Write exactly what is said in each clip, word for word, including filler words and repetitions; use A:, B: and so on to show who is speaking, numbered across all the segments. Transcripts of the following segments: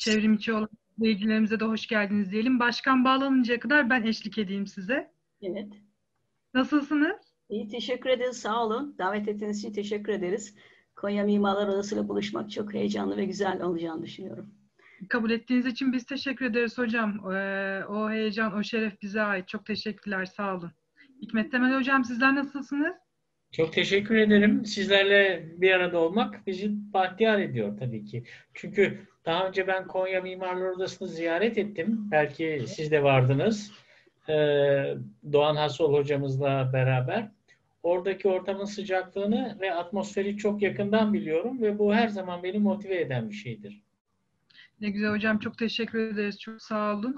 A: Çevrim içi olan izleyicilerimize de hoş geldiniz diyelim. Başkan bağlanıncaya kadar ben eşlik edeyim size.
B: Evet.
A: Nasılsınız?
B: İyi, teşekkür ederiz. Sağ olun. Davet ettiğiniz için teşekkür ederiz. Konya Mimarlar Odası'yla buluşmak çok heyecanlı ve güzel olacağını düşünüyorum.
A: Kabul ettiğiniz için biz teşekkür ederiz hocam. Ee, o heyecan, o şeref bize ait. Çok teşekkürler, sağ olun. Hikmet Temel hocam, sizler nasılsınız?
C: Çok teşekkür ederim. Sizlerle bir arada olmak bizi bahtiyar ediyor tabii ki. Çünkü daha önce ben Konya Mimarlar Odası'nı ziyaret ettim. Belki siz de vardınız. Ee, Doğan Hasol hocamızla beraber. Oradaki ortamın sıcaklığını ve atmosferi çok yakından biliyorum ve bu her zaman beni motive eden bir şeydir.
A: Ne güzel hocam, çok teşekkür ederiz. Çok sağ olun.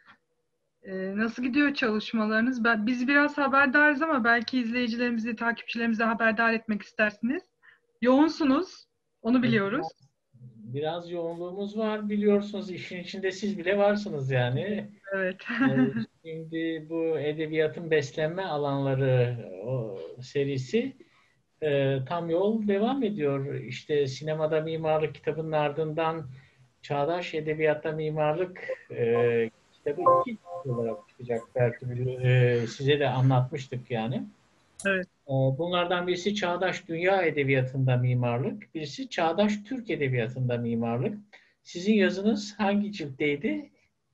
A: Ee, nasıl gidiyor çalışmalarınız? Ben, biz biraz haberdarız ama belki izleyicilerimizi, takipçilerimizi haberdar etmek istersiniz. Yoğunsunuz, onu biliyoruz.
C: Biraz yoğunluğumuz var biliyorsunuz, işin içinde siz bile varsınız yani.
A: Evet.
C: Ee, Şimdi bu edebiyatın beslenme alanları o serisi e, tam yol devam ediyor. İşte sinemada mimarlık kitabının ardından Çağdaş Edebiyatta Mimarlık e, kitabı iki olarak çıkacak belki e, size de anlatmıştık yani.
A: Evet.
C: Bunlardan birisi Çağdaş Dünya Edebiyatı'nda mimarlık, birisi Çağdaş Türk Edebiyatı'nda mimarlık. Sizin yazınız hangi ciltteydi?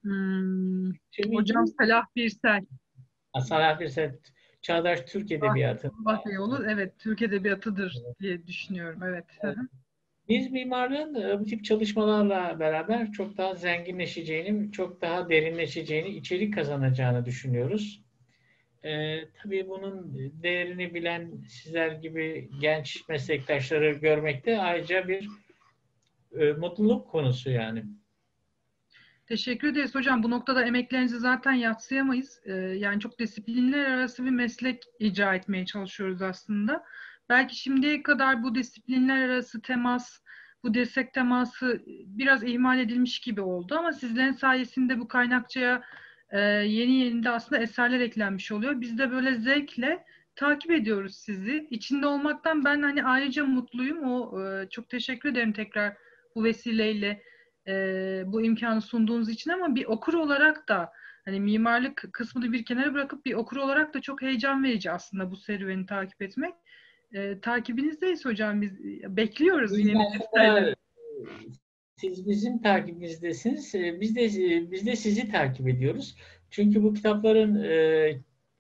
A: Hmm.
C: Şey
A: Hocam Salah Birsel.
C: Salah Birsel, Çağdaş Türk Edebiyatı.
A: Bahçe yolu, evet, Türk Edebiyatı'dır diye düşünüyorum. Evet.
C: Evet. Biz mimarlığın bu tip çalışmalarla beraber çok daha zenginleşeceğini, çok daha derinleşeceğini, içerik kazanacağını düşünüyoruz. Ee, tabii bunun değerini bilen sizler gibi genç meslektaşları görmekte ayrıca bir e, mutluluk konusu yani.
A: Teşekkür ederiz hocam. Bu noktada emeklerinizi zaten yadsıyamayız. Ee, yani çok disiplinler arası bir meslek icra etmeye çalışıyoruz aslında. Belki şimdiye kadar bu disiplinler arası temas, bu dirsek teması biraz ihmal edilmiş gibi oldu ama sizlerin sayesinde bu kaynakçaya e, yeni yeni de aslında eserler eklenmiş oluyor. Biz de böyle zevkle takip ediyoruz sizi. İçinde olmaktan ben hani ayrıca mutluyum. O e, çok teşekkür ederim tekrar bu vesileyle e, bu imkanı sunduğunuz için, ama bir okur olarak da hani mimarlık kısmını bir kenara bırakıp bir okur olarak da çok heyecan verici aslında bu serüveni takip etmek. E, takibinizdeyiz hocam, biz bekliyoruz
C: Biz
A: yeni
C: aslında, siz bizim takibimizdesiniz. E, Biz de biz de sizi takip ediyoruz. Çünkü bu kitapların e,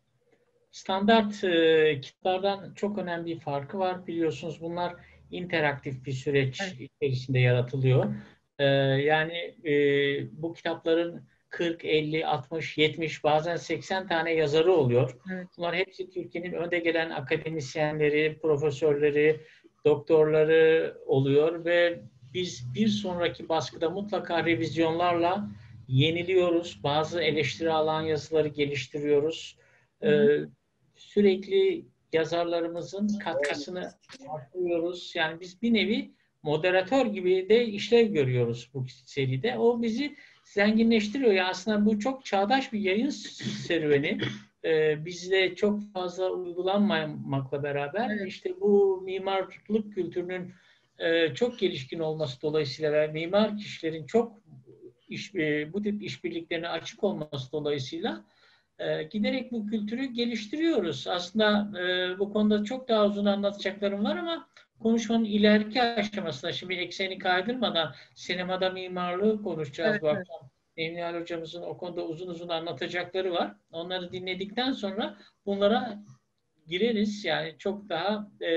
C: standart e, kitaplardan çok önemli bir farkı var. Biliyorsunuz bunlar interaktif bir süreç
A: Evet.
C: içerisinde yaratılıyor. E, yani e, bu kitapların kırk, elli, altmış, yetmiş bazen seksen tane yazarı oluyor.
A: Evet.
C: Bunlar hepsi Türkiye'nin önde gelen akademisyenleri, profesörleri, doktorları oluyor ve biz bir sonraki baskıda mutlaka revizyonlarla yeniliyoruz. Bazı eleştiri alan yazıları geliştiriyoruz.
A: Hı hı.
C: Ee, Sürekli yazarlarımızın katkısını artırıyoruz. Yani biz bir nevi moderatör gibi de işlev görüyoruz bu seride. O bizi zenginleştiriyor. Yani aslında bu çok çağdaş bir yayın serüveni. Ee, bizde çok fazla uygulanmamakla beraber
A: Evet.
C: işte bu mimarlık kültürünün e, çok gelişkin olması dolayısıyla ve mimar kişilerin çok iş, e, bu tip işbirliklerine açık olması dolayısıyla e, giderek bu kültürü geliştiriyoruz. Aslında e, bu konuda çok daha uzun anlatacaklarım var ama konuşmanın ileriki aşamasında şimdi ekseni kaydırmadan sinemada mimarlığı konuşacağız
A: Evet,
C: bu
A: evet.
C: akşam. Emniyal hocamızın o konuda uzun uzun anlatacakları var. Onları dinledikten sonra bunlara gireriz. Yani çok daha e,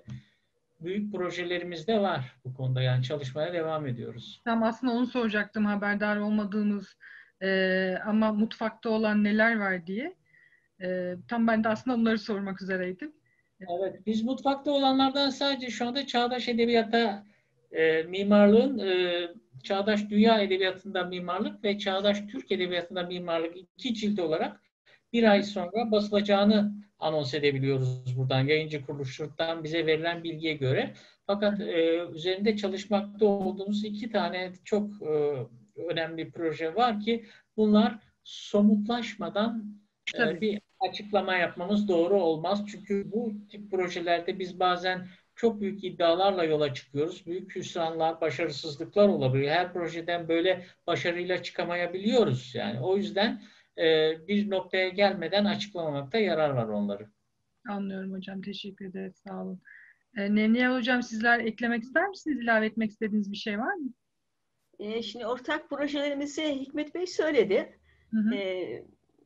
C: büyük projelerimiz de var bu konuda. Yani çalışmaya devam ediyoruz.
A: Tam aslında onu soracaktım, haberdar olmadığımız e, ama mutfakta olan neler var diye. E, tam ben de aslında onları sormak üzereydim.
C: Evet, biz mutfakta olanlardan sadece şu anda çağdaş edebiyata e, mimarlığın e, çağdaş dünya edebiyatında mimarlık ve çağdaş Türk edebiyatında mimarlık iki cilt olarak bir ay sonra basılacağını anons edebiliyoruz buradan. Yayıncı kuruluşlardan bize verilen bilgiye göre. Fakat e, üzerinde çalışmakta olduğumuz iki tane çok e, önemli proje var ki bunlar somutlaşmadan e,
A: Tabii.
C: bir açıklama yapmamız doğru olmaz. Çünkü bu tip projelerde biz bazen çok büyük iddialarla yola çıkıyoruz. Büyük hüsranlar, başarısızlıklar olabiliyor. Her projeden böyle başarıyla çıkamayabiliyoruz. Yani o yüzden e, bir noktaya gelmeden açıklamamakta yarar var onları.
A: Anlıyorum hocam. Teşekkür ederiz. Sağ olun. E, Nevniyar hocam, sizler eklemek ister misiniz? İlave etmek istediğiniz bir şey var mı?
B: E, şimdi ortak projelerimizi Hikmet Bey söyledi.
A: Hı hı.
B: E,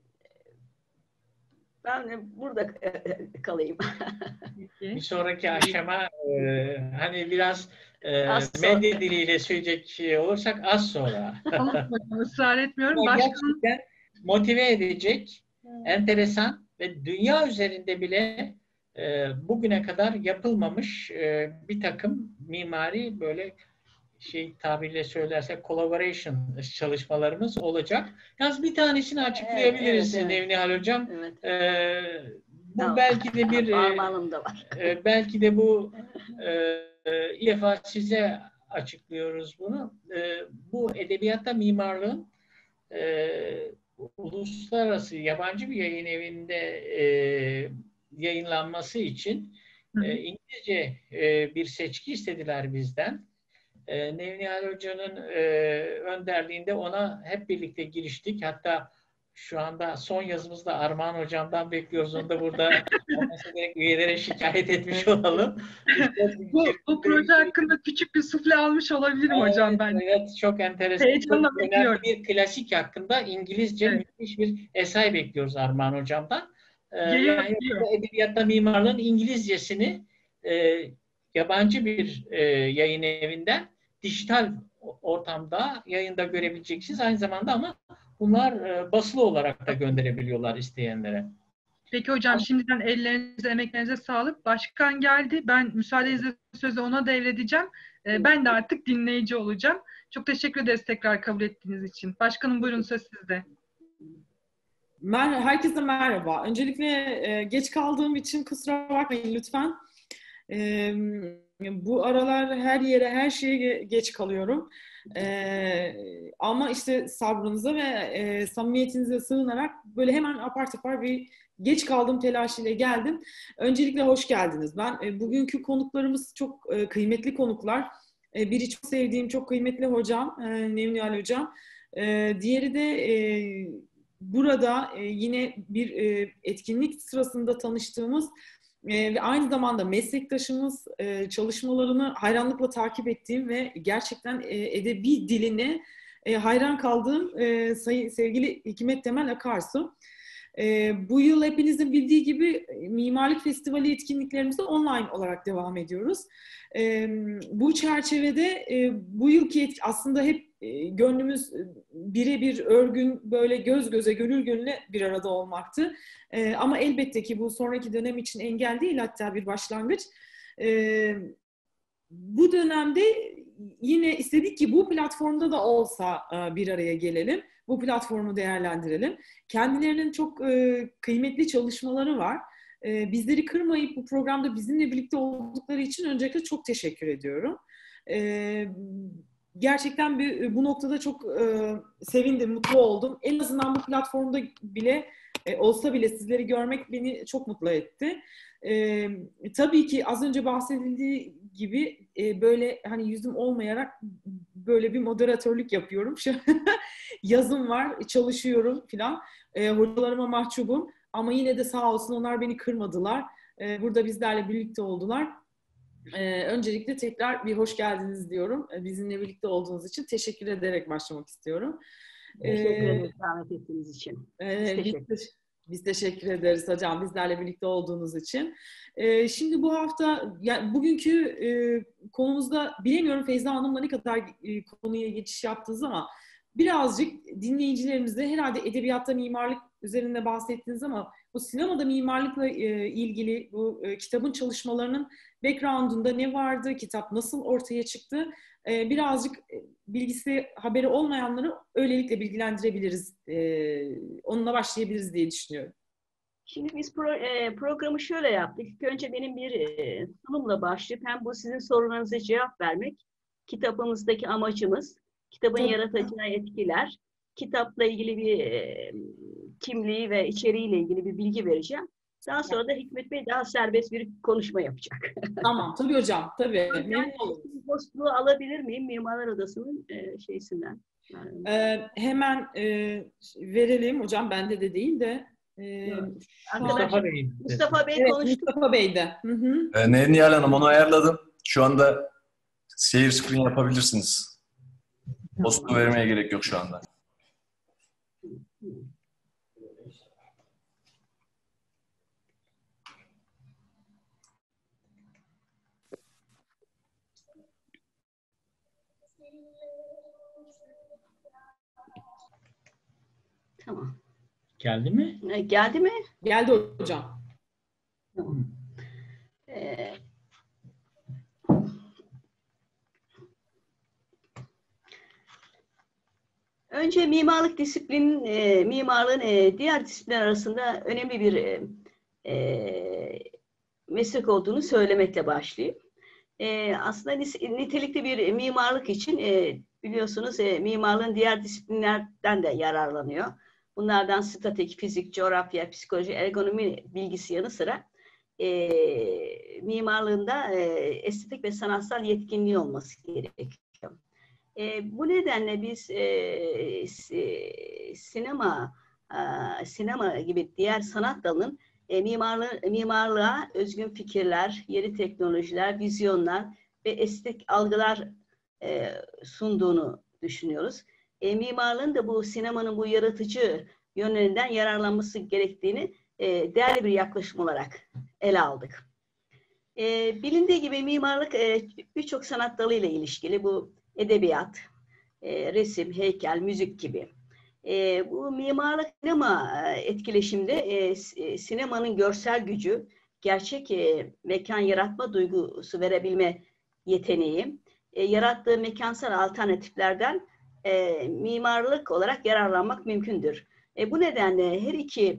B: ben burada kalayım.
A: Peki.
C: Bir sonraki aşama e, hani biraz e,
B: Az sonra.
C: medya diliyle söyleyecek şey olursak az sonra.
A: Tamam hocam, ısrar etmiyorum.
C: Ama
A: Başkanım.
C: gerçekten motive edecek, enteresan ve dünya üzerinde bile e, bugüne kadar yapılmamış e, bir takım mimari böyle şey tabirle söylersek collaboration çalışmalarımız olacak. Yalnız bir tanesini açıklayabiliriz
B: Evet, evet,
C: Nevni Hal Hocam.
B: Evet.
C: E, bu
B: Tamam.
C: belki de bir
B: Parmağım da var.
C: e, belki de bu e, ilk defa size açıklıyoruz bunu. E, bu edebiyatta mimarlığın e, uluslararası yabancı bir yayın evinde e, yayınlanması için
A: Hı hı.
C: e, İngilizce e, bir seçki istediler bizden. E, Nevni Hal Hoca'nın e, önderliğinde ona hep birlikte giriştik. Hatta şu anda son yazımızda Armağan Hocam'dan bekliyoruz. Onu da burada olmasa gerek üyelere şikayet etmiş olalım.
A: Bu, bu proje hakkında küçük bir sufle almış olabilirim
C: Evet,
A: hocam ben.
C: evet, çok enteresan.
A: Heyecanla
C: Çok önemli
A: bekliyorum.
C: bir klasik hakkında İngilizce
A: Evet.
C: müthiş bir esay bekliyoruz Armağan Hocam'dan. Ee,
A: Geliyor,
C: yani
A: geliyor.
C: edebiyatta mimarlığın İngilizcesini e, yabancı bir e, yayın evinden dijital ortamda yayında görebileceksiniz. Aynı zamanda ama bunlar e, basılı olarak da gönderebiliyorlar isteyenlere.
A: Peki hocam, şimdiden ellerinize, emeklerinize sağlık. Başkan geldi. Ben müsaadenizle sözü ona devredeceğim. Ee, Ben de artık dinleyici olacağım. Çok teşekkür ederiz tekrar kabul ettiğiniz için. Başkanım, buyurun, söz sizde.
D: Mer herkese merhaba. Öncelikle e, geç kaldığım için kusura bakmayın lütfen. E, bu aralar her yere, her şeye geç kalıyorum. E, ama işte sabrınıza ve e, samimiyetinize sığınarak böyle hemen apar topar bir geç kaldığım telaşıyla geldim. Öncelikle hoş geldiniz. Ben e, bugünkü konuklarımız çok e, kıymetli konuklar. E, biri çok sevdiğim, çok kıymetli hocam, e, Nevni Hal Hocam. E, diğeri de e, burada e, yine bir e, etkinlik sırasında tanıştığımız e, ve aynı zamanda meslektaşımız, e, çalışmalarını hayranlıkla takip ettiğim ve gerçekten e, edebi diline e, hayran kaldığım e, sayı, sevgili Hikmet Temel Akarsu. E, bu yıl hepinizin bildiği gibi Mimarlık Festivali etkinliklerimize online olarak devam ediyoruz. E, bu çerçevede e, bu yılki et, aslında hep e, gönlümüz birebir örgün, böyle göz göze, gönül gönüle bir arada olmaktı. E, ama elbette ki bu sonraki dönem için engel değil, hatta bir başlangıç. E, bu dönemde yine istedik ki bu platformda da olsa e, bir araya gelelim. Bu platformu değerlendirelim. Kendilerinin çok e, kıymetli çalışmaları var. E, bizleri kırmayıp bu programda bizimle birlikte oldukları için öncelikle çok teşekkür ediyorum. E, gerçekten bir, bu noktada çok e, sevindim, mutlu oldum. En azından bu platformda bile e, olsa bile sizleri görmek beni çok mutlu etti. E, tabii ki az önce bahsedildiği gibi e, böyle hani yüzüm olmayarak böyle bir moderatörlük yapıyorum. Yazım var, çalışıyorum filan. E, hocalarıma mahcubum ama yine de sağ olsun onlar beni kırmadılar. E, burada bizlerle birlikte oldular. E, öncelikle tekrar bir hoş geldiniz diyorum. E, bizimle birlikte olduğunuz için teşekkür ederek başlamak istiyorum.
B: Teşekkür ederiz davet ettiğiniz için.
D: E,
B: Biz teşekkür,
D: biz, biz teşekkür ederiz hocam bizlerle birlikte olduğunuz için. E, şimdi bu hafta, yani bugünkü e, konumuzda bilemiyorum Feyza Hanım'la ne kadar e, konuya geçiş yaptınız ama birazcık dinleyicilerimize herhalde edebiyatta mimarlık üzerinde bahsettiniz ama bu sinemada mimarlıkla e, ilgili bu e, kitabın çalışmalarının background'unda ne vardı, kitap nasıl ortaya çıktı, e, birazcık e, bilgisi, haberi olmayanları öylelikle bilgilendirebiliriz, e, onunla başlayabiliriz diye düşünüyorum.
B: Şimdi biz pro, e, programı şöyle yaptık. İlk önce benim bir e, sunumla başlayıp hem bu sizin sorularınıza cevap vermek, kitabımızdaki amacımız, kitabın
D: Tabii.
B: yaratacağı etkiler, kitapla ilgili bir e, kimliği ve içeriğiyle ilgili bir bilgi vereceğim. Daha sonra da Hikmet Bey daha serbest bir konuşma yapacak.
D: Tamam, tabii hocam, tabii.
B: Ben
D: Memnun olurum.
B: hostluğu alabilir miyim Mimarlar Odası'nın e, şeysinden? Yani,
D: Ee, hemen e, verelim hocam, bende de değil de. E, şu an-
C: Mustafa Bey.
B: Mustafa Bey
D: Evet,
B: konuştu.
D: Mustafa Bey'de. Hı hı.
E: Ee, ne Nihal Hanım, onu ayarladım. Şu anda seyir screen yapabilirsiniz. Postu vermeye gerek yok şu anda.
B: Tamam.
C: Geldi mi?
B: E, geldi mi?
D: Geldi hocam.
B: Tamam. Ee, önce mimarlık disiplinin, e, mimarlığın e, diğer disiplinler arasında önemli bir e, e, meslek olduğunu söylemekle başlayayım. E, aslında nitelikli bir mimarlık için e, biliyorsunuz e, mimarlığın diğer disiplinlerden de yararlanıyor. Bunlardan statik, fizik, coğrafya, psikoloji, ergonomi bilgisi yanı sıra e, mimarlığında e, estetik ve sanatsal yetkinliği olması gerekiyor. E, bu nedenle biz e, sinema e, sinema gibi diğer sanat dalının e, mimarlığı, mimarlığa özgün fikirler, yeni teknolojiler, vizyonlar ve estetik algılar e, sunduğunu düşünüyoruz. E, mimarlığın da bu sinemanın bu yaratıcı yönlerinden yararlanması gerektiğini e, değerli bir yaklaşım olarak ele aldık. E, bilindiği gibi mimarlık e, birçok sanat dalıyla ilişkili. Bu edebiyat, e, resim, heykel, müzik gibi. E, bu mimarlık sinema etkileşimde e, sinemanın görsel gücü, gerçek e, mekan yaratma duygusu verebilme yeteneği, e, yarattığı mekansal alternatiflerden e, mimarlık olarak yararlanmak mümkündür. E, bu nedenle her iki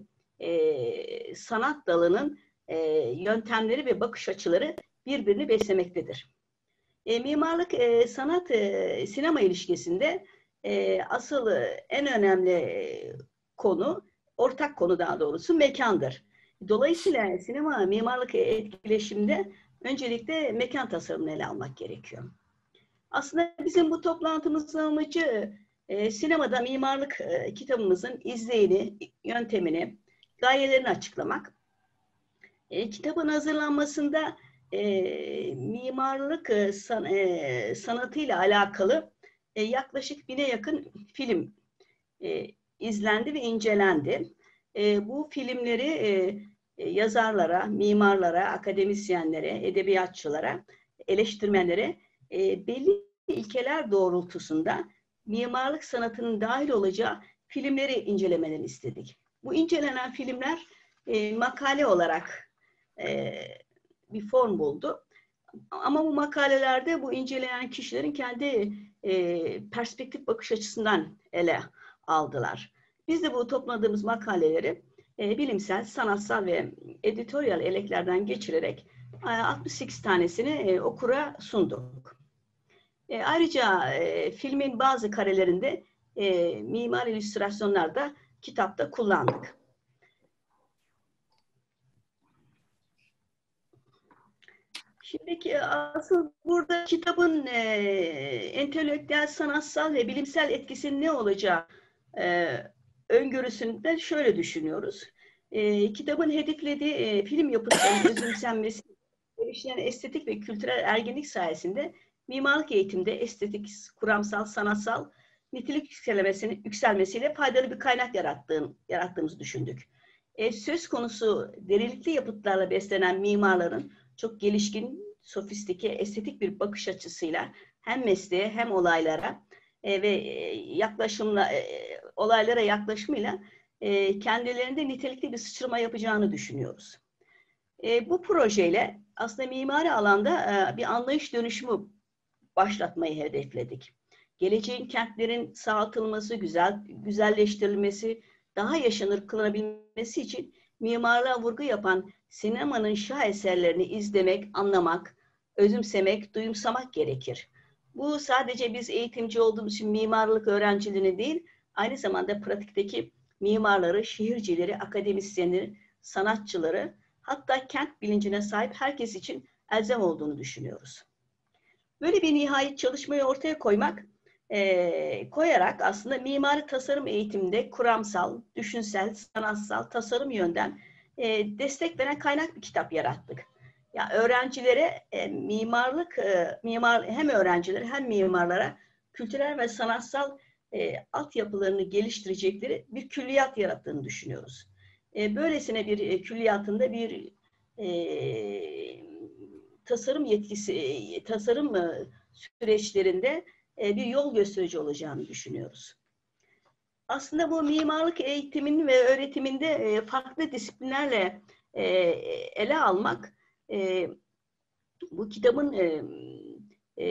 B: e, sanat dalının e, yöntemleri ve bakış açıları birbirini beslemektedir. E, mimarlık e, sanat e, sinema ilişkisinde e, asıl e, en önemli e, konu, ortak konu daha doğrusu mekandır. Dolayısıyla sinema mimarlık etkileşimde öncelikle mekan tasarımını ele almak gerekiyor. Aslında bizim bu toplantımızın amacı e, sinemada mimarlık e, kitabımızın izleyini, yöntemini, gayelerini açıklamak. E, kitabın hazırlanmasında e, mimarlık e, san, e, sanatıyla alakalı e, yaklaşık bine yakın film e, izlendi ve incelendi. E, bu filmleri e, e, yazarlara, mimarlara, akademisyenlere, edebiyatçılara, eleştirmenlere e, belli ilkeler doğrultusunda mimarlık sanatının dahil olacağı filmleri incelemelerini istedik. Bu incelenen filmler e, makale olarak e, bir form buldu. Ama bu makalelerde bu inceleyen kişilerin kendi e, perspektif bakış açısından ele aldılar. Biz de bu topladığımız makaleleri e, bilimsel, sanatsal ve editoryal eleklerden geçirerek e, altmış sekiz tanesini e, okura sunduk. E, ayrıca e, filmin bazı karelerinde e, mimar illüstrasyonlar da kitapta kullandık. Şimdiki asıl burada kitabın e, entelektüel, sanatsal ve bilimsel etkisinin ne olacağı e, öngörüsünde şöyle düşünüyoruz. E, kitabın hedeflediği e, film yapıtlarının özümsenmesi, gelişen estetik ve kültürel erginlik sayesinde mimarlık eğitimde estetik, kuramsal, sanatsal nitelik yükselmesini, yükselmesiyle faydalı bir kaynak yarattığın, yarattığımızı düşündük. E, söz konusu derinlikli yapıtlarla beslenen mimarların çok gelişkin, sofistike, estetik bir bakış açısıyla hem mesleğe hem olaylara e, ve yaklaşımla e, olaylara yaklaşımıyla e, kendilerinde nitelikli bir sıçrama yapacağını düşünüyoruz. E, bu projeyle aslında mimari alanda e, bir anlayış dönüşümü başlatmayı hedefledik. Geleceğin kentlerin sağaltılması, güzel, güzelleştirilmesi, daha yaşanır kılınabilmesi için mimarlığa vurgu yapan sinemanın şaheserlerini izlemek, anlamak, özümsemek, duyumsamak gerekir. Bu sadece biz eğitimci olduğumuz için mimarlık öğrencilerini değil, aynı zamanda pratikteki mimarları, şehircileri, akademisyenleri, sanatçıları, hatta kent bilincine sahip herkes için elzem olduğunu düşünüyoruz. Böyle bir nihai çalışmayı ortaya koymak, e, koyarak aslında mimari tasarım eğitiminde kuramsal, düşünsel, sanatsal, tasarım yönden e, destek veren kaynak bir kitap yarattık. Ya öğrencilere e, mimarlık, e, mimar hem öğrencilere hem mimarlara kültürel ve sanatsal e, altyapılarını geliştirecekleri bir külliyat yarattığını düşünüyoruz. E, böylesine bir e, külliyatında bir e, tasarım yetkisi, e, tasarım e, süreçlerinde e, bir yol gösterici olacağını düşünüyoruz. Aslında bu mimarlık eğitiminin ve öğretiminde e, farklı disiplinlerle e, ele almak, e, bu kitabın e, e,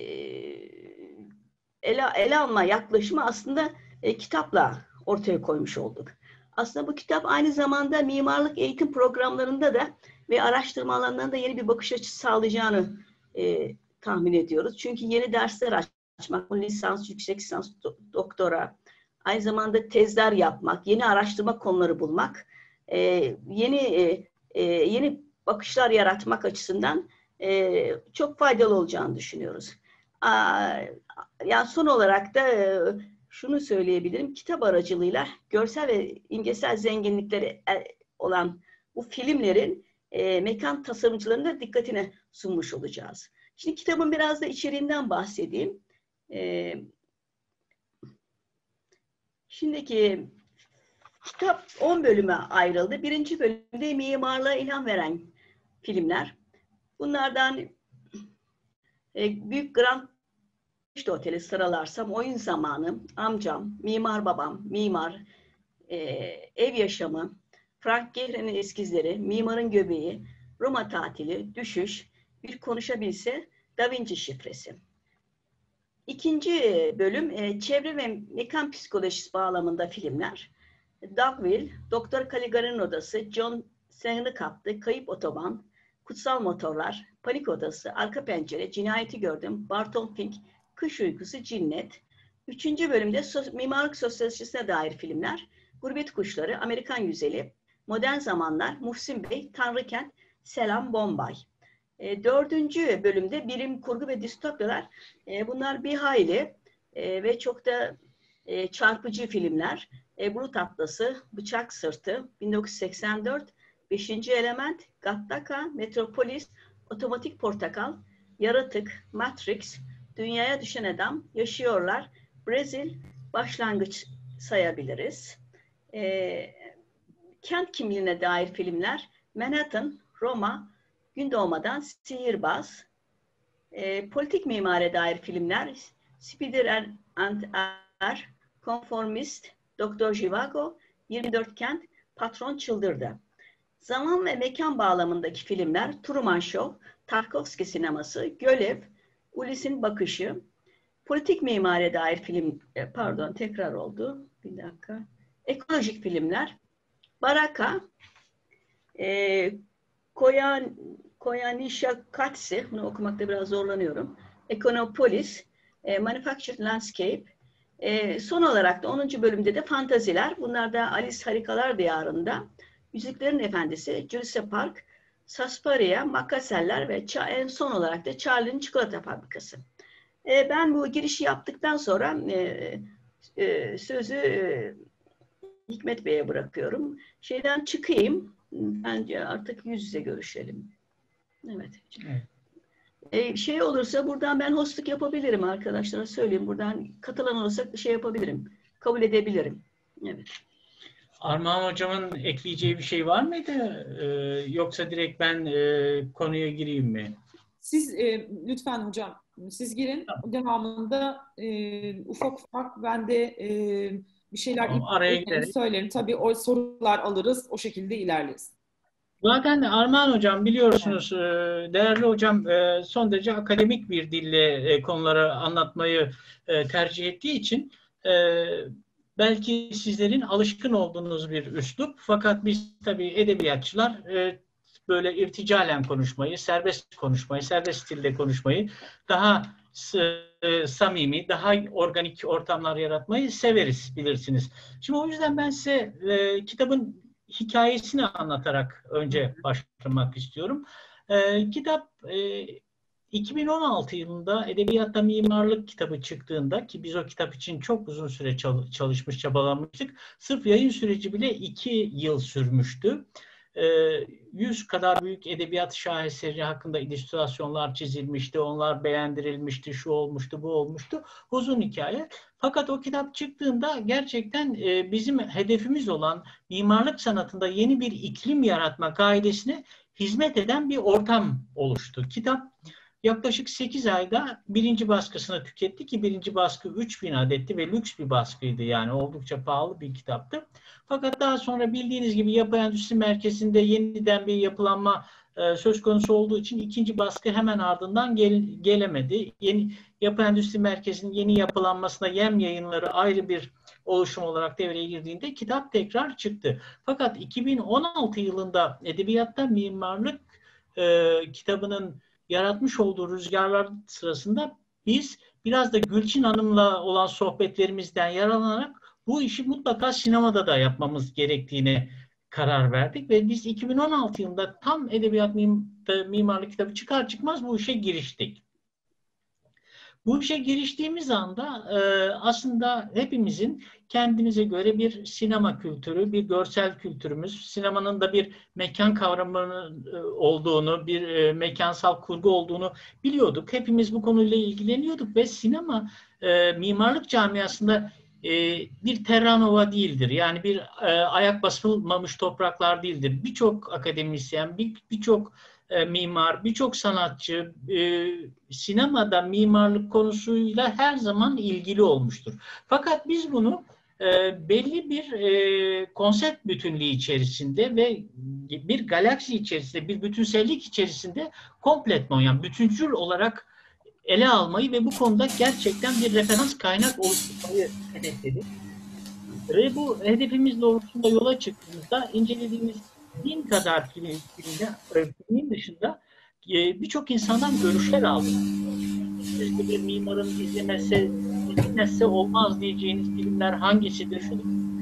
B: ele, ele alma yaklaşımı aslında e, kitapla ortaya koymuş olduk. Aslında bu kitap aynı zamanda mimarlık eğitim programlarında da ve araştırma alanlarında yeni bir bakış açısı sağlayacağını e, tahmin ediyoruz. Çünkü yeni dersler açmak, lisans, yüksek lisans, doktora, aynı zamanda tezler yapmak, yeni araştırma konuları bulmak, e, yeni e, e, yeni bakışlar yaratmak açısından e, çok faydalı olacağını düşünüyoruz. Aa, yani son olarak da e, şunu söyleyebilirim, kitap aracılığıyla görsel ve imgesel zenginlikleri olan bu filmlerin e, mekan tasarımcılarının da dikkatine sunmuş olacağız. Şimdi kitabın biraz da içeriğinden bahsedeyim. E, şimdiki kitap on bölüme ayrıldı. Birinci bölümde mimarlığa ilham veren filmler. Bunlardan e, Büyük Grand İşte Oteli sıralarsam Oyun Zamanı, Amcam, Mimar Babam, Mimar, e, Ev Yaşamı, Frank Gehry'nin Eskizleri, Mimarın Göbeği, Roma Tatili, Düşüş, Bir Konuşabilse, Da Vinci Şifresi. İkinci bölüm e, çevre ve mekan psikolojisi bağlamında filmler. Dogville, Doktor Caligari'nin Odası, John Seng'i Kaptı, Kayıp Otoban, Kutsal Motorlar, Panik Odası, Arka Pencere, Cinayeti Gördüm, Barton Fink, Kış Uykusu, Cinnet. Üçüncü bölümde sos mimarlık sosyolojisine dair filmler. Gurbet Kuşları, Amerikan Güzeli, Modern Zamanlar, Muhsin Bey, Tanrıkent, Selam Bombay. E, dördüncü bölümde bilim kurgu ve distopyalar. E, bunlar bir hayli e, ve çok da e, çarpıcı filmler. E, Bulut Atlası, Bıçak Sırtı, bin dokuz yüz seksen dört, Beşinci Element, Gattaca, Metropolis, Otomatik Portakal, Yaratık, Matrix, Dünyaya Düşen Adam, Yaşıyorlar, Brezil, Başlangıç sayabiliriz. E, kent kimliğine dair filmler, Manhattan, Roma, Gündoğmadan, Sihirbaz, e, politik mimare dair filmler, Spider and Er, Konformist, Doktor Jivago, yirmi dört Kent, Patron Çıldırdı. Zaman ve mekan bağlamındaki filmler, Truman Show, Tarkovski Sineması, Gölev, Ulis'in Bakışı, politik mimare dair film, pardon tekrar oldu, bir dakika, ekolojik filmler, Baraka, e, Koyan, Koyanisha Katsi, bunu okumakta biraz zorlanıyorum, Ekonopolis, e, Manufactured Landscape, e, son olarak da onuncu bölümde de fantaziler, bunlar da Alice Harikalar Diyarında, Yüzüklerin Efendisi, Jurassic Park, Sarsaparilla, Makaseller ve en son olarak da Charlie'nin Çikolata Fabrikası. E, ben bu girişi yaptıktan sonra e, e, sözü e, Hikmet Bey'e bırakıyorum. Şeyden çıkayım. Bence artık yüz yüze görüşelim. Evet. Evet. E, şey olursa buradan ben hostluk yapabilirim arkadaşlara söyleyeyim. Buradan katılan olursa şey yapabilirim. Kabul edebilirim. Evet.
C: Armağan Hocam'ın ekleyeceği bir şey var mıydı? Ee, yoksa direkt ben e, konuya gireyim mi?
D: Siz e, lütfen hocam, siz girin. Devamında e, ufak ufak ben de e, bir şeyler
C: tamam, araya gidelim.
D: Söylerim. Tabii o sorular alırız, o şekilde ilerleriz.
C: Zaten Armağan Hocam biliyorsunuz, evet. Değerli hocam son derece akademik bir dille konuları anlatmayı tercih ettiği için belki sizlerin alışkın olduğunuz bir üslup, fakat biz tabii edebiyatçılar böyle irticalen konuşmayı, serbest konuşmayı, serbest stilde konuşmayı, daha samimi, daha organik ortamlar yaratmayı severiz, bilirsiniz. Şimdi o yüzden ben size kitabın hikayesini anlatarak önce başlamak istiyorum. E, kitap e, iki bin on altı yılında Edebiyatta Mimarlık kitabı çıktığında, ki biz o kitap için çok uzun süre çalışmış, çabalamıştık. Sırf yayın süreci bile iki yıl sürmüştü. yüz kadar büyük edebiyat şaheseri hakkında illüstrasyonlar çizilmişti, onlar beğendirilmişti, şu olmuştu, bu olmuştu. Uzun hikaye. Fakat o kitap çıktığında gerçekten bizim hedefimiz olan mimarlık sanatında yeni bir iklim yaratma gaidesine hizmet eden bir ortam oluştu. Kitap yaklaşık sekiz ayda birinci baskısını tüketti, ki birinci baskı üç bin adetti ve lüks bir baskıydı, yani oldukça pahalı bir kitaptı. Fakat daha sonra bildiğiniz gibi Yapı Endüstri Merkezi'nde yeniden bir yapılanma e, söz konusu olduğu için ikinci baskı hemen ardından gel, gelemedi. Yeni, Yapı Endüstri Merkezi'nin yeni yapılanmasına Yem Yayınları ayrı bir oluşum olarak devreye girdiğinde kitap tekrar çıktı. Fakat iki bin on altı yılında Edebiyatta Mimarlık e, kitabının yaratmış olduğu rüzgarlar sırasında biz biraz da Gülçin Hanım'la olan sohbetlerimizden yararlanarak bu işi mutlaka sinemada da yapmamız gerektiğine karar verdik ve biz iki bin on altı yılında tam Edebiyat Mimarlık kitabı çıkar çıkmaz bu işe giriştik. Bu işe giriştiğimiz anda e, aslında hepimizin kendimize göre bir sinema kültürü, bir görsel kültürümüz, sinemanın da bir mekan kavramının e, olduğunu, bir e, mekansal kurgu olduğunu biliyorduk. Hepimiz bu konuyla ilgileniyorduk ve sinema e, mimarlık camiasında e, bir terranova değildir. Yani bir e, ayak basılmamış topraklar değildir. Birçok akademisyen, bir, birçok E, mimar, birçok sanatçı e, sinemada mimarlık konusuyla her zaman ilgili olmuştur. Fakat biz bunu e, belli bir e, konsept bütünlüğü içerisinde ve bir galaksi içerisinde, bir bütünsellik içerisinde kompletman, yani bütüncül olarak ele almayı ve bu konuda gerçekten bir referans kaynak oluşturmayı hedefledik. Ve bu hedefimiz doğrultusunda yola çıktığımızda incelediğimiz bin kadar film, filmde, filmin dışında e, birçok insandan görüşler aldık. İşte bir mimarın izlemezse, izlemezse olmaz diyeceğiniz filmler hangisidir? Şunu,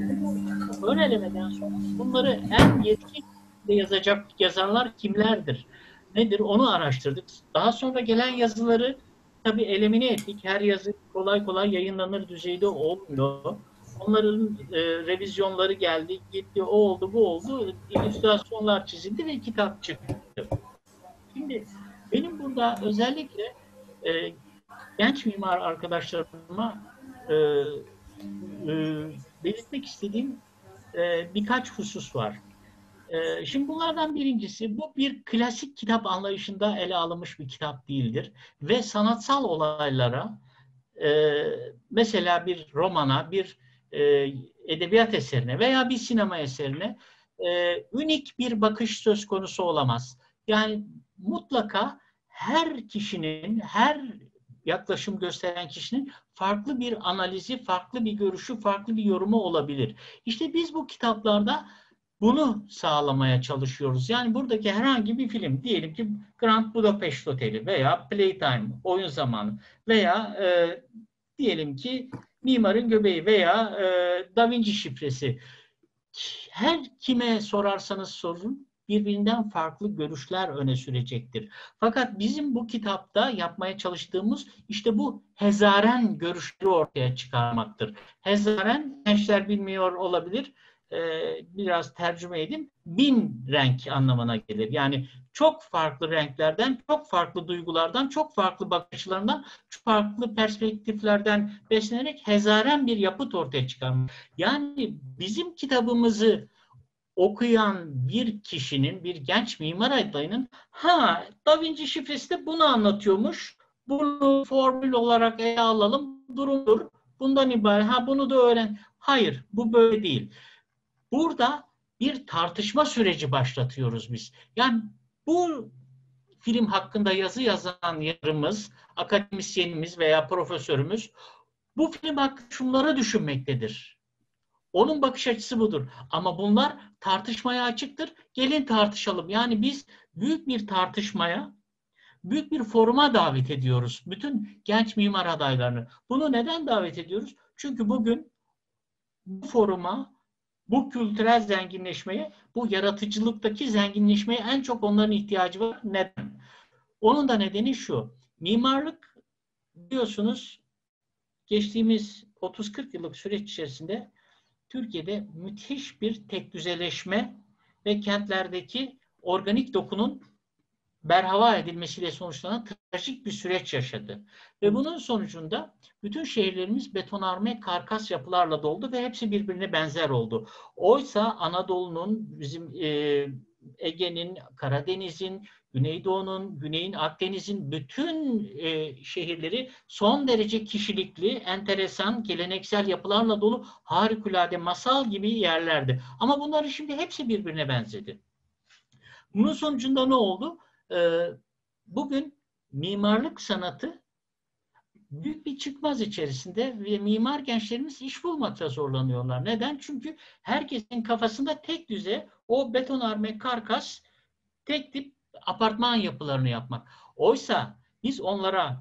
C: ön elemeden sonra bunları en yetkin de yazacak yazarlar kimlerdir? Nedir? Onu araştırdık. Daha sonra gelen yazıları tabii elimine ettik. Her yazı kolay kolay yayınlanır düzeyde olmuyor. Onların e, revizyonları geldi, gitti, o oldu, bu oldu. İllüstrasyonlar çizildi ve kitap çıktı. Şimdi benim burada özellikle e, genç mimar arkadaşlarıma e, e, belirtmek istediğim e, birkaç husus var. E, şimdi bunlardan birincisi, bu bir klasik kitap anlayışında ele alınmış bir kitap değildir. Ve sanatsal olaylara, e, mesela bir romana, bir e, edebiyat eserine veya bir sinema eserine e, unik bir bakış söz konusu olamaz. Yani mutlaka her kişinin, her yaklaşım gösteren kişinin farklı bir analizi, farklı bir görüşü, farklı bir yorumu olabilir. İşte biz bu kitaplarda bunu sağlamaya çalışıyoruz. Yani buradaki herhangi bir film, diyelim ki Grand Budapest Oteli veya Playtime, Oyun Zamanı veya e, diyelim ki Mimarın Göbeği veya e, Da Vinci Şifresi. Her kime sorarsanız sorun birbirinden farklı görüşler öne sürecektir. Fakat bizim bu kitapta yapmaya çalıştığımız işte bu hezaren görüşleri ortaya çıkarmaktır. Hezaren, gençler bilmiyor olabilir, biraz tercüme edeyim, bin renk anlamına gelir. Yani çok farklı renklerden, çok farklı duygulardan, çok farklı bakışlarından, çok farklı perspektiflerden beslenerek hezaren bir yapıt ortaya çıkarmak. Yani bizim kitabımızı okuyan bir kişinin, bir genç mimar adayının, ha Da Vinci Şifresi de bunu anlatıyormuş, bunu formül olarak ele alalım, durumdur, bundan ibaret, ha bunu da öğren. Hayır, bu böyle değil. Burada bir tartışma süreci başlatıyoruz biz. Yani bu film hakkında yazı yazan yarımız, akademisyenimiz veya profesörümüz bu film hakkında şunları düşünmektedir. Onun bakış açısı budur. Ama bunlar tartışmaya açıktır. Gelin tartışalım. Yani biz büyük bir tartışmaya, büyük bir foruma davet ediyoruz bütün genç mimar adaylarını. Bunu neden davet ediyoruz? Çünkü bugün bu foruma Bu kültürel zenginleşmeye, bu yaratıcılıktaki zenginleşmeye en çok onların ihtiyacı var. Neden? Onun da nedeni şu. Mimarlık biliyorsunuz geçtiğimiz otuz kırk yıllık süreç içerisinde Türkiye'de müthiş bir tekdüzeleşme ve kentlerdeki organik dokunun berhava edilmesiyle sonuçlanan trajik bir süreç yaşadı. Ve bunun sonucunda bütün şehirlerimiz betonarme karkas yapılarla doldu ve hepsi birbirine benzer oldu. Oysa Anadolu'nun, bizim e, Ege'nin, Karadeniz'in, Güneydoğu'nun, Güney'in, Akdeniz'in bütün e, şehirleri son derece kişilikli, enteresan, geleneksel yapılarla dolu harikulade masal gibi yerlerdi. Ama bunların şimdi hepsi birbirine benzedi. Bunun sonucunda ne oldu? Ee, bugün mimarlık sanatı büyük bir çıkmaz içerisinde ve mimar gençlerimiz iş bulmakta zorlanıyorlar. Neden? Çünkü herkesin kafasında tek düze o betonarme karkas, tek tip apartman yapılarını yapmak. Oysa biz onlara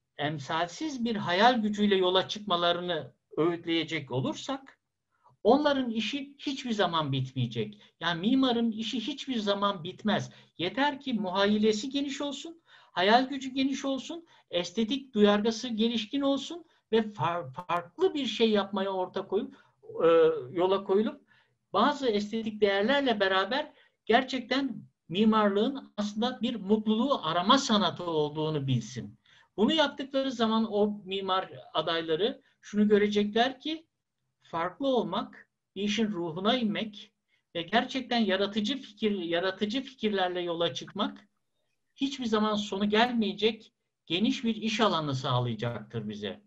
C: emsalsiz bir hayal gücüyle yola çıkmalarını öğütleyecek olursak onların işi hiçbir zaman bitmeyecek. Yani mimarın işi hiçbir zaman bitmez. Yeter ki muhayyilesi geniş olsun, hayal gücü geniş olsun, estetik duyargısı gelişkin olsun ve far, farklı bir şey yapmaya orta koyup e, yola koyulup bazı estetik değerlerle beraber gerçekten mimarlığın aslında bir mutluluğu arama sanatı olduğunu bilsin. Bunu yaptıkları zaman o mimar adayları şunu görecekler ki farklı olmak, bir işin ruhuna inmek ve gerçekten yaratıcı fikir, yaratıcı fikirlerle yola çıkmak hiçbir zaman sonu gelmeyecek geniş bir iş alanı sağlayacaktır bize.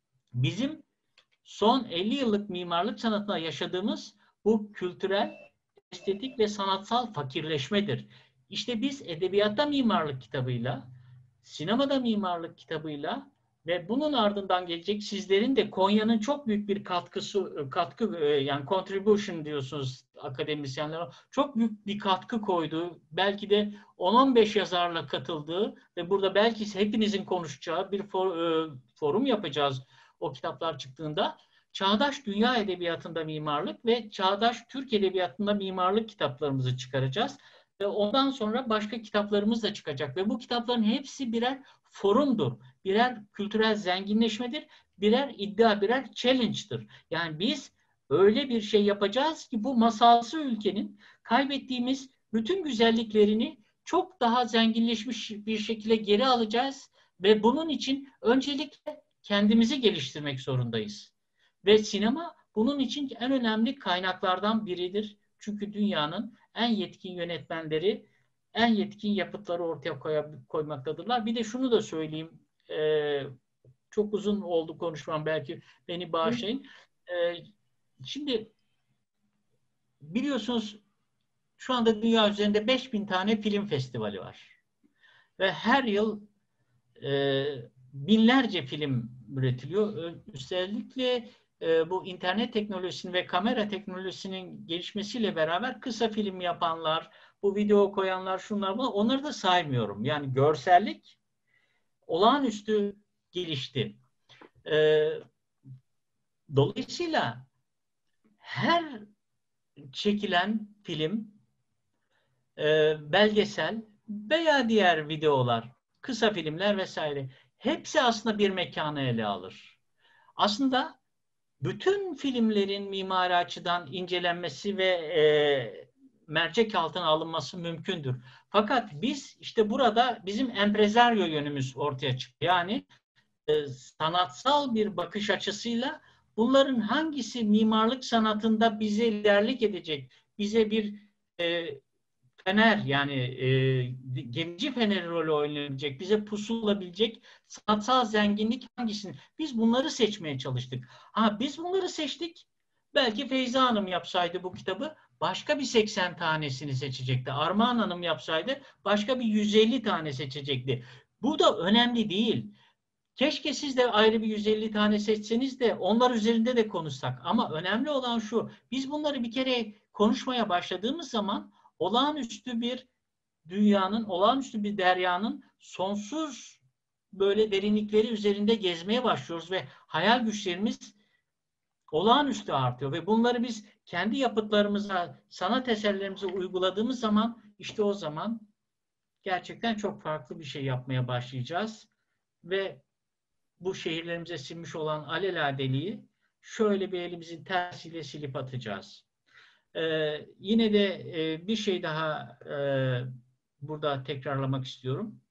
C: Bizim son elli yıllık mimarlık sanatına yaşadığımız bu kültürel, estetik ve sanatsal fakirleşmedir. İşte biz edebiyatta mimarlık kitabıyla, sinemada mimarlık kitabıyla ve bunun ardından gelecek sizlerin de Konya'nın çok büyük bir katkısı, katkı yani contribution diyorsunuz akademisyenler, çok büyük bir katkı koyduğu, belki de on on beş yazarla katıldığı ve burada belki hepinizin konuşacağı bir for, forum yapacağız o kitaplar çıktığında. Çağdaş Dünya Edebiyatı'nda mimarlık ve Çağdaş Türk Edebiyatı'nda mimarlık kitaplarımızı çıkaracağız. Ve ondan sonra başka kitaplarımız da çıkacak. Ve bu kitapların hepsi birer forumdur, birer kültürel zenginleşmedir, birer iddia, birer challenge'dır. Yani biz öyle bir şey yapacağız ki bu masalsı ülkenin kaybettiğimiz bütün güzelliklerini çok daha zenginleşmiş bir şekilde geri alacağız ve bunun için öncelikle kendimizi geliştirmek zorundayız. Ve sinema bunun için en önemli kaynaklardan biridir. Çünkü dünyanın en yetkin yönetmenleri, en yetkin yapıtları ortaya koy koymaktadırlar. Bir de şunu da söyleyeyim, e, çok uzun oldu konuşmam, belki beni bağışlayın. E, şimdi biliyorsunuz şu anda dünya üzerinde beş bin tane film festivali var. Ve her yıl e, binlerce film üretiliyor. Özellikle e, bu internet teknolojisinin ve kamera teknolojisinin gelişmesiyle beraber kısa film yapanlar, bu video koyanlar, şunlar bunlar, onları da saymıyorum. Yani görsellik olağanüstü gelişti. E, dolayısıyla her çekilen film, e, belgesel veya diğer videolar, kısa filmler vesaire, hepsi aslında bir mekanı ele alır. Aslında bütün filmlerin mimari açıdan incelenmesi ve e, mercek altına alınması mümkündür. Fakat biz işte burada bizim emprezaryo yönümüz ortaya çıktı. Yani e, sanatsal bir bakış açısıyla bunların hangisi mimarlık sanatında bize liderlik edecek, bize bir e, fener, yani e, gemici feneri rolü oynayabilecek, bize pusulabilecek sanatsal zenginlik hangisini? Biz bunları seçmeye çalıştık. Ha, biz bunları seçtik. Belki Feyza Hanım yapsaydı bu kitabı başka bir seksen tanesini seçecekti. Armağan Hanım yapsaydı başka bir yüz elli tane seçecekti. Bu da önemli değil. Keşke siz de ayrı bir yüz elli tane seçseniz de onlar üzerinde de konuşsak. Ama önemli olan şu, biz bunları bir kere konuşmaya başladığımız zaman olağanüstü bir dünyanın, olağanüstü bir deryanın sonsuz böyle derinlikleri üzerinde gezmeye başlıyoruz ve hayal güçlerimiz olağanüstü artıyor ve bunları biz kendi yapıtlarımıza, sanat eserlerimize uyguladığımız zaman işte o zaman gerçekten çok farklı bir şey yapmaya başlayacağız ve bu şehirlerimize sinmiş olan aleladeliği şöyle bir elimizin tersiyle silip atacağız. Ee, yine de e, bir şey daha e, burada tekrarlamak istiyorum.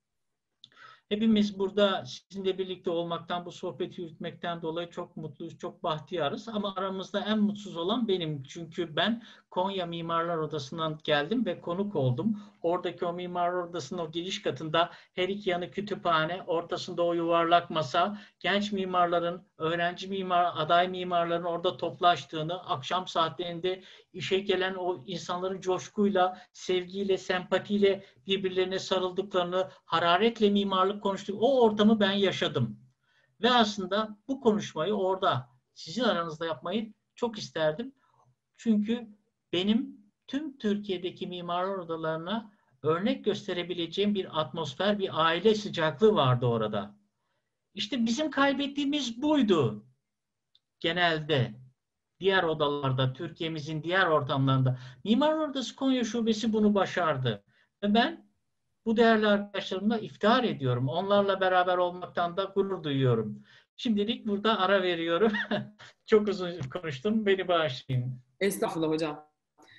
C: Hepimiz burada sizinle birlikte olmaktan, bu sohbeti yürütmekten dolayı çok mutluyuz, çok bahtiyarız. Ama aramızda en mutsuz olan benim. Çünkü ben Konya Mimarlar Odası'ndan geldim ve konuk oldum. Oradaki o Mimarlar Odası'nın o giriş katında her iki yanı kütüphane, ortasında o yuvarlak masa, genç mimarların, öğrenci mimar, aday mimarların orada toplaştığını, akşam saatlerinde işe gelen o insanların coşkuyla, sevgiyle, sempatiyle birbirlerine sarıldıklarını, hararetle mimarlık konuştuk. O ortamı ben yaşadım. Ve aslında bu konuşmayı orada sizin aranızda yapmayı çok isterdim. Çünkü benim tüm Türkiye'deki mimarlar odalarına örnek gösterebileceğim bir atmosfer, bir aile sıcaklığı vardı orada. İşte bizim kaybettiğimiz buydu genelde. Diğer odalarda, Türkiye'mizin diğer ortamlarında. Mimarlar Odası Konya Şubesi bunu başardı. Ve ben bu değerli arkadaşlarımla iftihar ediyorum. Onlarla beraber olmaktan da gurur duyuyorum. Şimdilik burada ara veriyorum. Çok uzun konuştum. Beni bağışlayın.
D: Estağfurullah hocam.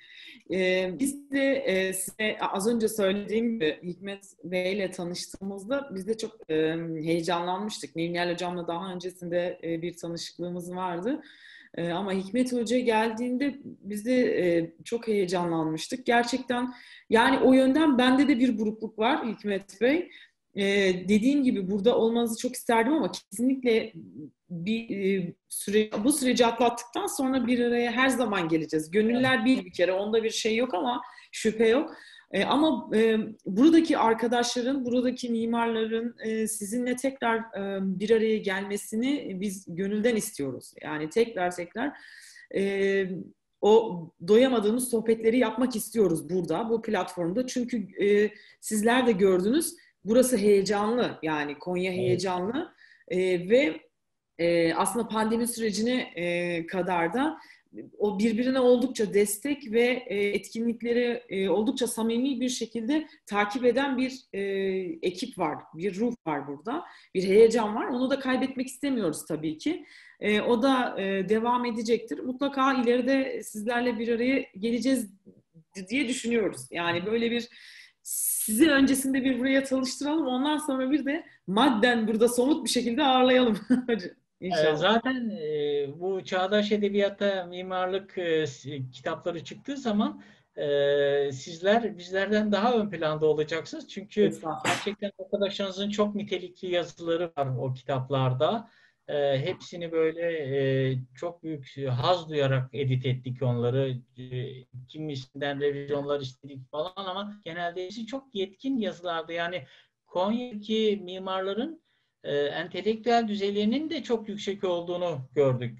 D: Ee, biz de e, size az önce söylediğim gibi Hikmet Bey ile tanıştığımızda biz de çok e, heyecanlanmıştık. Nilgün hocamla daha öncesinde e, bir tanışıklığımız vardı. E, ama Hikmet Hoca geldiğinde biz de e, çok heyecanlanmıştık. Gerçekten yani o yönden bende de bir burukluk var Hikmet Bey. E, dediğim gibi burada olmanızı çok isterdim ama kesinlikle bir e, süre, bu süreci atlattıktan sonra bir araya her zaman geleceğiz. Gönüller bir bir kere, onda bir şey yok ama şüphe yok. E, ama e, buradaki arkadaşların, buradaki mimarların e, sizinle tekrar e, bir araya gelmesini biz gönülden istiyoruz. Yani tekrar tekrar e, o doyamadığımız sohbetleri yapmak istiyoruz burada, bu platformda. Çünkü e, sizler de gördünüz, burası heyecanlı, yani Konya heyecanlı e, ve e, aslında pandemi sürecine e, kadar da o birbirine oldukça destek ve e, etkinlikleri e, oldukça samimi bir şekilde takip eden bir e, ekip var, bir ruh var burada, bir heyecan var. Onu da kaybetmek istemiyoruz tabii ki. E, o da e, devam edecektir. Mutlaka ileride sizlerle bir araya geleceğiz diye düşünüyoruz. Yani böyle bir sizi öncesinde bir buraya tanıştıralım, ondan sonra bir de madden burada somut bir şekilde ağırlayalım. İnşallah.
C: Zaten e, bu çağdaş edebiyatta mimarlık e, kitapları çıktığı zaman e, sizler bizlerden daha ön planda olacaksınız. Çünkü gerçekten arkadaşlarınızın çok nitelikli yazıları var o kitaplarda. E, hepsini böyle e, çok büyük haz duyarak edit ettik onları. E, kimisinden revizyonlar istedik falan ama genelde hepsi çok yetkin yazılardı. Yani Konya'daki mimarların e, entelektüel düzeylerinin de çok yüksek olduğunu gördük.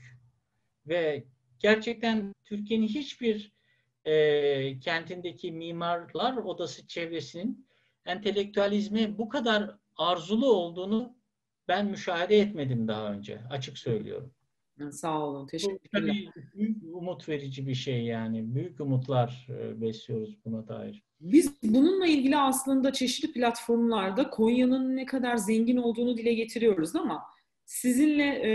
C: Ve gerçekten Türkiye'nin hiçbir e, kentindeki mimarlar odası çevresinin entelektüalizmi bu kadar arzulu olduğunu ben müşahede etmedim daha önce. Açık söylüyorum.
D: Sağ olun. Teşekkürler.
C: Bu tabii büyük umut verici bir şey yani. Büyük umutlar e, besliyoruz buna dair.
D: Biz bununla ilgili aslında çeşitli platformlarda Konya'nın ne kadar zengin olduğunu dile getiriyoruz ama sizinle e,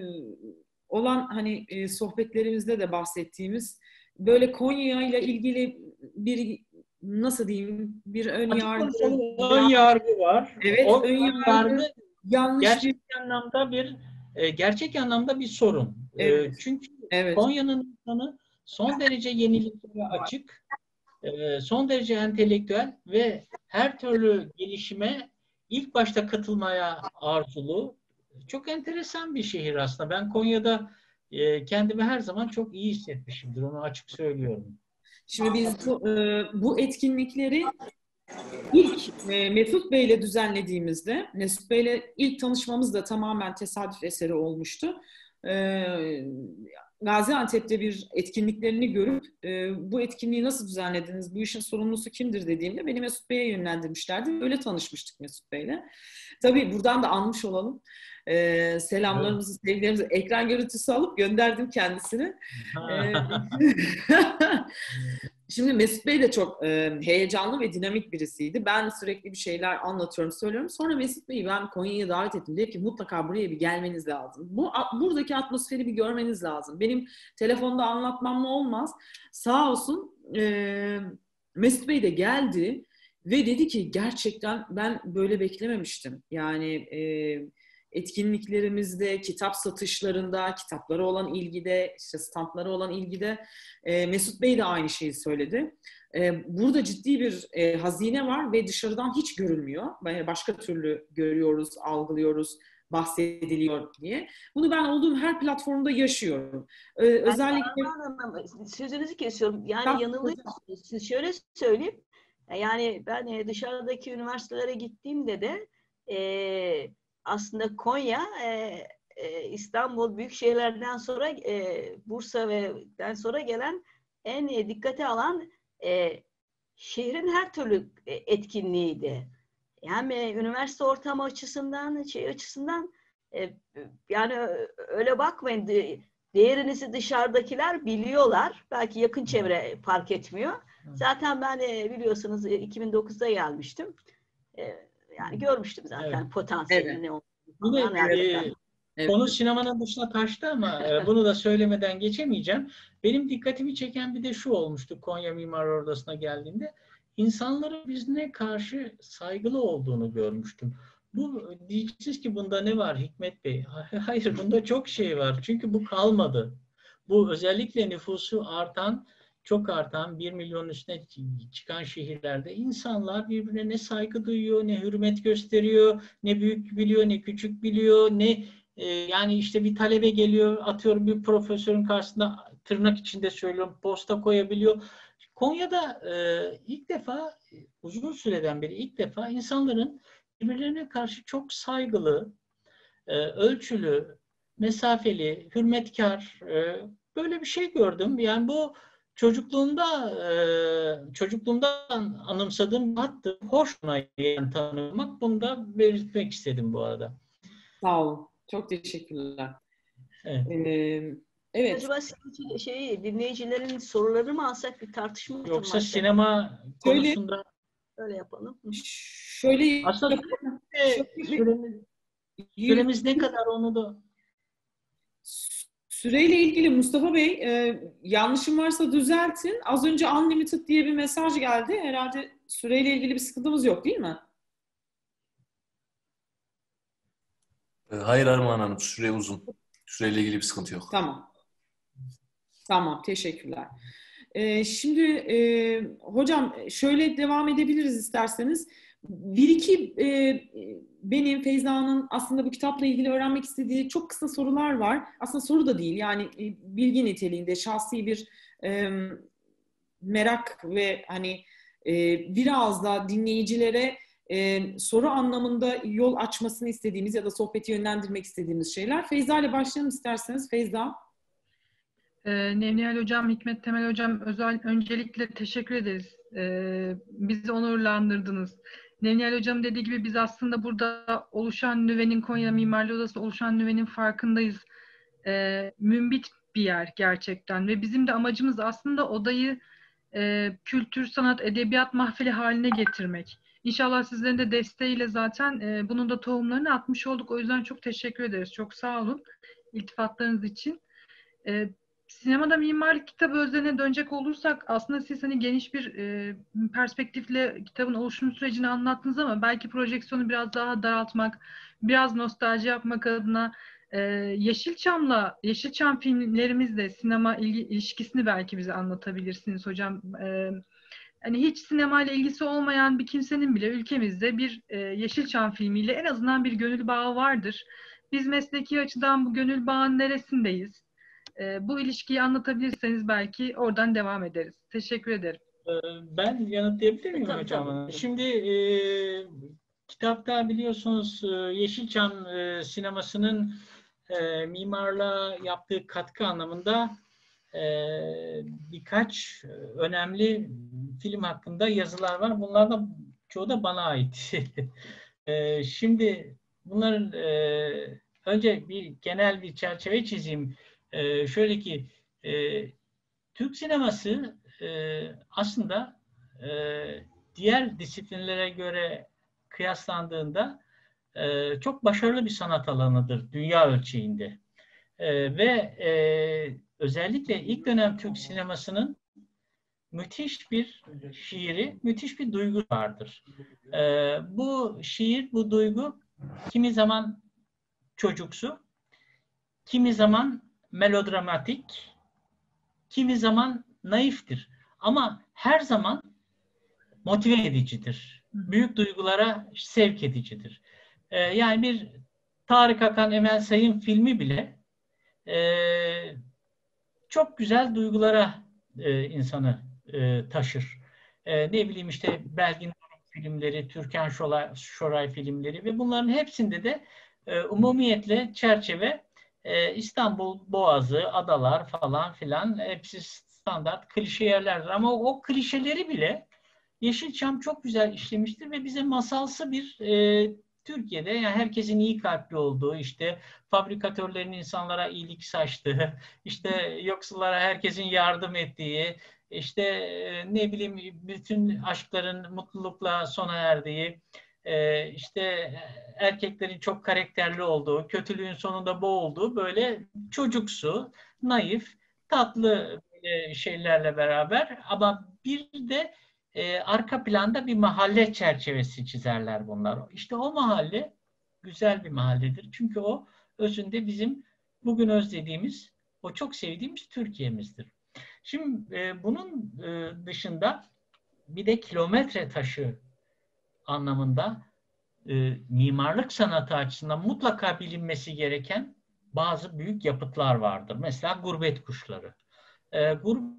D: olan hani e, sohbetlerimizde de bahsettiğimiz böyle Konya ile ilgili bir nasıl diyeyim bir ön yargı
C: ön yargı var.
D: Evet,
C: o
D: ön yargı, yargı yanlış
C: gerçek bir... anlamda bir e, gerçek anlamda bir sorun.
D: Evet.
C: E, çünkü
D: evet.
C: Konya'nın insanı son derece yeniliklere açık, son derece entelektüel ve her türlü gelişime ilk başta katılmaya arzulu. Çok enteresan bir şehir aslında. Ben Konya'da kendimi her zaman çok iyi hissetmişimdir. Onu açık söylüyorum.
D: Şimdi biz bu, bu etkinlikleri ilk Mesut Bey ile düzenlediğimizde, Mesut Bey ile ilk tanışmamız da tamamen tesadüf eseri olmuştu. Gaziantep'te bir etkinliklerini görüp e, bu etkinliği nasıl düzenlediniz, bu işin sorumlusu kimdir dediğimde beni Mesut Bey'e yönlendirmişlerdi. Öyle tanışmıştık Mesut Bey'le. Tabii buradan da anmış olalım. E, selamlarımızı, evet. sevgilerimizi ekran görüntüsü alıp gönderdim kendisine. E, Şimdi Mesut Bey de çok e, heyecanlı ve dinamik birisiydi. Ben sürekli bir şeyler anlatıyorum, söylüyorum. Sonra Mesut Bey'i ben Konya'ya davet ettim. Dedi ki mutlaka buraya bir gelmeniz lazım. Bu buradaki atmosferi bir görmeniz lazım. Benim telefonda anlatmamla olmaz. Sağ olsun e, Mesut Bey de geldi ve dedi ki gerçekten ben böyle beklememiştim. Yani e, etkinliklerimizde, kitap satışlarında, kitaplara olan ilgide, işte standlara olan ilgide e, Mesut Bey de aynı şeyi söyledi. E, burada ciddi bir e, hazine var ve dışarıdan hiç görülmüyor. Yani başka türlü görüyoruz, algılıyoruz, bahsediliyor diye. Bunu ben olduğum her platformda yaşıyorum. Ee, özellikle
B: sözünüzü kesiyorum. Yani yanılıyorsunuz. Siz şöyle söyleyeyim. Yani ben dışarıdaki üniversitelere gittiğimde de e, aslında Konya e, e, İstanbul büyük şehirlerden sonra e, Bursa ve'den sonra gelen en e, dikkate alan e, şehrin her türlü etkinliğiydi. Hem e, üniversite ortamı açısından, şey açısından e, yani öyle bakmayın. De, değerinizi dışarıdakiler biliyorlar. Belki yakın çevre fark etmiyor. Zaten ben e, biliyorsunuz iki bin dokuzda gelmiştim. E, yani görmüştüm zaten evet. Potansiyelini evet. ne olduğunu.
C: Evet. Evet. Konu sinemanın dışına taştı ama e, bunu da söylemeden geçemeyeceğim. Benim dikkatimi çeken bir de şu olmuştu Konya Mimar Odası'na geldiğimde. İnsanların bizine karşı saygılı olduğunu görmüştüm. Bu diyeceksiniz ki bunda ne var Hikmet Bey? Hayır, bunda çok şey var. Çünkü bu kalmadı. Bu özellikle nüfusu artan, çok artan, bir milyonun üstüne çıkan şehirlerde insanlar birbirine ne saygı duyuyor, ne hürmet gösteriyor, ne büyük biliyor, ne küçük biliyor, ne e, yani işte bir talebe geliyor, atıyorum bir profesörün karşısında tırnak içinde söylüyorum, posta koyabiliyor. Konya'da e, ilk defa, uzun süreden beri ilk defa insanların birbirlerine karşı çok saygılı, e, ölçülü, mesafeli, hürmetkar, e, böyle bir şey gördüm. Yani bu çocukluğumda, e, çocukluğumdan anımsadığım hattı. Hoş yani tanımak. Bunu da belirtmek istedim bu arada.
D: Sağ olun. Çok teşekkürler.
C: Evet.
D: Ee, evet.
B: Acaba şey, dinleyicilerin soruları mı alsak, bir tartışma mı?
C: Yoksa sinema konusunda
B: şöyle, öyle yapalım.
D: Şöyle
C: aslında süremiz, süremiz ne kadar onu da
D: süreyle ilgili Mustafa Bey e, yanlışım varsa düzeltin. Az önce unlimited diye bir mesaj geldi. Herhalde süreyle ilgili bir sıkıntımız yok değil mi?
E: Hayır Armağan Hanım, süre uzun. Süreyle ilgili bir sıkıntı yok.
D: Tamam. Tamam, teşekkürler. Ee, şimdi e, hocam şöyle devam edebiliriz isterseniz. Bir iki e, benim Feyza'nın aslında bu kitapla ilgili öğrenmek istediği çok kısa sorular var. Aslında soru da değil, yani e, bilgi niteliğinde şahsi bir e, merak ve hani e, biraz da dinleyicilere e, soru anlamında yol açmasını istediğimiz ya da sohbeti yönlendirmek istediğimiz şeyler. Feyza ile başlayalım isterseniz. Feyza.
A: Ee, Nevnihal Hocam, Hikmet Temel Hocam, özel öncelikle teşekkür ederiz. Ee, bizi onurlandırdınız. Nevnihal Hocam dediği gibi biz aslında burada oluşan nüvenin, Konya Mimarlığı Odası oluşan nüvenin farkındayız. Ee, mümbit bir yer gerçekten ve bizim de amacımız aslında odayı e, kültür, sanat, edebiyat mahfili haline getirmek. İnşallah sizlerin de desteğiyle zaten e, bunun da tohumlarını atmış olduk. O yüzden çok teşekkür ederiz. Çok sağ olun iltifatlarınız için. E, Sinemada mimarlık kitabı özeline dönecek olursak aslında siz hani geniş bir e, perspektifle kitabın oluşum sürecini anlattınız ama belki projeksiyonu biraz daha daraltmak, biraz nostalji yapmak adına e, Yeşilçam'la, Yeşilçam filmlerimizle sinema ilgi, ilişkisini belki bize anlatabilirsiniz hocam. E, hani hiç sinemayla ilgisi olmayan bir kimsenin bile ülkemizde bir e, Yeşilçam filmiyle en azından bir gönül bağı vardır. Biz mesleki açıdan bu gönül bağının neresindeyiz? E, bu ilişkiyi anlatabilirseniz belki oradan devam ederiz. Teşekkür ederim.
C: Ben yanıtlayabilir miyim
B: tabii,
C: hocam?
B: tabii.
C: Şimdi e, kitapta biliyorsunuz Yeşilçam e, sinemasının e, mimarlığa yaptığı katkı anlamında e, birkaç önemli film hakkında yazılar var. Bunlardan çoğu da bana ait. e, şimdi bunların e, önce bir genel bir çerçeve çizeyim. E, şöyle ki e, Türk sineması e, aslında e, diğer disiplinlere göre kıyaslandığında e, çok başarılı bir sanat alanıdır dünya ölçeğinde. E, ve e, özellikle ilk dönem Türk sinemasının müthiş bir şiiri, müthiş bir duygu vardır. E, bu şiir, bu duygu kimi zaman çocuksu, kimi zaman melodramatik, kimi zaman naiftir. Ama her zaman motive edicidir. Büyük duygulara sevk edicidir. Ee, yani bir Tarık Akan, Emel Sayın filmi bile e, çok güzel duygulara e, insanı e, taşır. E, ne bileyim işte Belgin filmleri, Türkan Şoray, Şoray filmleri ve bunların hepsinde de e, umumiyetle çerçeve e, İstanbul Boğazı, adalar falan filan hepsi standart klişe yerlerdir. Ama o, o klişeleri bile Yeşilçam çok güzel işlemiştir ve bize masalsı bir e, Türkiye'de yani herkesin iyi kalpli olduğu, işte fabrikatörlerin insanlara iyilik saçtığı, işte yoksullara herkesin yardım ettiği, işte e, ne bileyim bütün aşkların mutlulukla sona erdiği, e, işte erkeklerin çok karakterli olduğu, kötülüğün sonunda boğulduğu böyle çocuksu, naif, tatlı böyle şeylerle beraber ama bir de e, arka planda bir mahalle çerçevesi çizerler bunlar. İşte o mahalle güzel bir mahalledir. Çünkü o özünde bizim bugün özlediğimiz, o çok sevdiğimiz Türkiye'mizdir. Şimdi e, bunun e, dışında bir de kilometre taşı anlamında e, mimarlık sanatı açısından mutlaka bilinmesi gereken bazı büyük yapıtlar vardır. Mesela Gurbet Kuşları. E, Gurbet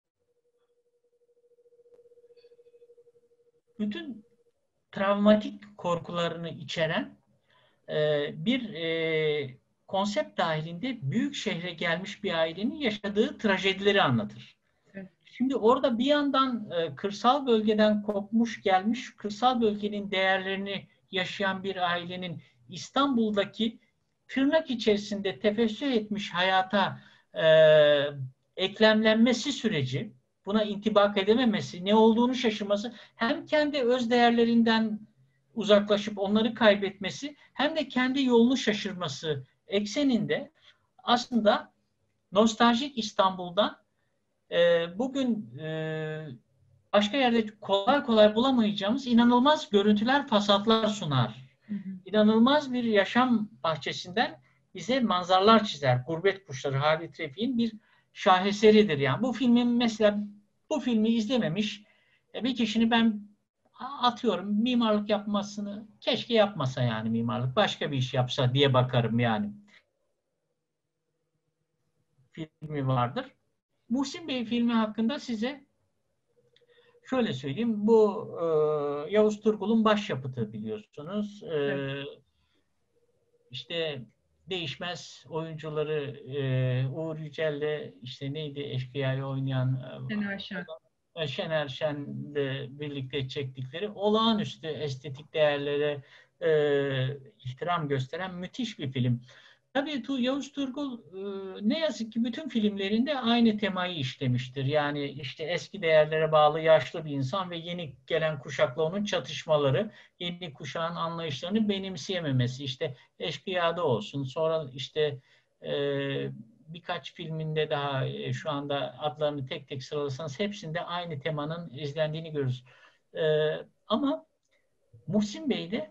C: bütün travmatik korkularını içeren e, bir e, konsept dahilinde büyük şehre gelmiş bir ailenin yaşadığı trajedileri anlatır.
A: Evet.
C: Şimdi orada bir yandan e, kırsal bölgeden kopmuş gelmiş, kırsal bölgenin değerlerini yaşayan bir ailenin İstanbul'daki tırnak içerisinde tefessür etmiş hayata e, eklemlenmesi süreci, buna intibak edememesi, ne olduğunu şaşırması, hem kendi öz değerlerinden uzaklaşıp onları kaybetmesi, hem de kendi yolunu şaşırması ekseninde aslında nostaljik İstanbul'dan e, bugün e, başka yerde kolay kolay bulamayacağımız inanılmaz görüntüler, fasatlar sunar. Hı hı. İnanılmaz bir yaşam bahçesinden bize manzaralar çizer. Gurbet Kuşları, Halit Refik'in bir şaheseridir. Yani bu filmin mesela bu filmi izlememiş bir kişinin ben atıyorum mimarlık yapmasını keşke yapmasa yani mimarlık başka bir iş yapsa diye bakarım yani. Filmi vardır. Muhsin Bey filmi hakkında size şöyle söyleyeyim. Bu e, Yavuz Turgul'un başyapıtı biliyorsunuz. E, evet. İşte değişmez oyuncuları e, Uğur Yücel'le işte neydi Eşkıya'yı oynayan
A: Şener Şen.
C: Şener Şen'le birlikte çektikleri olağanüstü estetik değerlere e, ihtiram gösteren müthiş bir film. Tabii Yavuz Turgul e, ne yazık ki bütün filmlerinde aynı temayı işlemiştir. Yani işte eski değerlere bağlı yaşlı bir insan ve yeni gelen kuşakla onun çatışmaları, yeni kuşağın anlayışlarını benimseyememesi. İşte Eşkıya'da olsun, sonra işte e, birkaç filminde daha e, şu anda adlarını tek tek sıralasanız hepsinde aynı temanın izlendiğini görürüz. E, ama Muhsin Bey'de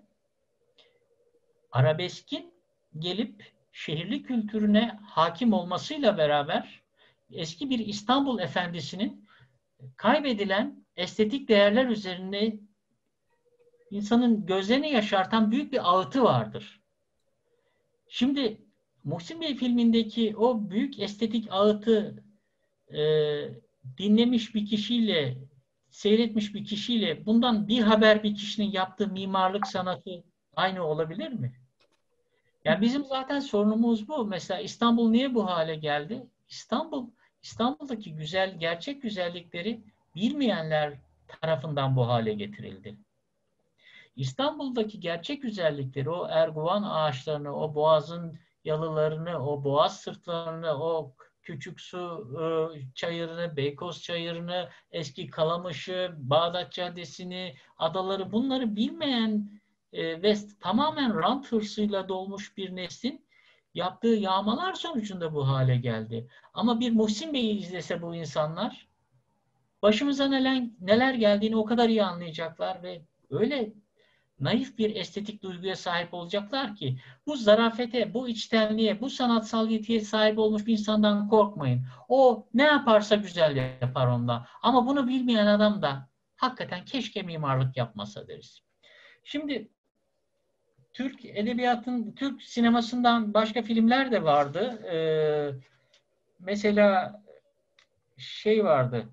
C: arabeskin gelip şehirli kültürüne hakim olmasıyla beraber eski bir İstanbul efendisinin kaybedilen estetik değerler üzerine insanın gözlerini yaşartan büyük bir ağıtı vardır. Şimdi Muhsin Bey filmindeki o büyük estetik ağıtı e, dinlemiş bir kişiyle, seyretmiş bir kişiyle bundan bir haber bir kişinin yaptığı mimarlık sanatı aynı olabilir mi? Yani bizim zaten sorunumuz bu. Mesela İstanbul niye bu hale geldi? İstanbul, İstanbul'daki güzel, gerçek güzellikleri bilmeyenler tarafından bu hale getirildi. İstanbul'daki gerçek güzellikleri, o erguvan ağaçlarını, o boğazın yalılarını, o boğaz sırtlarını, o küçük su e, çayırını, Beykoz çayırını, eski Kalamış'ı, Bağdat Caddesi'ni, adaları, bunları bilmeyen e, ve tamamen rant hırsıyla dolmuş bir neslin yaptığı yağmalar sonucunda bu hale geldi. Ama bir Muhsin Bey'i izlese bu insanlar, başımıza neler, neler geldiğini o kadar iyi anlayacaklar ve öyle naif bir estetik duyguya sahip olacaklar ki bu zarafete, bu içtenliğe, bu sanatsal yetiye sahip olmuş bir insandan korkmayın. O ne yaparsa güzel yapar onda. Ama bunu bilmeyen adam da hakikaten keşke mimarlık yapmasa deriz. Şimdi Türk edebiyatın, Türk sinemasından başka filmler de vardı. Ee, mesela şey vardı.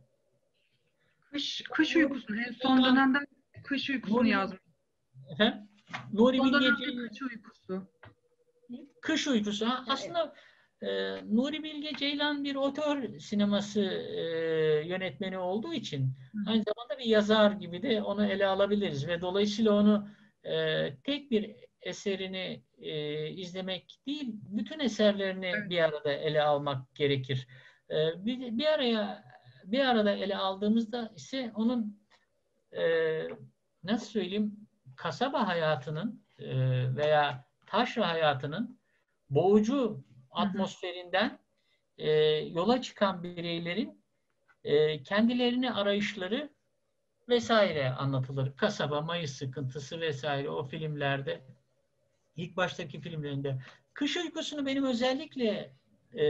A: Kış, kış uykusunu, en son dönemde kış uykusunu
C: Nuri,
A: yazmış.
C: efendim? Nuri
A: Son
C: Bilge
A: dönemde
C: Ceylan.
A: kış uykusu.
C: Kış uykusu. Ha, aslında e, Nuri Bilge Ceylan bir otör sineması e, yönetmeni olduğu için aynı zamanda bir yazar gibi de onu ele alabiliriz ve dolayısıyla onu e, tek bir eserini e, izlemek değil, bütün eserlerini
A: Evet.
C: bir arada ele almak gerekir. E, bir, bir araya bir arada ele aldığımızda ise onun e, nasıl söyleyeyim, kasaba hayatının e, veya taşra hayatının boğucu atmosferinden e, yola çıkan bireylerin e, kendilerini arayışları vesaire anlatılır. Kasaba, Mayıs sıkıntısı vesaire o filmlerde, ilk baştaki filmlerinde. Kış Uykusu'nu benim özellikle e,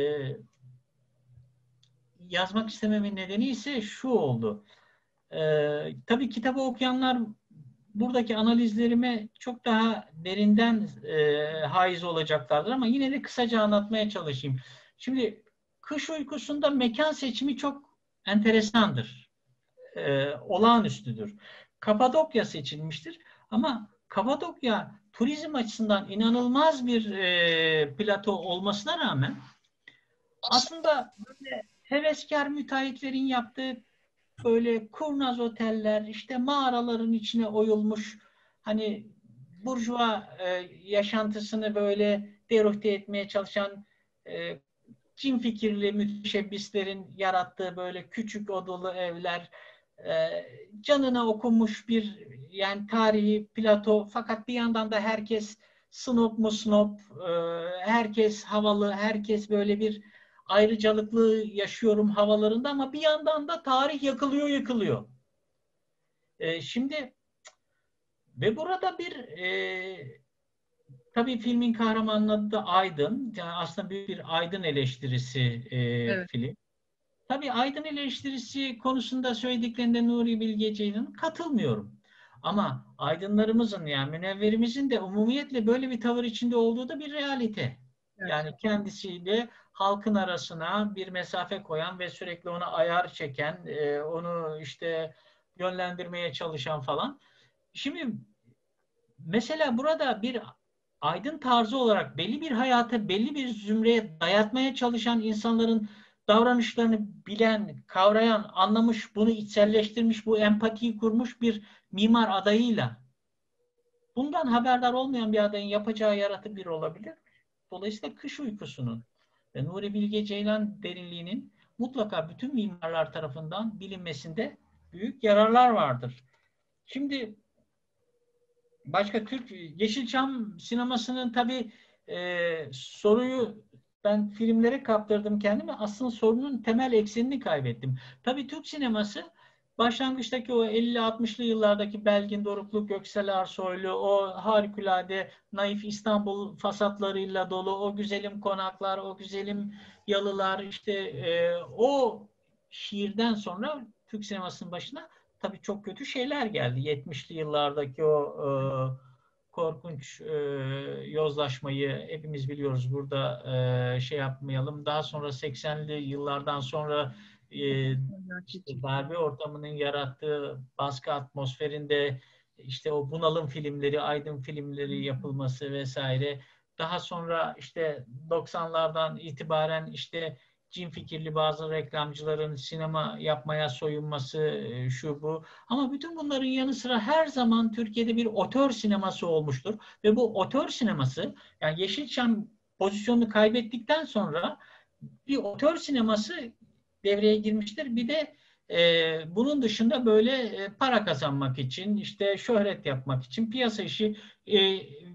C: yazmak istememin nedeni ise şu oldu. E, tabii kitabı okuyanlar buradaki analizlerime çok daha derinden e, haiz olacaklardır ama yine de kısaca anlatmaya çalışayım. Şimdi Kış Uykusu'nda mekan seçimi çok enteresandır. E, olağanüstüdür. Kapadokya seçilmiştir ama Kapadokya turizm açısından inanılmaz bir e, plato olmasına rağmen aslında böyle heveskar müteahhitlerin yaptığı böyle kurnaz oteller, işte mağaraların içine oyulmuş, hani burjuva e, yaşantısını böyle deruhte etmeye çalışan e, cin fikirli müteşebbislerin yarattığı böyle küçük odalı evler, e, canına okunmuş bir yani tarihi plato, fakat bir yandan da herkes snob mu snob, e, herkes havalı, herkes böyle bir ayrıcalıklı yaşıyorum havalarında ama bir yandan da tarih yakılıyor yakılıyor. E, şimdi ve burada bir e, tabii filmin kahramanının adı da Aydın. Yani aslında büyük bir Aydın eleştirisi e,
A: Evet.
C: film. Tabii Aydın eleştirisi konusunda söylediklerinde Nuri Bilge Ceylan'ın katılmıyorum. Ama aydınlarımızın yani münevverimizin de umumiyetle böyle bir tavır içinde olduğu da bir realite. Yani kendisiyle halkın arasına bir mesafe koyan ve sürekli ona ayar çeken, e, onu işte yönlendirmeye çalışan falan. Şimdi mesela burada bir aydın tarzı olarak belli bir hayata, belli bir zümreye dayatmaya çalışan insanların davranışlarını bilen, kavrayan, anlamış, bunu içselleştirmiş, bu empatiyi kurmuş bir mimar adayıyla bundan haberdar olmayan bir adayın yapacağı yaratı bir olabilir. Dolayısıyla Kış Uykusu'nun ve Nuri Bilge Ceylan derinliğinin mutlaka bütün mimarlar tarafından bilinmesinde büyük yararlar vardır. Şimdi başka Türk Yeşilçam sinemasının tabii e, soruyu ben filmlere kaptırdım kendimi. Aslında sorunun temel eksenini kaybettim. Tabii Türk sineması başlangıçtaki o elli altmışlı yıllardaki Belgin Doruklu, Göksel Arsoylu, o harikulade naif İstanbul fasatlarıyla dolu, o güzelim konaklar, o güzelim yalılar, işte e, o şiirden sonra Türk sinemasının başına tabii çok kötü şeyler geldi. yetmişli yıllardaki o e, korkunç e, yozlaşmayı hepimiz biliyoruz. Burada e, şey yapmayalım. Daha sonra seksenli yıllardan sonra e, işte darbe ortamının yarattığı baskı atmosferinde işte o bunalım filmleri, aydın filmleri yapılması vesaire. daha sonra işte doksanlardan itibaren işte cin fikirli bazı reklamcıların sinema yapmaya soyunması, şu bu. Ama bütün bunların yanı sıra her zaman Türkiye'de bir otör sineması olmuştur. Ve bu otör sineması, yani Yeşilçam pozisyonunu kaybettikten sonra bir otör sineması devreye girmiştir. Bir de e, bunun dışında böyle e, para kazanmak için, işte şöhret yapmak için piyasa işi e,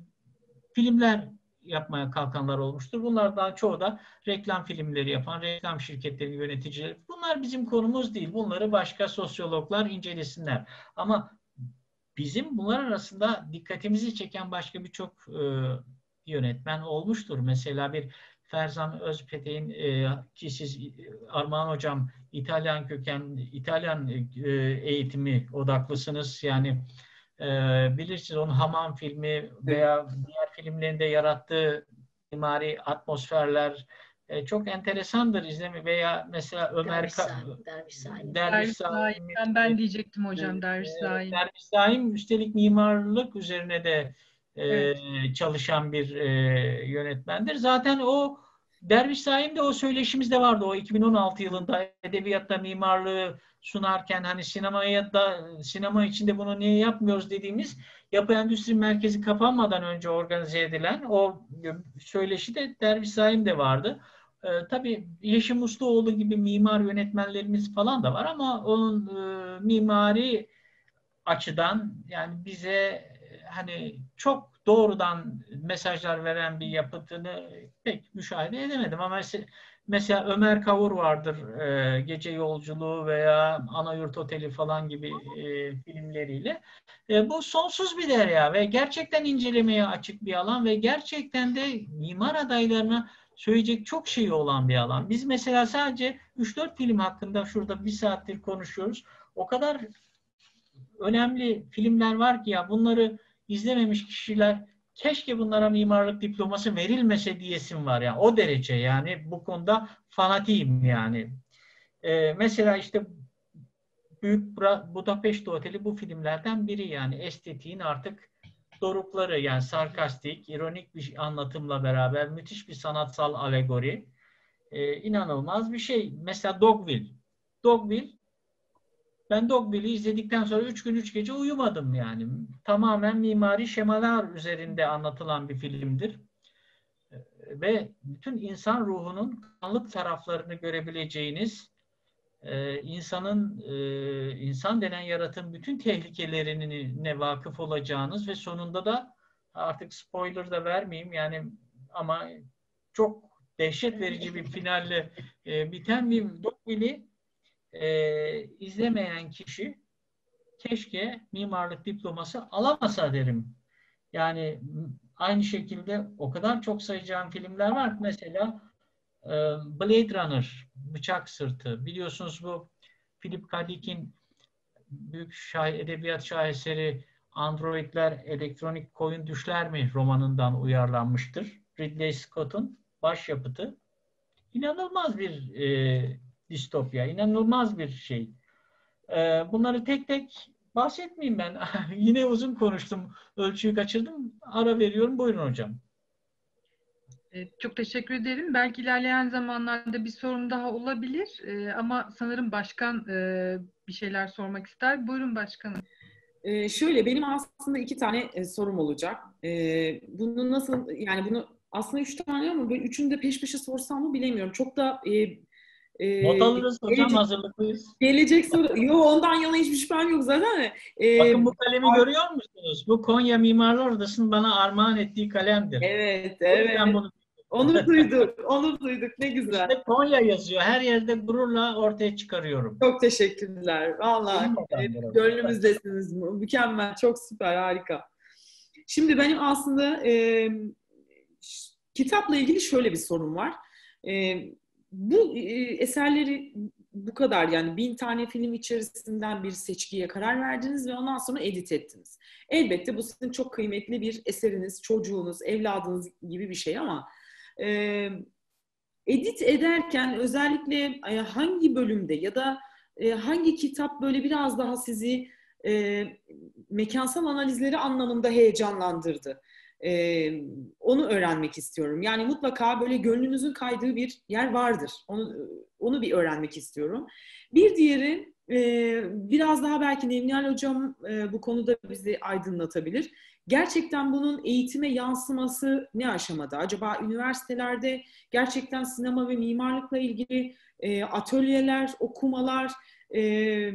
C: filmler yapmaya kalkanlar olmuştur. Bunlardan çoğu da reklam filmleri yapan, reklam şirketlerinin yöneticileri. Bunlar bizim konumuz değil. Bunları başka sosyologlar incelesinler. Ama bizim bunlar arasında dikkatimizi çeken başka birçok e, yönetmen olmuştur. Mesela bir Ferzan Özpetek'in e, ki siz Armağan Hocam İtalyan köken, İtalyan e, eğitimi odaklısınız. Yani e, bilirsiniz onun Hamam filmi veya diğer filmlerinde yarattığı mimari atmosferler e, çok enteresandır izlemi veya mesela Ömer
B: Derviş Zaim, Derviş Zaim.
A: Derviş Zaim. Ben, ben diyecektim hocam, Derviş Zaim.
C: Derviş Zaim üstelik mimarlık üzerine de e,
A: Evet.
C: çalışan bir e, yönetmendir. Zaten o Derviş Zaim'de o söyleşimizde vardı. O iki bin on altı yılında edebiyatta mimarlığı sunarken hani sinemaya da sinema içinde bunu niye yapmıyoruz dediğimiz Yapı Endüstri Merkezi kapanmadan önce organize edilen o söyleşi de Derviş Zaim'de vardı. Ee, tabii Yeşim Musluoğlu gibi mimar yönetmenlerimiz falan da var ama onun e, mimari açıdan yani bize e, hani çok doğrudan mesajlar veren bir yapıtını pek müşahede edemedim ama mesela, mesela Ömer Kavur vardır e, Gece Yolculuğu veya Anayurt Oteli falan gibi e, filmleriyle. E, bu sonsuz bir derya ve gerçekten incelemeye açık bir alan ve gerçekten de mimar adaylarına söyleyecek çok şey olan bir alan. Biz mesela sadece üç dört film hakkında şurada bir saattir konuşuyoruz. O kadar önemli filmler var ki ya bunları izlememiş kişiler keşke bunlara mimarlık diploması verilmese diyesim var ya. O derece yani bu konuda fanatiyim yani. Ee, mesela işte Büyük Budapeşte Oteli bu filmlerden biri yani estetiğin artık dorukları yani sarkastik, ironik bir anlatımla beraber müthiş bir sanatsal alegori. Ee, inanılmaz bir şey. Mesela Dogville. Dogville Ben Dogville'i izledikten sonra üç gün üç gece uyumadım yani. Tamamen mimari şemalar üzerinde anlatılan bir filmdir. Ve bütün insan ruhunun karanlık taraflarını görebileceğiniz, insanın, insan denen yaratığın bütün tehlikelerine vakıf olacağınız ve sonunda da artık spoiler da vermeyeyim yani ama çok dehşet verici bir finalle biten bir Dogville'i Ee, izlemeyen kişi keşke mimarlık diploması alamasa derim. Yani aynı şekilde o kadar çok sayacağım filmler var ki mesela e, Blade Runner, Bıçak Sırtı. Biliyorsunuz bu Philip K. Dick'in büyük şah, edebiyat şaheseri Androidler Elektronik Koyun Düşler mi romanından uyarlanmıştır. Ridley Scott'un başyapıtı. İnanılmaz bir e, distopya, inanılmaz bir şey. Ee, bunları tek tek bahsetmeyeyim ben. Yine uzun konuştum, ölçüyü kaçırdım. Ara veriyorum, buyurun hocam.
A: Çok teşekkür ederim. Belki ilerleyen zamanlarda bir sorum daha olabilir ee, ama sanırım başkan e, bir şeyler sormak ister. Buyurun başkanım.
D: Ee, şöyle benim aslında iki tane e, sorum olacak. Ee, bunu nasıl yani bunu aslında üç tane ama böyle üçünü de peş peşe sorsam mı bilemiyorum. Çok da e, e,
C: Not alırız hocam,
D: gelecek,
C: hazırlıklıyız.
D: Gelecek soru. Yok ondan yana hiçbir şüphem yok zaten. Ee,
C: Bakın bu kalemi görüyor musunuz? Bu Konya Mimarlar Odası'nın bana armağan ettiği kalemdir.
D: Evet, evet.
C: Bunu...
D: Onu duyduk, onu duyduk. Ne güzel.
C: İşte Konya yazıyor. Her yerde gururla ortaya çıkarıyorum.
D: Çok teşekkürler. Vallahi e, gönlümüzdesiniz. Mükemmel, çok süper, harika. Şimdi benim aslında e, kitapla ilgili şöyle bir sorum var. E, bu e, eserleri bu kadar yani bin tane film içerisinden bir seçkiye karar verdiniz ve ondan sonra edit ettiniz. Elbette bu sizin çok kıymetli bir eseriniz, çocuğunuz, evladınız gibi bir şey ama e, edit ederken özellikle hangi bölümde ya da e, hangi kitap böyle biraz daha sizi e, mekansal analizleri anlamında heyecanlandırdı? Ee, onu öğrenmek istiyorum. Yani mutlaka böyle gönlünüzün kaydığı bir yer vardır. Onu, onu bir öğrenmek istiyorum. Bir diğeri, e, biraz daha belki Nevnihal Hocam e, bu konuda bizi aydınlatabilir. Gerçekten bunun eğitime yansıması ne aşamada? Acaba üniversitelerde gerçekten sinema ve mimarlıkla ilgili e, atölyeler, okumalar, e,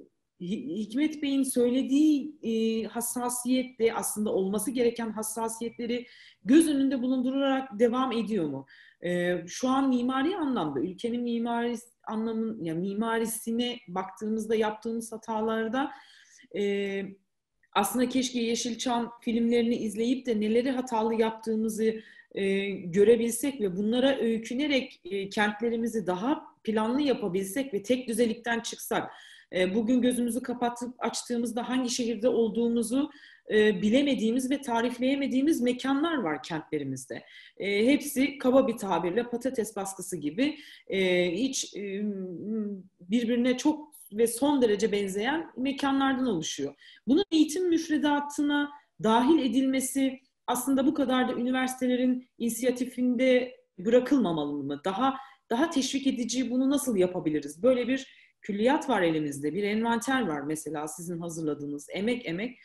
D: Hikmet Bey'in söylediği e, hassasiyetle aslında olması gereken hassasiyetleri göz önünde bulundurarak devam ediyor mu? E, şu an mimari anlamda ülkenin mimari anlamın, yani mimarisine baktığımızda yaptığımız hatalarda e, aslında keşke Yeşilçam filmlerini izleyip de neleri hatalı yaptığımızı e, görebilsek ve bunlara öykünerek e, kentlerimizi daha planlı yapabilsek ve tek düzelikten çıksak. E, bugün gözümüzü kapatıp açtığımızda hangi şehirde olduğumuzu e, bilemediğimiz ve tarifleyemediğimiz mekanlar var kentlerimizde. E, hepsi kaba bir tabirle patates baskısı gibi e, hiç e, birbirine çok ve son derece benzeyen mekanlardan oluşuyor. Bunun eğitim müfredatına dahil edilmesi aslında bu kadar da üniversitelerin inisiyatifinde bırakılmamalı mı? Daha daha teşvik edici bunu nasıl yapabiliriz? Böyle bir külliyat var elimizde, bir envanter var mesela sizin hazırladığınız emek emek.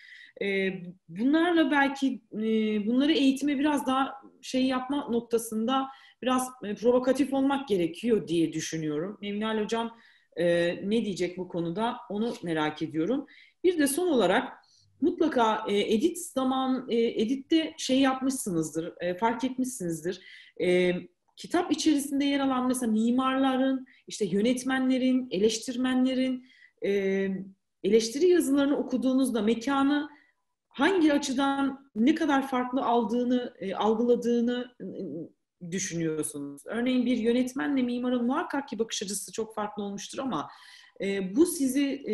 D: Bunlarla belki bunları eğitime biraz daha şey yapma noktasında biraz provokatif olmak gerekiyor diye düşünüyorum. Nevnihal Hocam ne diyecek bu konuda onu merak ediyorum. Bir de son olarak mutlaka edit zaman, editte şey yapmışsınızdır, fark etmişsinizdir. Kitap içerisinde yer alan mesela mimarların, işte yönetmenlerin, eleştirmenlerin eleştiri yazılarını okuduğunuzda mekanı hangi açıdan ne kadar farklı aldığını, algıladığını düşünüyorsunuz? Örneğin bir yönetmenle mimarın muhakkak ki bakış açısı çok farklı olmuştur ama e, bu sizi e,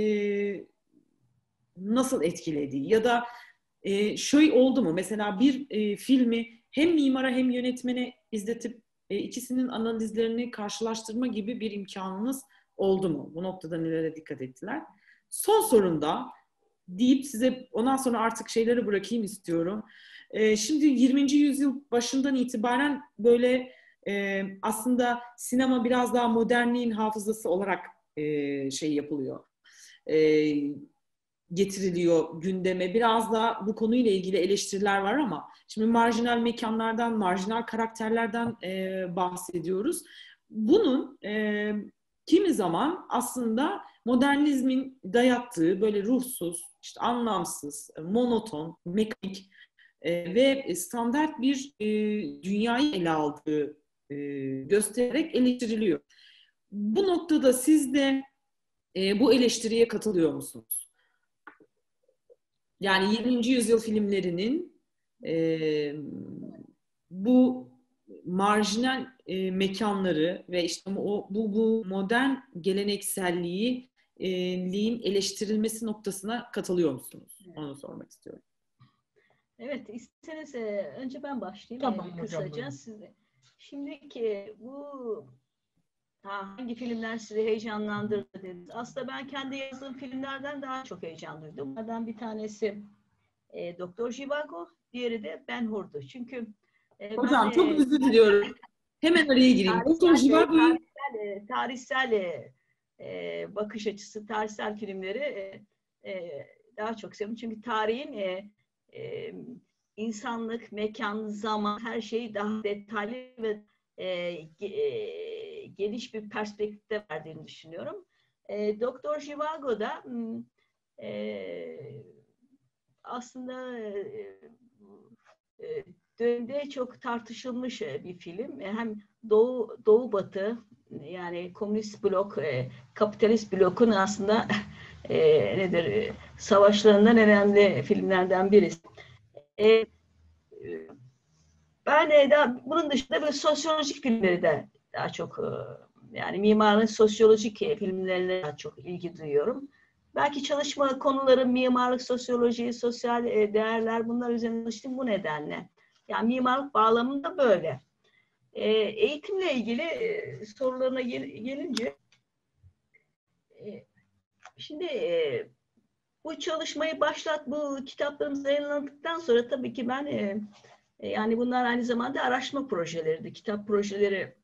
D: nasıl etkiledi? Ya da e, şöyle oldu mu? Mesela bir e, filmi hem mimara hem yönetmene izletip e, ikisinin analizlerini karşılaştırma gibi bir imkanınız oldu mu? Bu noktada nelere dikkat ettiler? Son sorumda deyip size ondan sonra artık şeyleri bırakayım istiyorum. Ee, şimdi yirminci yüzyıl başından itibaren böyle e, aslında sinema biraz daha modernliğin hafızası olarak e, şey yapılıyor. E, getiriliyor gündeme. Biraz da bu konuyla ilgili eleştiriler var ama şimdi marjinal mekanlardan, marjinal karakterlerden e, bahsediyoruz. Bunun e, kimi zaman aslında modernizmin dayattığı böyle ruhsuz, işte anlamsız, monoton, mekanik e, ve standart bir e, dünyayı ele aldığı e, göstererek eleştiriliyor. Bu noktada siz de e, bu eleştiriye katılıyor musunuz? Yani yirminci yüzyıl filmlerinin e, bu marjinal e, mekanları ve işte o bu bu modern gelenekselliği e, liğin eleştirilmesi noktasına katılıyor musunuz? Onu sormak istiyorum.
B: Evet, isterseniz e, önce ben başlayayım.
C: Tamam
B: e,
C: hocam.
B: Kısaca size. Şimdiki bu ha, hangi filmler sizi heyecanlandırdı dediniz. Aslında ben kendi yazdığım filmlerden daha çok heyecan duydum. Bunlardan bir tanesi e, Doktor Zhivago, diğeri de Ben Hur'du. Çünkü e,
D: Hocam
B: ben,
D: çok
B: e,
D: özür diliyorum. Hemen araya gireyim. Doktor Zhivago'yu
B: tarihsel, tarihsel e, bakış açısı, tarihsel filmleri e, e, daha çok seviyorum. Çünkü tarihin e, e, insanlık, mekan, zaman, her şeyi daha detaylı ve e, e, geniş bir perspektifte verdiğini düşünüyorum. E, Doktor Zhivago'da e, aslında e, e, dönemde çok tartışılmış bir film. Hem Doğu, Doğu Batı, yani komünist blok, e, kapitalist blokun aslında e, nedir savaşlarından önemli filmlerden birisi. E, ben e, daha, bunun dışında böyle sosyolojik filmleri de daha çok e, yani mimarın sosyolojik filmlerine daha çok ilgi duyuyorum. Belki çalışma konuları mimarlık, sosyoloji, sosyal e, değerler bunlar üzerine çalıştım bu nedenle. Yani mimarlık bağlamında böyle. E, eğitimle ilgili e, sorularına gel, gelince e, şimdi e, bu çalışmayı başlat, bu kitaplarımız yayınlandıktan sonra tabii ki ben e, E, yani bunlar aynı zamanda araştırma projeleriydi. Kitap projeleri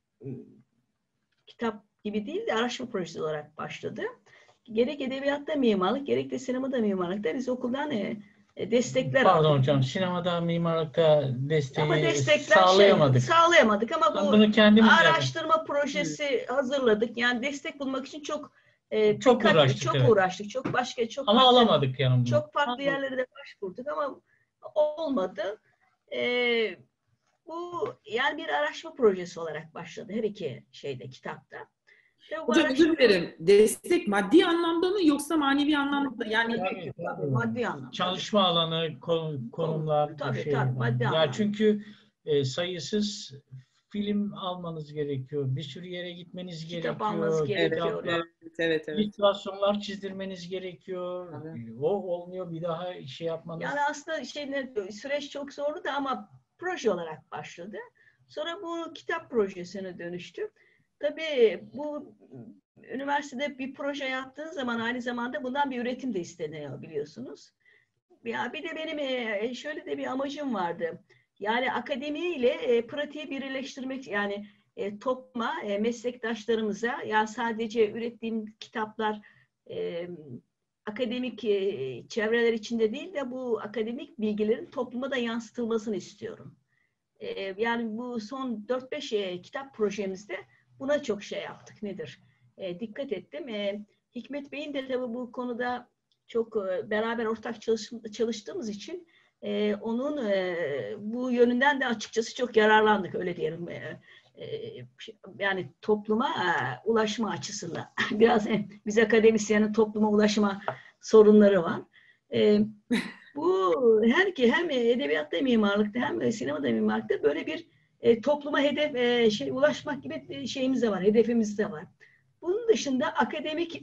B: kitap gibi değil de araştırma projesi olarak başladı. Gerek edebiyatta mimarlık, gerek de sinemada mimarlıkta biz okuldan e, destekler
C: Pardon
B: aldık.
C: hocam, sinemada, mimarlıkta desteği
B: Ama destekler
C: sağlayamadık.
B: Şey, sağlayamadık ama
C: Ben
B: bu
C: bunu kendimiz
B: araştırma
C: yaptık.
B: projesi hazırladık. Yani destek bulmak için çok e,
C: Çok
B: dikkat,
C: uğraştık,
B: çok
C: evet.
B: uğraştık. Çok başka, çok
C: Ama
B: farklı,
C: alamadık yani bunu.
B: çok farklı
D: Anladım.
B: yerlere de başvurduk ama olmadı. E, bu yani bir araştırma projesi olarak başladı her iki şeyde, kitapta. Ve bu
D: Hocam özür
B: araştırma
D: dilerim. Destek maddi anlamda mı yoksa manevi anlamda mı? Yani
B: Tabii, tabii, maddi anlamda.
C: Çalışma alanı, kon- konumlar, bu
B: Tabii,
C: şey.
B: tabii, maddi
C: Ya
B: anlamda.
C: çünkü e, sayısız film almanız gerekiyor. Bir sürü yere gitmeniz
B: Kitap
C: gerekiyor.
B: almanız
D: evet,
B: gerekiyor.
C: Kitaplar,
D: evet, evet, evet.
C: illüstrasyonlar çizdirmeniz gerekiyor.
D: Tabii.
C: O olmuyor, bir daha şey yapmanız.
B: Yani aslında şey, ne- süreç çok zordu da ama proje olarak başladı. Sonra bu kitap projesine dönüştü. Tabii bu üniversitede bir proje yaptığın zaman aynı zamanda bundan bir üretim de isteniyor biliyorsunuz. Ya bir de benim e, şöyle de bir amacım vardı. Yani akademi ile e, pratiği birleştirmek, yani e, topluma, e, meslektaşlarımıza, yani sadece ürettiğim kitaplar e, akademik e, çevreler içinde değil de bu akademik bilgilerin topluma da yansıtılmasını istiyorum. E, yani bu son dört beş e, kitap projemizde buna çok şey yaptık. Nedir? E, dikkat ettim. E, Hikmet Bey'in de tabii bu konuda çok e, beraber ortak çalış, çalıştığımız için e, onun e, bu yönünden de açıkçası çok yararlandık, öyle diyelim. E, e, yani topluma e, ulaşma açısından. Biraz e, biz akademisyenin topluma ulaşma sorunları var. E, bu her ki hem edebiyatta, mimarlıkta hem sinemada, mimarlıkta böyle bir e, topluma hedef e, şey ulaşmak gibi şeyimiz de var, hedefimiz de var. Bunun dışında akademik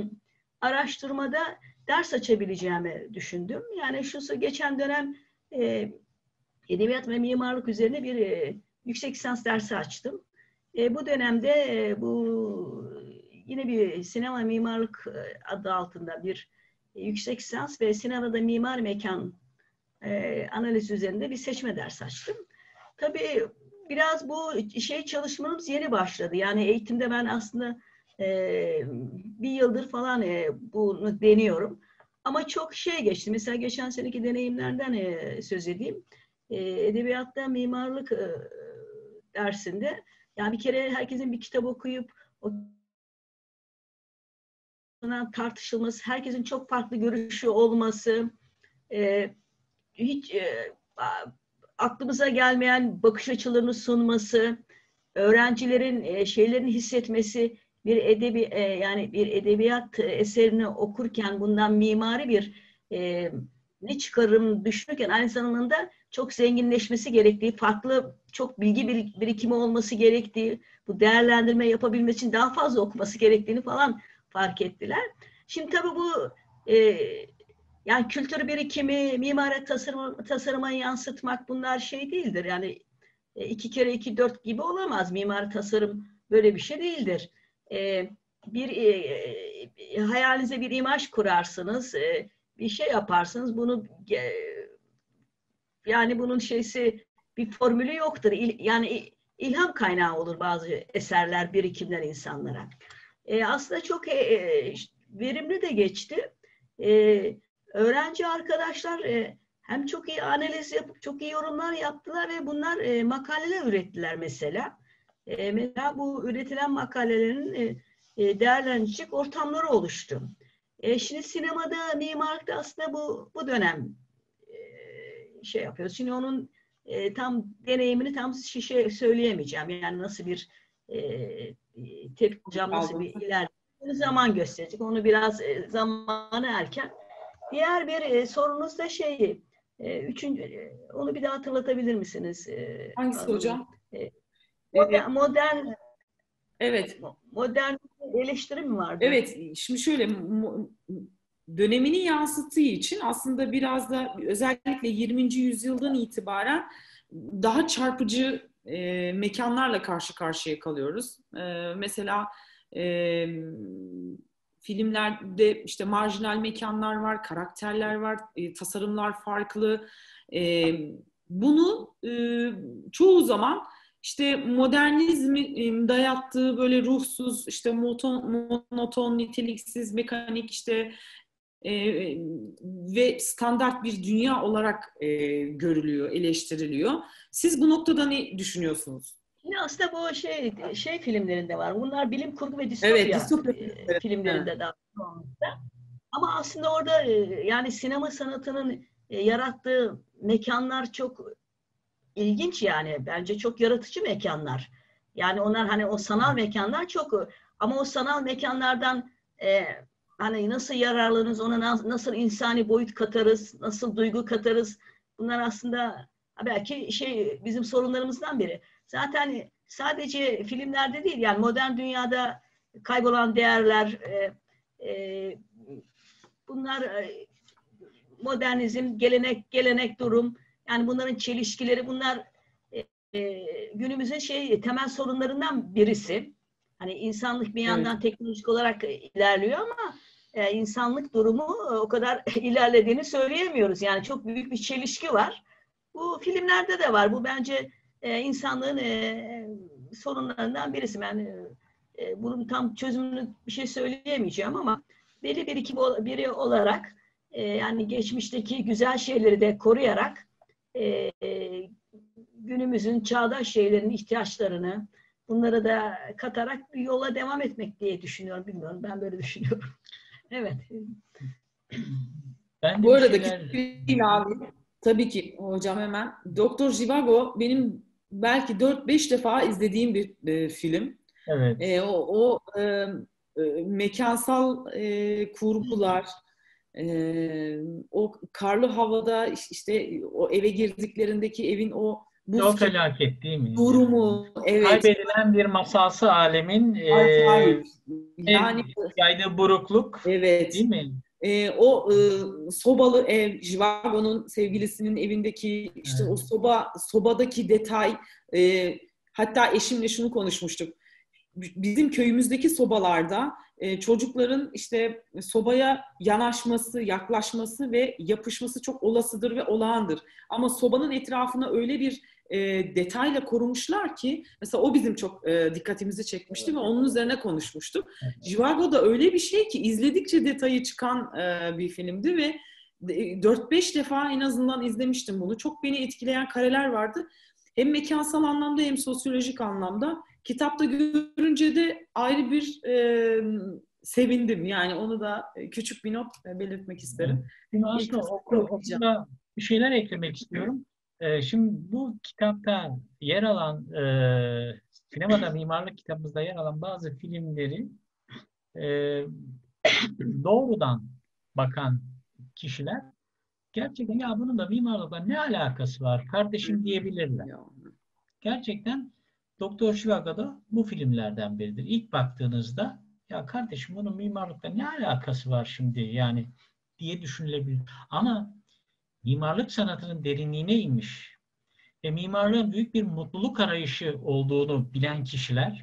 B: araştırmada ders açabileceğimi düşündüm. Yani şu geçen dönem e, edebiyat ve mimarlık üzerine bir e, yüksek lisans dersi açtım. E, bu dönemde e, bu yine bir sinema mimarlık adı altında bir e, yüksek lisans ve sinemada mimar mekan e, analiz üzerinde bir seçme dersi açtım. Tabii biraz bu şey çalışmamız yeni başladı. Yani eğitimde ben aslında e, bir yıldır falan e, bunu deniyorum. Ama çok şey geçti. Mesela geçen seneki deneyimlerden e, söz edeyim. E, edebiyatta mimarlık e, dersinde yani bir kere herkesin bir kitap okuyup o tartışılması, herkesin çok farklı görüşü olması, e, hiç e, aklımıza gelmeyen bakış açılarını sunması, öğrencilerin e, şeylerini hissetmesi, bir edebi e, yani bir edebiyat eserini okurken bundan mimari bir e, ne çıkarım düşünürken aynı zamanda çok zenginleşmesi gerektiği, farklı çok bilgi bir, birikimi olması gerektiği, bu değerlendirme yapabilmesi için daha fazla okuması gerektiğini falan fark ettiler. Şimdi tabii bu e, yani kültür birikimi, mimari tasarım, tasarıma yansıtmak bunlar şey değildir. Yani iki kere iki dört gibi olamaz. Mimari tasarım böyle bir şey değildir. E, bir e, hayalinize bir imaj kurarsınız, e, bir şey yaparsınız. Bunu e, yani bunun şeysi bir formülü yoktur. İl, yani ilham kaynağı olur bazı eserler, birikimler insanlara. E, aslında çok e, verimli de geçti. E, öğrenci arkadaşlar e, hem çok iyi analiz yapıp çok iyi yorumlar yaptılar ve bunlar e, makaleler ürettiler mesela. E, mesela bu üretilen makalelerin e, e, değerlenecek ortamları oluştu. E, şimdi sinemada, mimarlıkta aslında bu bu dönem e, şey yapıyoruz. Şimdi onun e, tam deneyimini tam şişe söyleyemeyeceğim. Yani nasıl bir e, tepki alacağım, nasıl bir ilerleyeceğim. Zaman gösterecek. Onu biraz e, zamanı erken. Diğer bir e, sorunuz da şey, e, üçüncü, e, onu bir daha hatırlatabilir misiniz? E,
D: Hangisi hocam?
B: E, modern, modern,
D: evet.
B: Modern eleştiri mi vardı?
D: Evet, şimdi şöyle dönemini yansıttığı için aslında biraz da özellikle yirminci yüzyıldan itibaren daha çarpıcı e, mekanlarla karşı karşıya kalıyoruz. E, mesela e, filmlerde işte marjinal mekanlar var, karakterler var, e, tasarımlar farklı. E, bunu e, çoğu zaman işte modernizmin dayattığı böyle ruhsuz, işte monoton, monoton, niteliksiz, mekanik işte e, ve standart bir dünya olarak e, görülüyor, eleştiriliyor. Siz bu noktada ne düşünüyorsunuz?
B: Yine aslında bu şey şey filmlerinde var. Bunlar bilim kurgu ve
D: Evet,
B: distopya
D: distopya
B: e, filmlerinde de var. Ama aslında orada e, yani sinema sanatının e, yarattığı mekanlar çok ilginç yani. Bence çok yaratıcı mekanlar. Yani onlar hani o sanal mekanlar çok, ama o sanal mekanlardan e, hani nasıl yararlanırız, ona nasıl insani boyut katarız, nasıl duygu katarız. Bunlar aslında belki şey bizim sorunlarımızdan biri. Zaten sadece filmlerde değil, yani modern dünyada kaybolan değerler, e, e, bunlar e, modernizm, gelenek, gelenek durum, yani bunların çelişkileri, bunlar e, e, günümüzün şey temel sorunlarından birisi. Hani insanlık bir yandan evet, teknolojik olarak ilerliyor ama e, insanlık durumu e, o kadar ilerlediğini söyleyemiyoruz. Yani çok büyük bir çelişki var. Bu filmlerde de var. Bu bence e, insanlığın e, sorunlarından birisi. Ben e, bunun tam çözümünü bir şey söyleyemeyeceğim ama belli bir iki biri olarak e, yani geçmişteki güzel şeyleri de koruyarak e, e, günümüzün çağdaş şeylerin ihtiyaçlarını bunları da katarak bir yola devam etmek diye düşünüyorum. Bilmiyorum. Ben böyle düşünüyorum. Evet.
C: Ben de
D: Bu
C: bir
D: aradaki
C: şeyler...
D: ilave tabii ki hocam hemen. Doktor Zhivago benim belki dört beş defa izlediğim bir e, film.
C: Evet.
D: E, o o e, e, mekansal e, kurgular, e, o karlı havada işte o eve girdiklerindeki evin o buz
C: Çok felaket değil mi?
D: durumu, evet.
C: Kaybedilen bir masalsı alemin e,
D: Acayip. Yani
C: yaydığı burukluk,
D: evet.
C: değil mi?
D: E, o e, sobalı ev, Zhivago'nun sevgilisinin evindeki işte
C: Evet.
D: o soba sobadaki detay, e, hatta eşimle şunu konuşmuştuk. Bizim köyümüzdeki sobalarda e, çocukların işte sobaya yanaşması, yaklaşması ve yapışması çok olasıdır ve olağandır. Ama sobanın etrafına öyle bir e, detayla korumuşlar ki, mesela o bizim çok e, dikkatimizi çekmişti ve onun üzerine konuşmuştuk. Zhivago da öyle bir şey ki izledikçe detayı çıkan e, bir filmdi ve dört beş defa en azından izlemiştim bunu. Çok beni etkileyen kareler vardı. Hem mekansal anlamda hem sosyolojik anlamda. Kitapta görünce de ayrı bir e, sevindim. Yani onu da küçük bir not belirtmek isterim.
C: Şimdi aslında oku, okulda bir şeyler eklemek istiyorum. Ee, şimdi bu kitapta yer alan, e, sinemada mimarlık kitabımızda yer alan bazı filmleri e, doğrudan bakan kişiler gerçekten ya bunun da mimarlıkla ne alakası var kardeşim diyebilirler. Gerçekten Doktor Zhivago da bu filmlerden biridir. İlk baktığınızda ya kardeşim bunun mimarlıkla ne alakası var şimdi yani diye düşünülebilir. Ama mimarlık sanatının derinliğine inmiş ve mimarlığın büyük bir mutluluk arayışı olduğunu bilen kişiler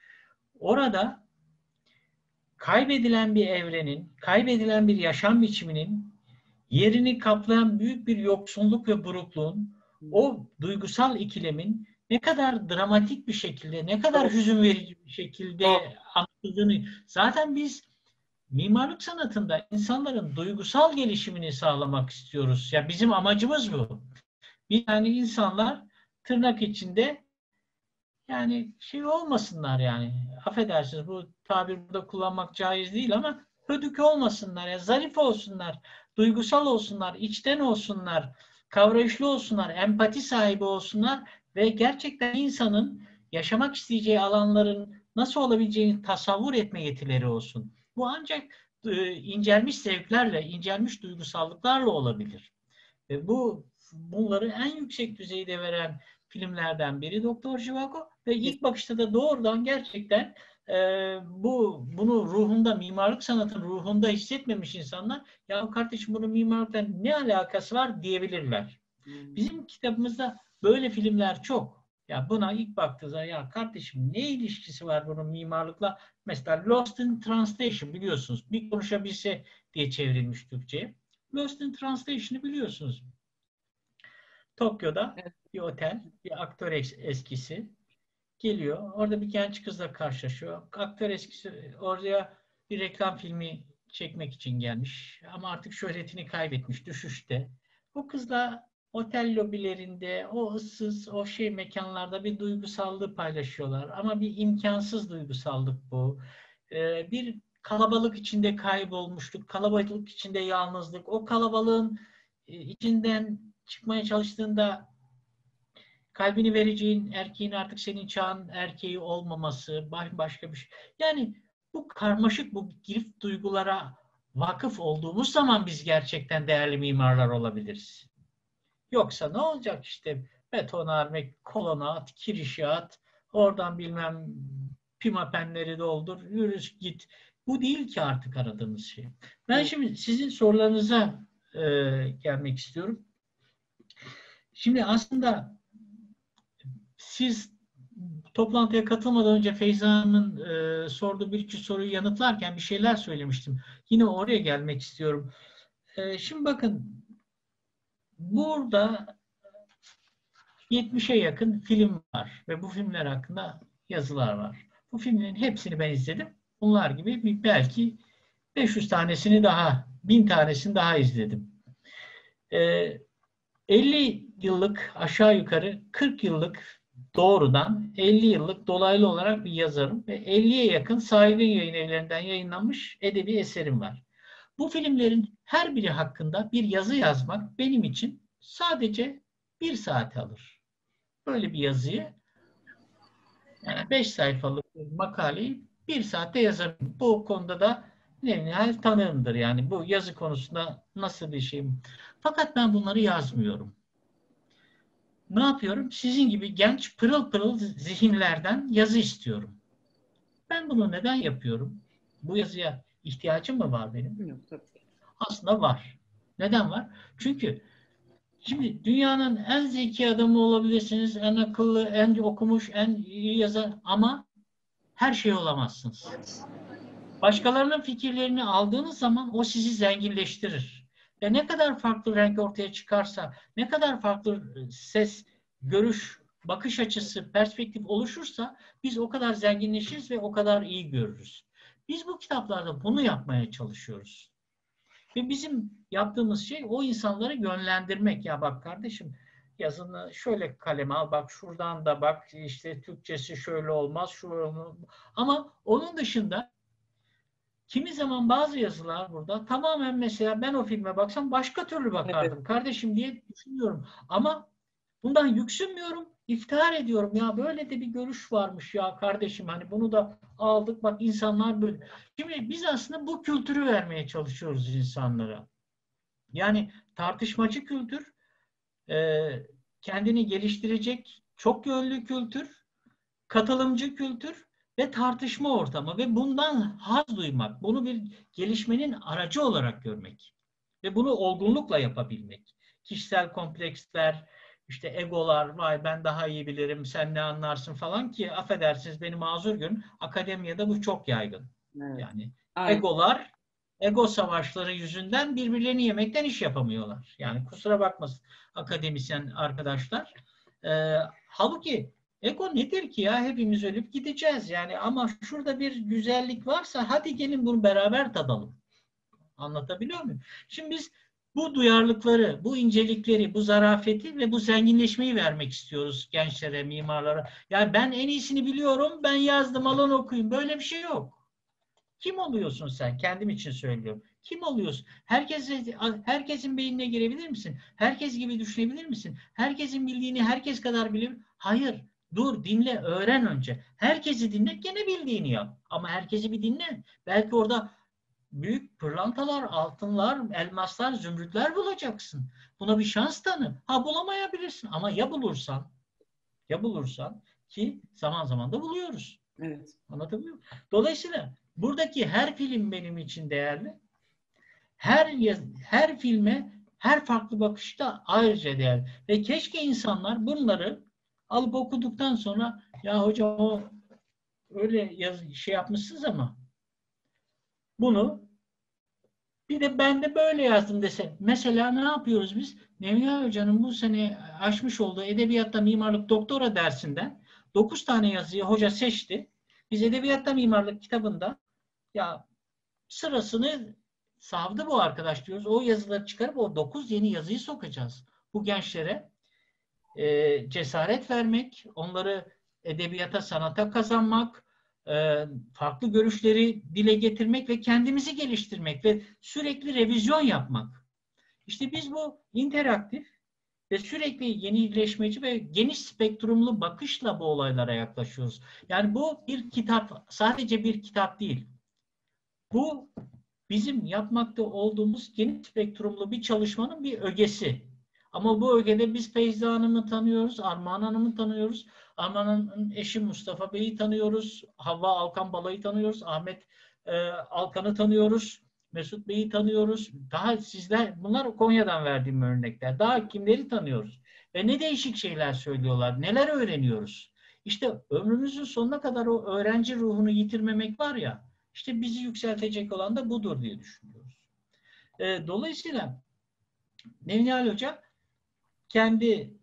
C: orada kaybedilen bir evrenin, kaybedilen bir yaşam biçiminin yerini kaplayan büyük bir yoksunluk ve burukluğun, o duygusal ikilemin ne kadar dramatik bir şekilde, ne kadar hüzün verici bir şekilde anlatıldığını, zaten biz mimarlık sanatında insanların duygusal gelişimini sağlamak istiyoruz. Ya bizim amacımız bu. Bir yani insanlar tırnak içinde yani şey olmasınlar yani. Affedersiniz bu tabir burada kullanmak caiz değil ama hödük olmasınlar. Yani zarif olsunlar, duygusal olsunlar, içten olsunlar, kavrayışlı olsunlar, empati sahibi olsunlar ve gerçekten insanın yaşamak isteyeceği alanların nasıl olabileceğini tasavvur etme yetileri olsun. Bu ancak e, incelmiş zevklerle, incelmiş duygusallıklarla olabilir. Ve bu bunları en yüksek düzeyde veren filmlerden biri Doktor Zhivago ve ilk bakışta da doğrudan gerçekten e, bu bunu ruhunda, mimarlık sanatın ruhunda hissetmemiş insanlar ya kardeşim bunun mimarlıkla ne alakası var diyebilirler. Bizim kitabımızda böyle filmler çok. Ya buna ilk baktığınızda ya kardeşim ne ilişkisi var bunun mimarlıkla? Mesela Lost in Translation biliyorsunuz. Bir konuşabilse diye çevrilmiş Türkçe'ye. Lost in Translation'ı biliyorsunuz. Tokyo'da
D: Evet.
C: bir otel, bir aktör es- eskisi geliyor. Orada bir genç kızla karşılaşıyor. Aktör eskisi oraya bir reklam filmi çekmek için gelmiş. Ama artık şöhretini kaybetmiş, düşüşte. Bu kızla otel lobilerinde, o ıssız, o şey mekanlarda bir duygusallığı paylaşıyorlar. Ama bir imkansız duygusallık bu. Ee, bir kalabalık içinde kaybolmuşluk, kalabalık içinde yalnızlık. O kalabalığın e, içinden çıkmaya çalıştığında kalbini vereceğin erkeğin artık senin çağın erkeği olmaması, başka bir şey. Yani bu karmaşık, bu girift duygulara vakıf olduğumuz zaman biz gerçekten değerli mimarlar olabiliriz. Yoksa ne olacak işte betonarme, kolona at, kirişe at, oradan bilmem pimapenleri doldur, yürü git. Bu değil ki artık aradığımız şey. Ben
D: Evet.
C: şimdi sizin sorularınıza e, gelmek istiyorum. Şimdi aslında siz toplantıya katılmadan önce Feyza Hanım'ın e, sorduğu bir iki soruyu yanıtlarken bir şeyler söylemiştim. Yine oraya gelmek istiyorum. E, şimdi bakın burada yetmişe yakın film var ve bu filmler hakkında yazılar var. Bu filmlerin hepsini ben izledim. Bunlar gibi belki beş yüz tanesini daha, bin tanesini daha izledim. E, elli yıllık aşağı yukarı kırk yıllık doğrudan elli yıllık dolaylı olarak bir yazarım ve elliye yakın sahibi yayın evlerinden yayınlanmış edebi eserim var. Bu filmlerin her biri hakkında bir yazı yazmak benim için sadece bir saat alır. Böyle bir yazıyı, yani beş sayfalık bir makaleyi bir saatte yazarım. Bu konuda da Nihal tanığımdır. Yani bu yazı konusunda nasıl bir şeyim. Fakat ben bunları yazmıyorum. Ne yapıyorum? Sizin gibi genç pırıl pırıl zihinlerden yazı istiyorum. Ben bunu neden yapıyorum? Bu yazıya ihtiyacım mı var benim?
D: Yok, tabii.
C: Aslında var. Neden var? Çünkü şimdi dünyanın en zeki adamı olabilirsiniz, en akıllı, en okumuş, en iyi yazar ama her şey olamazsınız. Başkalarının fikirlerini aldığınız zaman o sizi zenginleştirir. Ve ne kadar farklı renk ortaya çıkarsa, ne kadar farklı ses, görüş, bakış açısı, perspektif oluşursa biz o kadar zenginleşiriz ve o kadar iyi görürüz. Biz bu kitaplarda bunu yapmaya çalışıyoruz. Ve bizim yaptığımız şey o insanları yönlendirmek. Ya bak kardeşim yazını şöyle kaleme al, bak şuradan da bak, işte Türkçesi şöyle olmaz, şu ama onun dışında kimi zaman bazı yazılar burada tamamen mesela ben o filme baksam başka türlü bakardım. Evet. Kardeşim diye düşünüyorum. Ama bundan yüksünmüyorum, iftihar ediyorum. Ya böyle de bir görüş varmış ya kardeşim. Hani bunu da aldık bak insanlar böyle. Şimdi biz aslında bu kültürü vermeye çalışıyoruz insanlara. Yani tartışmacı kültür, kendini geliştirecek çok yönlü kültür, katılımcı kültür ve tartışma ortamı ve bundan haz duymak, bunu bir gelişmenin aracı olarak görmek ve bunu olgunlukla yapabilmek. Kişisel kompleksler, işte egolar, vay ben daha iyi bilirim, sen ne anlarsın falan ki affedersiniz beni mazur görün, akademiyada bu çok yaygın. Evet. Yani aynen. Egolar, ego savaşları yüzünden birbirlerini yemekten iş yapamıyorlar. Yani kusura bakmasın akademisyen arkadaşlar. Ee, halbuki ego nedir ki ya? Hepimiz ölüp gideceğiz yani ama şurada bir güzellik varsa hadi gelin bunu beraber tadalım. Anlatabiliyor muyum? Şimdi biz bu duyarlılıkları, bu incelikleri, bu zarafeti ve bu zenginleşmeyi vermek istiyoruz gençlere, mimarlara. Yani ben en iyisini biliyorum, ben yazdım alın okuyun. Böyle bir şey yok. Kim oluyorsun sen? Kendim için söylüyorum. Kim oluyorsun? Herkes, herkesin beynine girebilir misin? Herkes gibi düşünebilir misin? Herkesin bildiğini herkes kadar bilir mi? Hayır. Dur, dinle, öğren önce. Herkesi dinle, gene bildiğini yap. Ama herkesi bir dinle. Belki orada büyük pırlantalar, altınlar, elmaslar, zümrütler bulacaksın. Buna bir şans tanı. Ha bulamayabilirsin ama ya bulursan, ya bulursan ki zaman zaman da buluyoruz.
D: Evet.
C: Anlatabiliyor muyum? Dolayısıyla buradaki her film benim için değerli. Her her filme her farklı bakışta ayrıca değerli. Ve keşke insanlar bunları alıp okuduktan sonra ya hocam o öyle yaz, şey yapmışsınız ama bunu Bir de ben de böyle yazdım dese. Mesela ne yapıyoruz biz? Nevya Hoca'nın bu sene açmış olduğu Edebiyatta Mimarlık Doktora dersinden dokuz tane yazıyı hoca seçti. Biz Edebiyatta Mimarlık kitabında ya sırasını savdı bu arkadaş diyoruz. O yazıları çıkarıp o dokuz yeni yazıyı sokacağız. Bu gençlere e, cesaret vermek, onları edebiyata, sanata kazanmak, e, farklı görüşleri dile getirmek ve kendimizi geliştirmek ve sürekli revizyon yapmak. İşte biz bu interaktif ve sürekli yenileşmeci ve geniş spektrumlu bakışla bu olaylara yaklaşıyoruz. Yani bu bir kitap, sadece bir kitap değil. Bu bizim yapmakta olduğumuz geniş spektrumlu bir çalışmanın bir ögesi. Ama bu ögede biz Feyza Hanım'ı tanıyoruz, Armağan Hanım'ı tanıyoruz, Armağan Hanım'ın eşi Mustafa Bey'i tanıyoruz, Havva Alkan Balay'ı tanıyoruz, Ahmet e, Alkan'ı tanıyoruz, Mesut Bey'i tanıyoruz. Daha sizler, bunlar Konya'dan verdiğim örnekler. Daha kimleri tanıyoruz? Ve ne değişik şeyler söylüyorlar, neler öğreniyoruz? İşte ömrümüzün sonuna kadar o öğrenci ruhunu yitirmemek var ya, işte bizi yükseltecek olan da budur diye düşünüyoruz. E, dolayısıyla Nevnihal Hoca kendi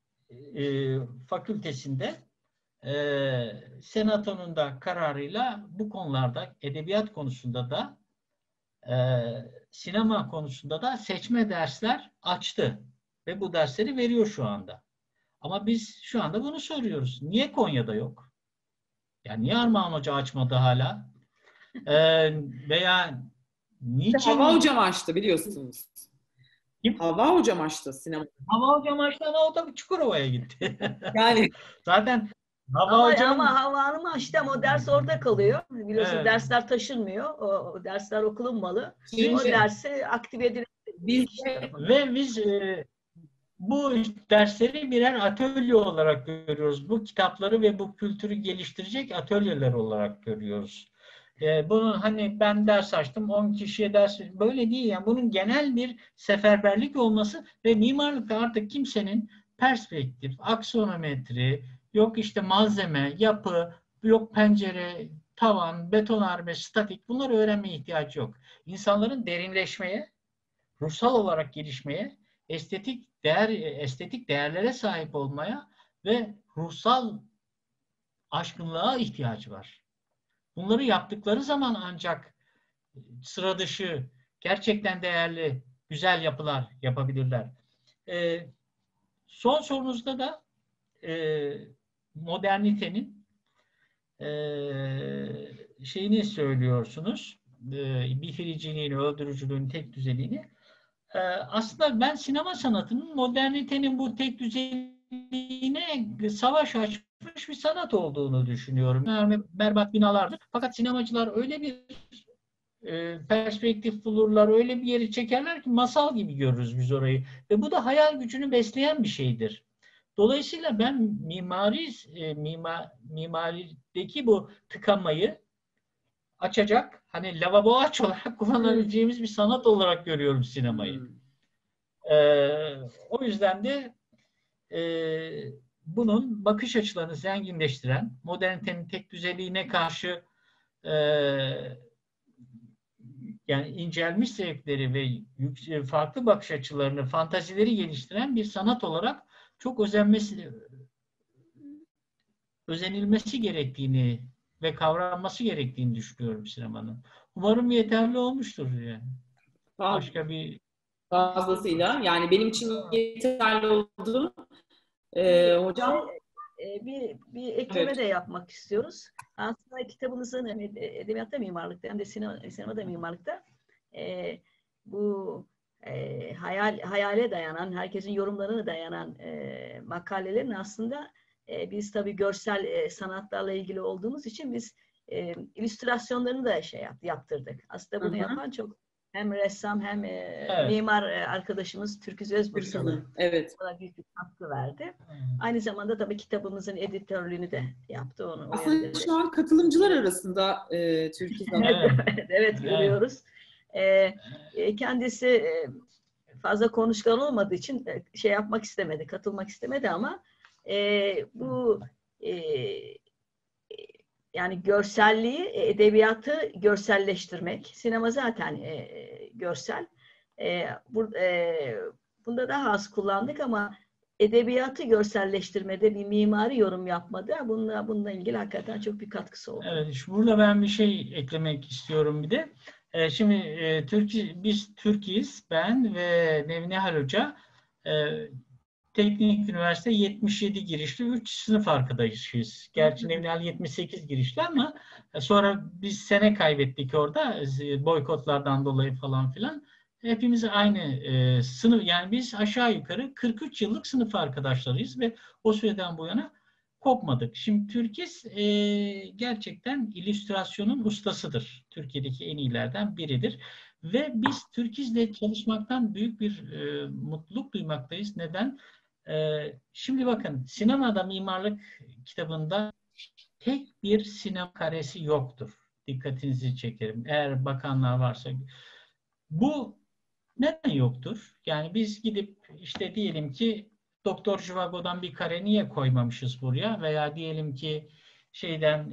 C: e, fakültesinde e, senatonun da kararıyla bu konularda, edebiyat konusunda da e, sinema konusunda da seçme dersler açtı. Ve bu dersleri veriyor şu anda. Ama biz şu anda bunu soruyoruz. Niye Konya'da yok? Yani niye Armağan Hoca açmadı hala? Ee, veya niçin...
D: Hava Hocam açtı biliyorsunuz.
C: Kim?
D: Hava Hocam açtı sinema.
C: Hava Hocam açtı ama o da Çukurova'ya gitti.
D: Yani
C: zaten Hava
B: ama,
C: Hocam...
B: ama Hava Hanım açtı ama o ders orada kalıyor. Biliyorsun
C: Evet.
B: dersler taşınmıyor. O, o dersler okulunmalı.
C: Şimdi,
B: o dersi aktive edilir.
D: biz
C: ve biz e, bu dersleri birer atölye olarak görüyoruz. Bu kitapları ve bu kültürü geliştirecek atölyeler olarak görüyoruz. E, bunu hani ben ders açtım, on kişiye ders, böyle değil yani. Bunun genel bir seferberlik olması ve mimarlıkta artık kimsenin perspektif, aksonometri, yok işte malzeme, yapı, yok pencere, tavan, betonarme, statik, bunları öğrenmeye ihtiyacı yok. İnsanların derinleşmeye, ruhsal olarak gelişmeye, estetik değer, estetik değerlere sahip olmaya ve ruhsal aşkınlığa ihtiyacı var. Bunları yaptıkları zaman ancak sıra dışı, gerçekten değerli, güzel yapılar yapabilirler. Ee, son sorunuzda da e, modernitenin e, şeyini söylüyorsunuz. E, bifiriciliğini, öldürücülüğün, tek düzeliğini. E, aslında ben sinema sanatının modernitenin bu tek düzeliğine savaş açmış bir sanat olduğunu düşünüyorum. Yani berbat binalardır. Fakat sinemacılar öyle bir e, perspektif bulurlar, öyle bir yeri çekerler ki masal gibi görürüz biz orayı. Ve bu da hayal gücünü besleyen bir şeydir. Dolayısıyla ben mimari e, mimar, mimarideki bu tıkanmayı açacak, hani lavabo aç olarak kullanabileceğimiz bir sanat olarak görüyorum sinemayı. Hmm. Ee, o yüzden de e, bunun bakış açılarını zenginleştiren, modernitenin tek düzeliğine karşı e, yani incelmiş zevkleri ve farklı bakış açılarını, fantazileri geliştiren bir sanat olarak çok özenmesi, özenilmesi gerektiğini ve kavranması gerektiğini düşünüyorum sinemanın. Umarım yeterli olmuştur yani. Başka bir
D: fazlasıyla. Yani benim için yeterli oldu. Ee, hocam
B: bir, bir ekleme
D: evet.
B: de yapmak istiyoruz. Aslında kitabımızın hem edebiyatta mimarlıkta hem de sinema, sinemada mimarlıkta e, bu e, hayal hayale dayanan, herkesin yorumlarına dayanan e, makalelerin aslında e, biz tabii görsel e, sanatlarla ilgili olduğumuz için biz e, illüstrasyonlarını da şey yap, yaptırdık. Aslında bunu Hı-hı. yapan çok hem ressam hem e, evet. mimar e, arkadaşımız Türküz Özbursalı.
D: Evet.
B: Buna büyük bir katkı verdi. Hmm. Aynı zamanda tabii kitabımızın editörlüğünü de yaptı. Onu
D: aslında şu an katılımcılar arasında e, Türküz Hanım.
B: evet, evet, evet görüyoruz. E, e, kendisi e, fazla konuşkan olmadığı için e, şey yapmak istemedi, katılmak istemedi ama e, bu e, yani görselliği, edebiyatı görselleştirmek. Sinema zaten e, görsel. E, bu, e, bunda daha az kullandık ama edebiyatı görselleştirmede bir mimari yorum yapmadı. Bununla, bununla ilgili hakikaten çok bir katkısı oldu.
C: Evet, şu- burada ben bir şey eklemek istiyorum bir de. E, şimdi e, Türkiye, biz Türkiyiz, ben ve Nevnihal Hoca e, Teknik Üniversite yetmiş yedi girişli üç sınıf arkadaşıyız. Gerçi Nevnihal yetmiş sekiz girişli ama sonra biz sene kaybettik orada boykotlardan dolayı falan filan. Hepimiz aynı e, sınıf, yani biz aşağı yukarı kırk üç yıllık sınıf arkadaşlarıyız ve o süreden bu yana kopmadık. Şimdi Türkiz e, gerçekten illüstrasyonun ustasıdır. Türkiye'deki en iyilerden biridir. Ve biz Türkiz'le çalışmaktan büyük bir e, mutluluk duymaktayız. Neden? E, şimdi bakın, sinemada mimarlık kitabında tek bir sinema karesi yoktur. Dikkatinizi çekerim. Eğer bakanlar varsa. Bu neden yoktur? Yani biz gidip işte diyelim ki Doktor Zhivago'dan bir kare niye koymamışız buraya? Veya diyelim ki şeyden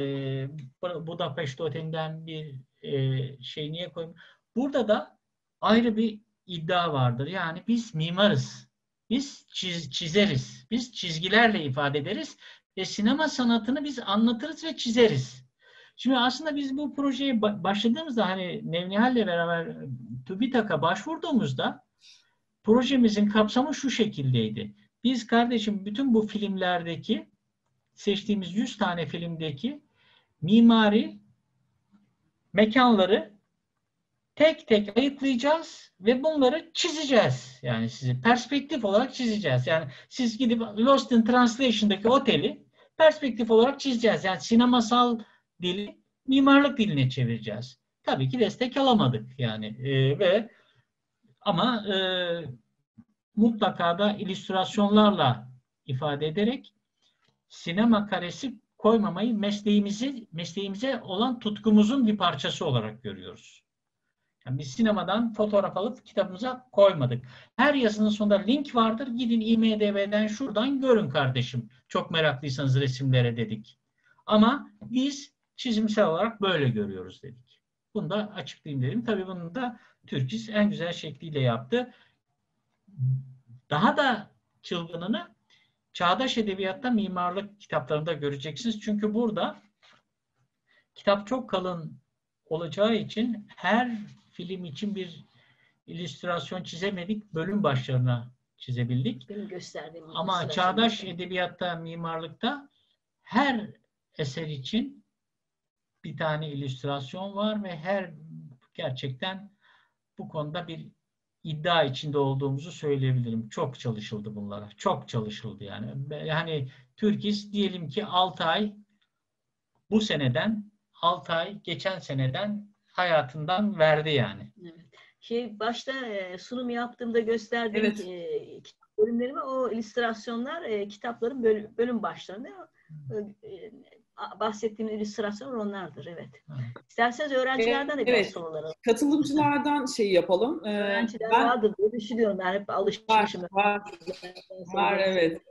C: e, Budapeşte Oteli'nden bir e, şey niye koymamışız? Burada da ayrı bir iddia vardır. Yani biz mimarız. Biz çiz, çizeriz. Biz çizgilerle ifade ederiz. Ve sinema sanatını biz anlatırız ve çizeriz. Şimdi aslında biz bu projeye başladığımızda, hani Nevnihal'le beraber TÜBİTAK'a başvurduğumuzda projemizin kapsamı şu şekildeydi. Biz kardeşim bütün bu filmlerdeki, seçtiğimiz yüz tane filmdeki mimari mekanları tek tek ayıklayacağız ve bunları çizeceğiz. Yani sizi perspektif olarak çizeceğiz. Yani siz gidip Lost in Translation'daki oteli perspektif olarak çizeceğiz. Yani sinemasal dili mimarlık diline çevireceğiz. Tabii ki destek alamadık yani ee, ve ama e, mutlaka da illüstrasyonlarla ifade ederek sinema karesi koymamayı mesleğimizi mesleğimize olan tutkumuzun bir parçası olarak görüyoruz. Yani biz sinemadan fotoğraf alıp kitabımıza koymadık. Her yazının sonunda link vardır. Gidin I M D B'den şuradan görün kardeşim. Çok meraklıysanız resimlere dedik. Ama biz çizimsel olarak böyle görüyoruz dedik. Bunu da açıklayayım dedim. Tabii bunu da Türkiz en güzel şekliyle yaptı. Daha da çılgınını Çağdaş Edebiyat'ta mimarlık kitaplarında göreceksiniz. Çünkü burada kitap çok kalın olacağı için her film için bir illüstrasyon çizemedik. Bölüm başlarına çizebildik.
B: Benim gösterdiğim
C: Ama Çağdaş Edebiyat'ta, mimarlıkta her eser için bir tane illüstrasyon var ve her gerçekten bu konuda bir iddia içinde olduğumuzu söyleyebilirim. Çok çalışıldı bunlara. Çok çalışıldı yani. Yani Türkiz diyelim ki altı ay bu seneden, altı ay geçen seneden hayatından verdi yani.
B: Evet. Şey, başta e, sunum yaptığımda gösterdiğim
D: Evet.
B: e, kitap bölümlerimi, o illüstrasyonlar e, kitapların bölüm, bölüm başlarında e, e, bahsettiğim illüstrasyonlar onlardır. Evet.
C: Evet.
B: İsterseniz öğrencilerden de
D: Evet.
B: biraz sorular alalım.
D: Katılımcılardan şey yapalım. Ee,
B: Öğrenciler
D: ben,
B: vardır diye düşünüyorum. Ben hep alışmışım.
D: var, var, var evet.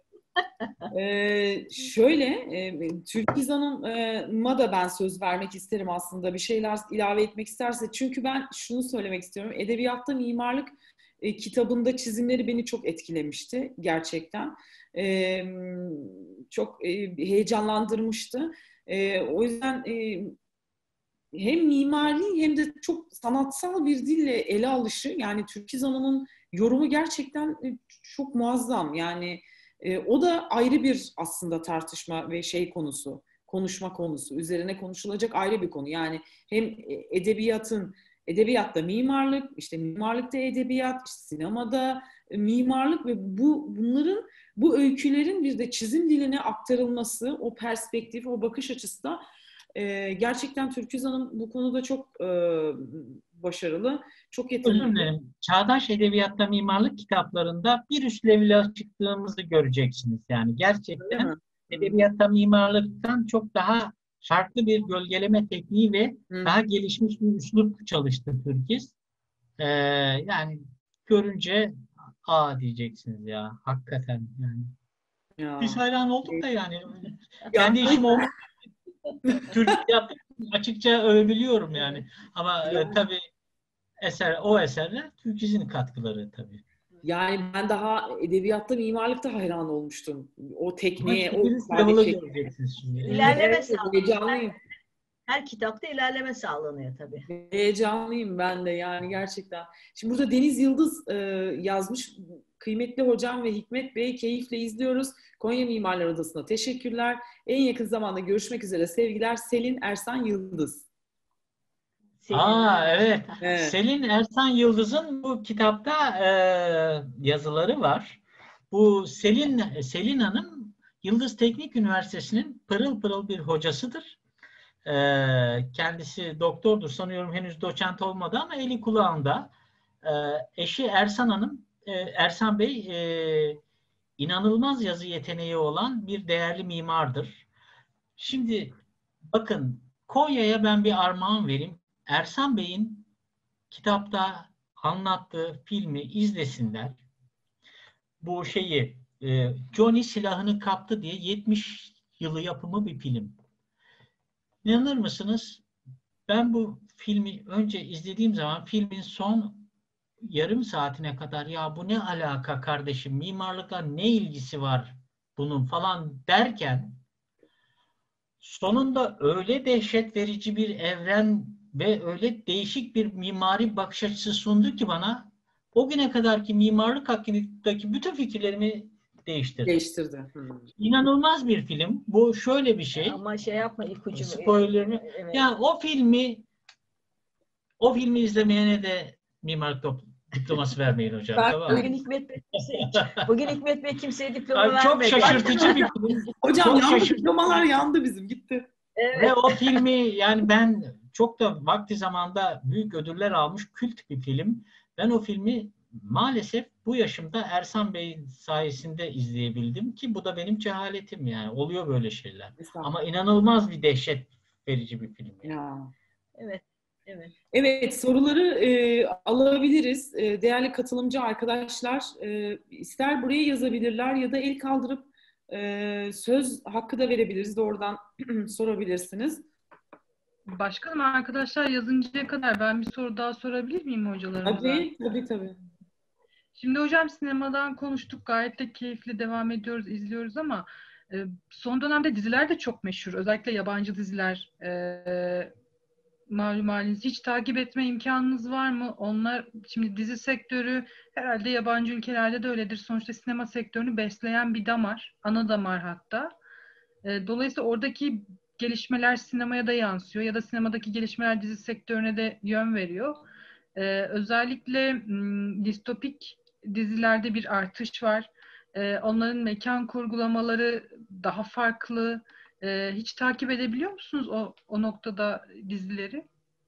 D: Ee, şöyle, e, Türkiz Hanım'a da ben söz vermek isterim aslında. Bir şeyler ilave etmek isterse. Çünkü ben şunu söylemek istiyorum. Edebiyatta mimarlık e, kitabında çizimleri beni çok etkilemişti gerçekten. E, çok e, heyecanlandırmıştı. E, o yüzden e, hem mimari hem de çok sanatsal bir dille ele alışı, yani Türkiz Hanım'ın yorumu gerçekten e, çok muazzam. Yani e, o da ayrı bir aslında tartışma ve şey konusu, konuşma konusu, üzerine konuşulacak ayrı bir konu. Yani hem edebiyatın, edebiyatta mimarlık, işte mimarlıkta edebiyat, işte sinemada mimarlık ve bu bunların, bu öykülerin bir de çizim diline aktarılması, o perspektif, o bakış açısı da e, gerçekten Türkiz Hanım bu konuda çok e, başarılı, çok yetenekli.
C: Özür dilerim. Çağdaş Edebiyat'ta mimarlık kitaplarında bir üst level'e çıktığımızı göreceksiniz. Yani gerçekten edebiyatta mimarlıktan çok daha farklı bir gölgeleme tekniği ve Hı. daha gelişmiş bir üslup çalıştı Türkiz. Ee, yani görünce aa diyeceksiniz ya. Hakikaten yani. Ya. Biz hayran olduk da yani. Kendi işim oldu. Türk yaptık. Açıkça övülüyorum yani. Ama e, tabii eser, o eserler Türkiz'in katkıları tabii.
D: Yani ben daha edebiyatta, mimarlıkta hayran olmuştum. O tekniğe, o
C: Hepiniz
D: ifade
C: level'ı
D: şekli.
C: göreceksiniz şimdi.
B: İlerleme
D: Evet,
B: sağlanıyor.
D: heyecanlıyım.
B: Her kitapta ilerleme sağlanıyor tabii.
D: Heyecanlıyım ben de yani gerçekten. Şimdi burada Deniz Yıldız e, yazmış. Kıymetli hocam ve Hikmet Bey, keyifle izliyoruz. Konya Mimarlar Odası'na teşekkürler. En yakın zamanda görüşmek üzere. Sevgiler, Selin Ersan Yıldız.
B: Senin-
C: Aa evet.
D: Evet.
C: Selin Ersan Yıldız'ın bu kitapta e, yazıları var. Bu Selin Selin Hanım Yıldız Teknik Üniversitesi'nin pırıl pırıl bir hocasıdır. E, kendisi doktordur. Sanıyorum henüz doçent olmadı ama eli kulağında. E, eşi Ersan Hanım, e, Ersan Bey e, inanılmaz yazı yeteneği olan bir değerli mimardır. Şimdi bakın Konya'ya ben bir armağan vereyim. Ersan Bey'in kitapta anlattığı filmi izlesinler. Bu şeyi e, Johnny silahını kaptı diye yetmiş yılı yapımı bir film. İnanır mısınız? Ben bu filmi önce izlediğim zaman filmin son yarım saatine kadar ya bu ne alaka kardeşim, mimarlıkla ne ilgisi var bunun falan derken sonunda öyle dehşet verici bir evren ve öyle değişik bir mimari bakış açısı sundu ki bana, o güne kadarki mimarlık hakkındaki bütün fikirlerimi değiştirdi.
D: Değiştirdi. Hmm.
C: İnanılmaz bir film. Bu şöyle bir şey.
B: Ama şey yapma ipucu.
C: Spoiler'ını.
B: Evet.
C: Yani o filmi o filmi izlemeyene de mimarlık diploması vermeyin hocam.
D: Ben-
C: Tamam mı?
B: Bugün Hikmet Bey kimse, bugün Hikmet Bey kimseye diploma
C: Ay, çok
B: vermedi.
C: şaşırtıcı bir film.
D: Hocam
C: Çok
D: yandı,
C: şaşırtıcı.
D: diplomalar yandı bizim, gitti.
B: Evet.
C: Ve o filmi yani ben çok da vakti zamanda büyük ödüller almış kült bir film. Ben o filmi maalesef bu yaşımda Ersan Bey'in sayesinde izleyebildim ki bu da benim cehaletim yani. Oluyor böyle şeyler. Ama inanılmaz bir dehşet verici bir film. Yani.
D: Ya.
B: Evet. Evet.
D: Evet, soruları e, alabiliriz. E, değerli katılımcı arkadaşlar e, ister buraya yazabilirler ya da el kaldırıp e, söz hakkı da verebiliriz. Doğrudan sorabilirsiniz.
A: Başkanım, arkadaşlar yazıncaya kadar ben bir soru daha sorabilir miyim hocalarımıza?
D: Tabii, tabii, tabii.
A: Şimdi hocam sinemadan konuştuk. Gayet de keyifli devam ediyoruz, izliyoruz ama e, son dönemde diziler de çok meşhur. Özellikle yabancı diziler. E, malum haliniz. Hiç takip etme imkanınız var mı? Onlar, şimdi dizi sektörü herhalde yabancı ülkelerde de öyledir. Sonuçta sinema sektörünü besleyen bir damar. Ana damar hatta. E, dolayısıyla oradaki gelişmeler sinemaya da yansıyor ya da sinemadaki gelişmeler dizi sektörüne de yön veriyor. E, özellikle m, distopik dizilerde bir artış var. E, onların mekan kurgulamaları daha farklı. E, hiç takip edebiliyor musunuz o, o noktada dizileri?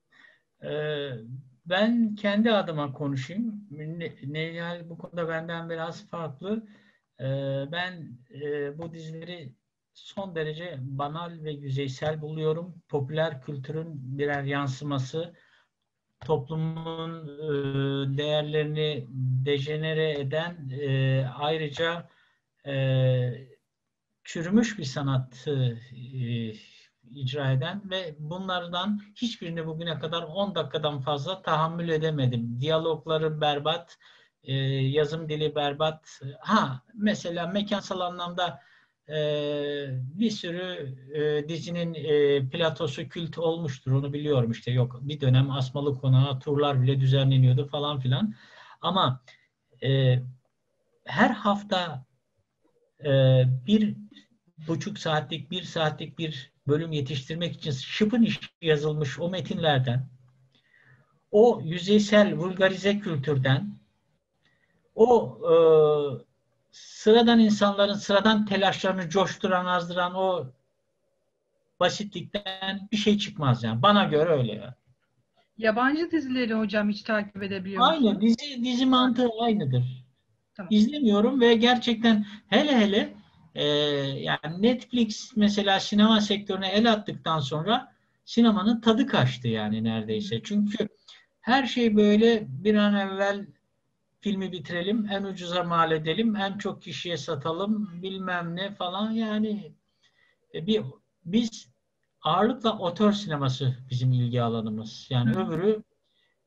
C: Ee, ben kendi adıma konuşayım. Ne- Nevval bu konuda benden biraz farklı. Ee, ben e, bu dizileri son derece banal ve yüzeysel buluyorum. Popüler kültürün birer yansıması, toplumun e, değerlerini dejenere eden, e, ayrıca e, çürümüş bir sanatı e, icra eden ve bunlardan hiçbirini bugüne kadar on dakikadan fazla tahammül edemedim. Diyalogları berbat, e, yazım dili berbat. Ha, mesela mekansal anlamda e, bir sürü e, dizinin e, platosu kült olmuştur. Onu biliyorum işte. Yok, bir dönem Asmalı Konağı turlar bile düzenleniyordu falan filan. Ama e, her hafta e, bir buçuk saatlik, bir saatlik bir bölüm yetiştirmek için şıpın iş yazılmış o metinlerden, o yüzeysel, vulgarize kültürden, o e, sıradan insanların sıradan telaşlarını coşturan, azdıran o basitlikten bir şey çıkmaz yani. Bana göre öyle ya.
A: Yabancı dizileri hocam hiç takip edebiliyor musunuz?
C: Aynı, dizi, dizi mantığı aynıdır.
A: Tamam.
C: İzlemiyorum ve gerçekten hele hele e, yani Netflix mesela sinema sektörüne el attıktan sonra sinemanın tadı kaçtı yani neredeyse. Çünkü her şey böyle bir an evvel filmi bitirelim, en ucuza mal edelim, en çok kişiye satalım, bilmem ne falan yani e, bir biz ağırlıkla otör sineması bizim ilgi alanımız. Yani öbürü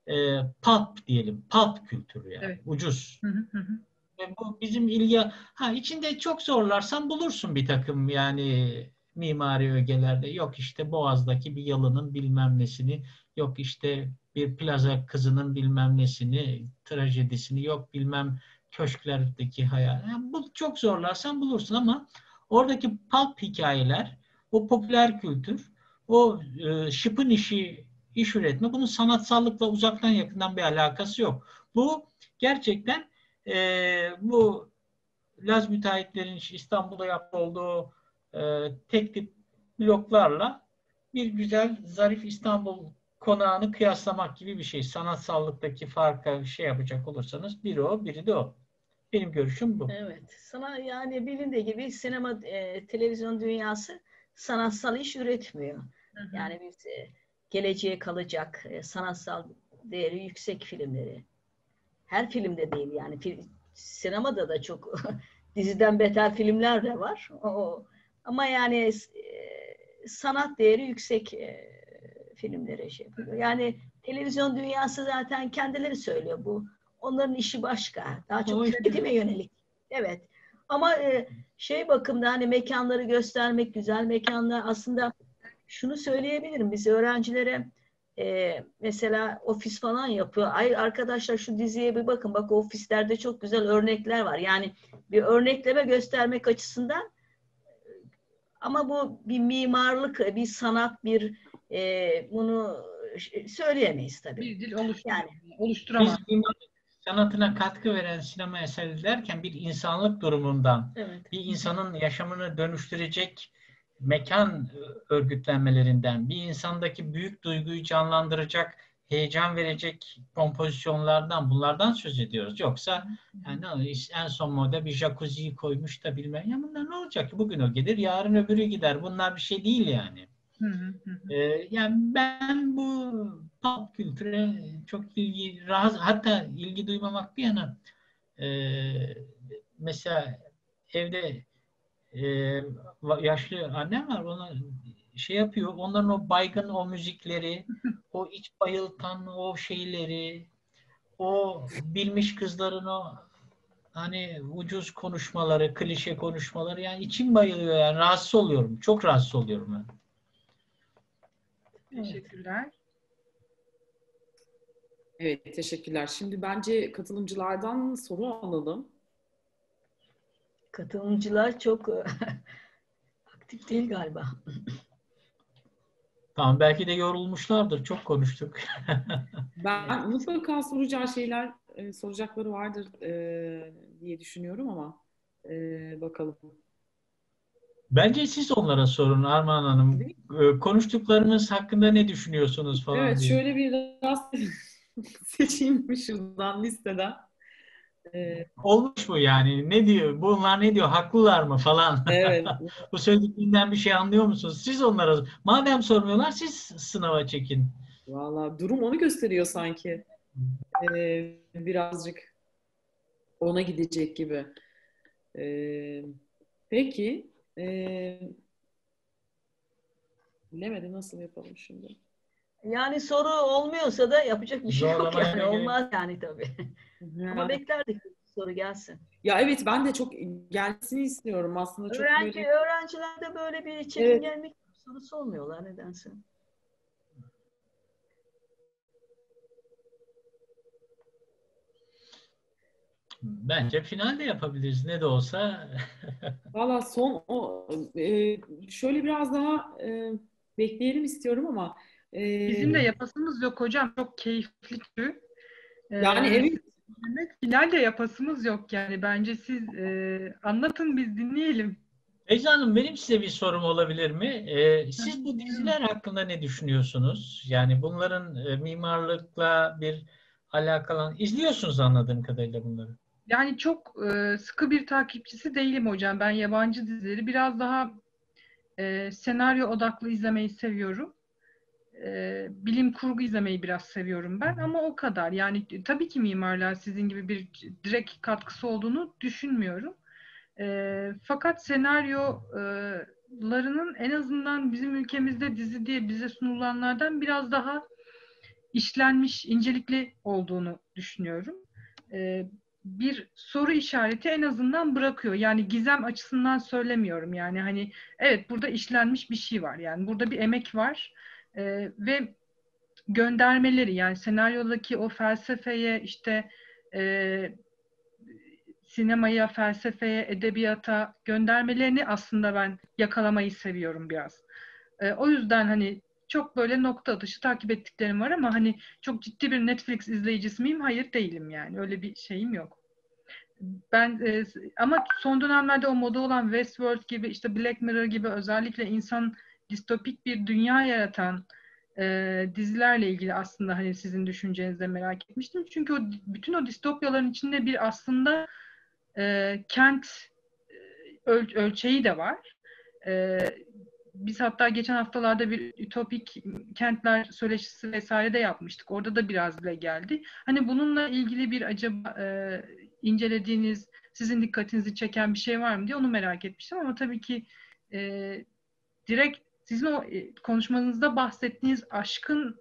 C: e, pulp diyelim. Pulp kültürü yani.
A: Evet.
C: Ucuz.
A: Hı hı hı.
C: Ve bu bizim ilgi... Ha, içinde çok zorlarsan bulursun bir takım yani mimari ögelerde. Yok işte Boğaz'daki bir yalının bilmem nesini, yok işte bir plaza kızının bilmem nesini, trajedisini, yok bilmem köşklerdeki hayal. Yani bu çok zorlarsan bulursun ama oradaki pulp hikayeler, o popüler kültür, o e, şıpın işi, iş üretme, bunun sanatsallıkla uzaktan yakından bir alakası yok. Bu gerçekten e, bu Laz müteahhitlerin İstanbul'da yaptığı olduğu e, tek tip bloklarla bir güzel, zarif İstanbul konağını kıyaslamak gibi bir şey. Sanatsallıktaki farka şey yapacak olursanız biri o, biri de o. Benim görüşüm bu.
B: Evet. Sana yani bilindiği gibi sinema, e, televizyon dünyası sanatsal iş üretmiyor.
A: Hı hı.
B: Yani biz e, geleceğe kalacak e, sanatsal değeri yüksek filmleri. Her filmde değil yani. Fil- sinemada da çok diziden beter filmler de var. O, ama yani e, sanat değeri yüksek e, filmlere şey yapıyor. Yani televizyon dünyası zaten kendileri söylüyor bu. Onların işi başka. Daha çok
C: O işte.
B: tüketime yönelik. Evet. Ama e, şey bakımda hani mekanları göstermek, güzel mekanlar, aslında şunu söyleyebilirim. Biz öğrencilere e, mesela ofis falan yapıyor. Ay arkadaşlar şu diziye bir bakın. Bak ofislerde çok güzel örnekler var. Yani bir örnekleme göstermek açısından, ama bu bir mimarlık, bir sanat, bir e, bunu söyleyemeyiz tabii.
A: Bir dil oluştur
B: Yani
A: oluşturamaz.
C: Biz mimarlık sanatına katkı veren sinema eseri derken bir insanlık durumundan,
B: evet.
C: bir insanın yaşamını dönüştürecek mekan örgütlenmelerinden, bir insandaki büyük duyguyu canlandıracak, heyecan verecek kompozisyonlardan, bunlardan söz ediyoruz. Yoksa yani en son moda bir jacuzziyi koymuş da bilmem. Ya bunlar ne olacak ki? Bugün o gelir, yarın öbürü gider. Bunlar bir şey değil yani.
A: Hı hı hı.
C: Ee, yani ben bu pop kültüre çok ilgi, rahatsız, hatta ilgi duymamak bir yana, e, mesela evde e, yaşlı annem var, ona şey yapıyor, onların o baygın o müzikleri, o iç bayıltan o şeyleri, o bilmiş kızların o hani ucuz konuşmaları, klişe konuşmaları, yani içim bayılıyor, yani rahatsız oluyorum. Çok rahatsız oluyorum ben.
B: Evet.
A: Teşekkürler.
D: Evet, teşekkürler. Şimdi bence katılımcılardan soru alalım.
B: Katılımcılar çok aktif değil galiba.
C: Tamam, belki de yorulmuşlardır. Çok konuştuk.
D: Ben mutlaka soracağı şeyler, e, soracakları vardır e, diye düşünüyorum ama e, bakalım.
C: Bence siz onlara sorun Armağan Hanım. Ee, Konuştuklarımız hakkında ne düşünüyorsunuz falan
D: Evet,
C: diye.
D: şöyle bir rast seçeyim şuradan listeden. E,
C: Olmuş mu yani? Ne diyor? Bunlar ne diyor? Haklılar mı falan?
D: evet,
C: Bu söylediklerinden bir şey anlıyor musunuz? Siz onlara, madem sormuyorlar, siz sınava çekin.
D: valla durum onu gösteriyor sanki. E, birazcık ona gidecek gibi. E, peki, e, bilemedim nasıl yapalım şimdi.
B: Yani soru olmuyorsa da yapacak bir şey yok
C: Zorlamaya
B: yani.
C: gerek.
B: Olmaz yani tabii. Ama
D: Yani,
B: beklerdik soru gelsin.
D: ya evet ben de çok gelmesini istiyorum aslında çok
B: Öğrenci,
D: böyle.
B: öğrencilerde böyle bir
D: Evet.
B: çekingenlik sorusu olmuyorlar nedense.
C: Bence finalde yapabiliriz. Ne de olsa.
D: Valla son o e, şöyle biraz daha e, bekleyelim istiyorum ama e,
A: Bizim de yapasımız yok hocam. Çok keyifli çünkü.
D: yani
A: Ee,
D: evet
A: final de yapasımız yok yani. Bence siz e, anlatın biz dinleyelim.
C: Beyza Hanım, benim size bir sorum olabilir mi? Ee,
A: Hı
C: siz
A: hı,
C: bu
A: buyurun.
C: diziler hakkında ne düşünüyorsunuz? Yani bunların e, mimarlıkla bir alakalı... İzliyorsunuz anladığım kadarıyla bunları.
A: Yani çok e, sıkı bir takipçisi değilim hocam. Ben yabancı dizileri biraz daha e, senaryo odaklı izlemeyi seviyorum. E, bilim kurgu izlemeyi biraz seviyorum ben ama o kadar. Yani tabii ki mimarlar sizin gibi bir direkt katkısı olduğunu düşünmüyorum. E, fakat senaryolarının en azından bizim ülkemizde dizi diye bize sunulanlardan biraz daha işlenmiş, incelikli olduğunu düşünüyorum. E, bir soru işareti en azından bırakıyor. Yani gizem açısından söylemiyorum. Yani hani evet burada işlenmiş bir şey var. Yani burada bir emek var. E, ve göndermeleri yani senaryodaki o felsefeye işte e, sinemaya, felsefeye, edebiyata göndermelerini aslında ben yakalamayı seviyorum biraz. E, o yüzden hani çok böyle nokta atışı takip ettiklerim var ama hani çok ciddi bir Netflix izleyicisi miyim? Hayır değilim yani. Öyle bir şeyim yok. Ben e, ama son dönemlerde o moda olan Westworld gibi işte Black Mirror gibi özellikle insan distopik bir dünya yaratan e, dizilerle ilgili aslında hani sizin düşüncenizi de merak etmiştim. Çünkü o bütün o distopyaların içinde bir aslında e, kent e, öl- ölçeği de var. E, biz hatta geçen haftalarda bir ütopik kentler söyleşisi vesaire de yapmıştık. Orada da biraz bile geldi. Hani bununla ilgili bir acaba e, incelediğiniz, sizin dikkatinizi çeken bir şey var mı diye onu merak etmiştim. Ama tabii ki e, direkt sizin o e, konuşmanızda bahsettiğiniz aşkın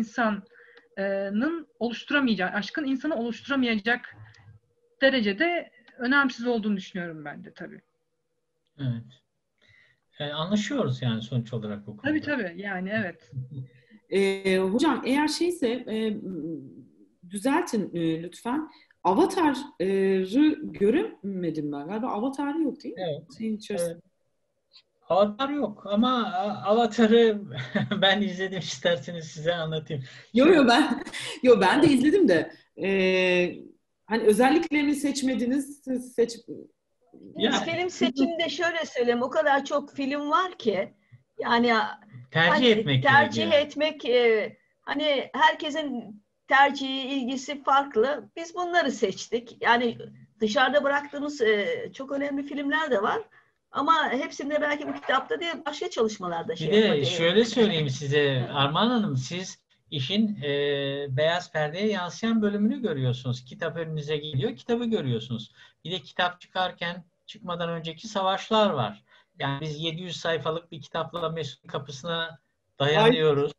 A: insanın oluşturamayacağı, aşkın insanı oluşturamayacak derecede önemsiz olduğunu düşünüyorum ben de tabii.
C: Evet. Yani anlaşıyoruz yani sonuç olarak bu konuda.
A: Tabii tabii yani evet.
D: Ee, hocam eğer şeyse e, düzeltin e, lütfen. Avatar'ı göremedim ben. Galiba Avatar'ı yok değil mi?
C: Evet.
D: Şeyin içerisinde.
C: Evet. Avatar yok ama Avatar'ı ben izledim, isterseniz size anlatayım.
D: Yo
C: Şöyle,
D: yo ben yo ben de izledim de e, hani özelliklerini seçmediniz siz seç
B: Biz
C: ya,
B: film seçiminde şöyle söyleyeyim, o kadar çok film var ki yani
C: tercih
B: hani
C: etmek
B: tercih
C: gerekiyor.
B: etmek e, hani herkesin tercihi, ilgisi farklı. Biz bunları seçtik. Yani dışarıda bıraktığımız e, çok önemli filmler de var. Ama hepsinde belki bu kitapta değil başka çalışmalarda
C: Bir
B: şey
C: de
B: yapmak.
C: şöyle söyleyeyim size Armağan Hanım, siz işin e, beyaz perdeye yansıyan bölümünü görüyorsunuz. Kitap önünüze geliyor, kitabı görüyorsunuz. Bir de kitap çıkarken çıkmadan önceki savaşlar var. Yani biz yedi yüz sayfalık bir kitapla Mesut'un kapısına
D: Ay,
C: dayanıyoruz.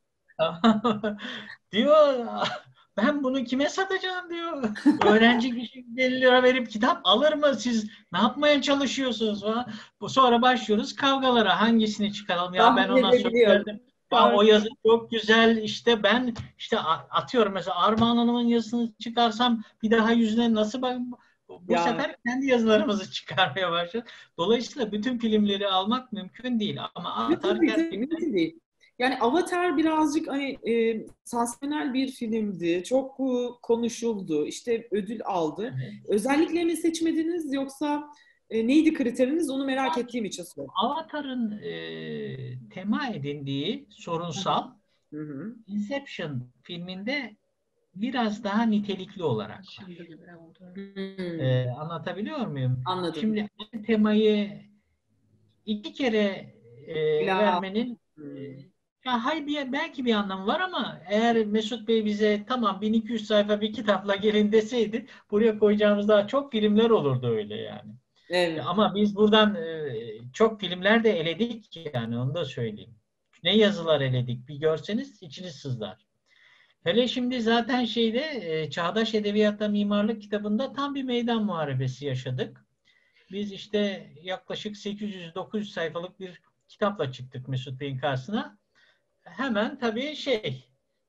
C: Diyor, ben bunu kime satacağım diyor. Öğrenci kişi elli lira verip kitap alır mı? Siz ne yapmaya çalışıyorsunuz falan. Bu sonra başlıyoruz kavgalara. Hangisini çıkaralım? Ya ben
D: tahmin
C: ona
D: edebiliyorum.
C: söylerdim. Aa, o
D: Tahmin-
C: yazı çok güzel. İşte ben işte atıyorum mesela Armağan Hanım'ın yazısını çıkarsam bir daha yüzüne nasıl bak, bu
D: Ya
C: sefer kendi yazılarımızı çıkarmaya başladık. Dolayısıyla bütün filmleri almak mümkün değil. Ama
D: Yok,
C: Avatar
D: tabii tabii
C: gerçekten
D: mümkün değil. Yani Avatar birazcık hani e, sansasyonel bir filmdi. Çok e, konuşuldu. İşte ödül aldı. Özelliklerini seçmediniz yoksa e, neydi kriteriniz? Onu merak ettiğim için sordum.
C: Avatar'ın e, tema edindiği sorunsal
D: Hı hı.
C: Inception filminde biraz daha nitelikli olarak var.
D: Hmm,
C: E, anlatabiliyor muyum?
D: anladım.
C: Şimdi aynı temayı iki kere e,
D: La.
C: vermenin e,
D: Hmm.
C: ya hay bir, belki bir anlamı var ama eğer Mesut Bey bize tamam bin iki yüz sayfa bir kitapla gelin deseydi buraya koyacağımız daha çok filmler olurdu öyle yani. Ya
D: Evet.
C: ama biz buradan e, çok filmler de eledik yani onu da söyleyeyim. Ne yazılar eledik bir görseniz içiniz sızlar. Hele şimdi zaten şeyde e, Çağdaş Edebiyatta Mimarlık kitabında tam bir meydan muharebesi yaşadık. Biz işte yaklaşık sekiz yüz dokuz yüz sayfalık bir kitapla çıktık Mesut Bey'in karşısına. Hemen tabii şey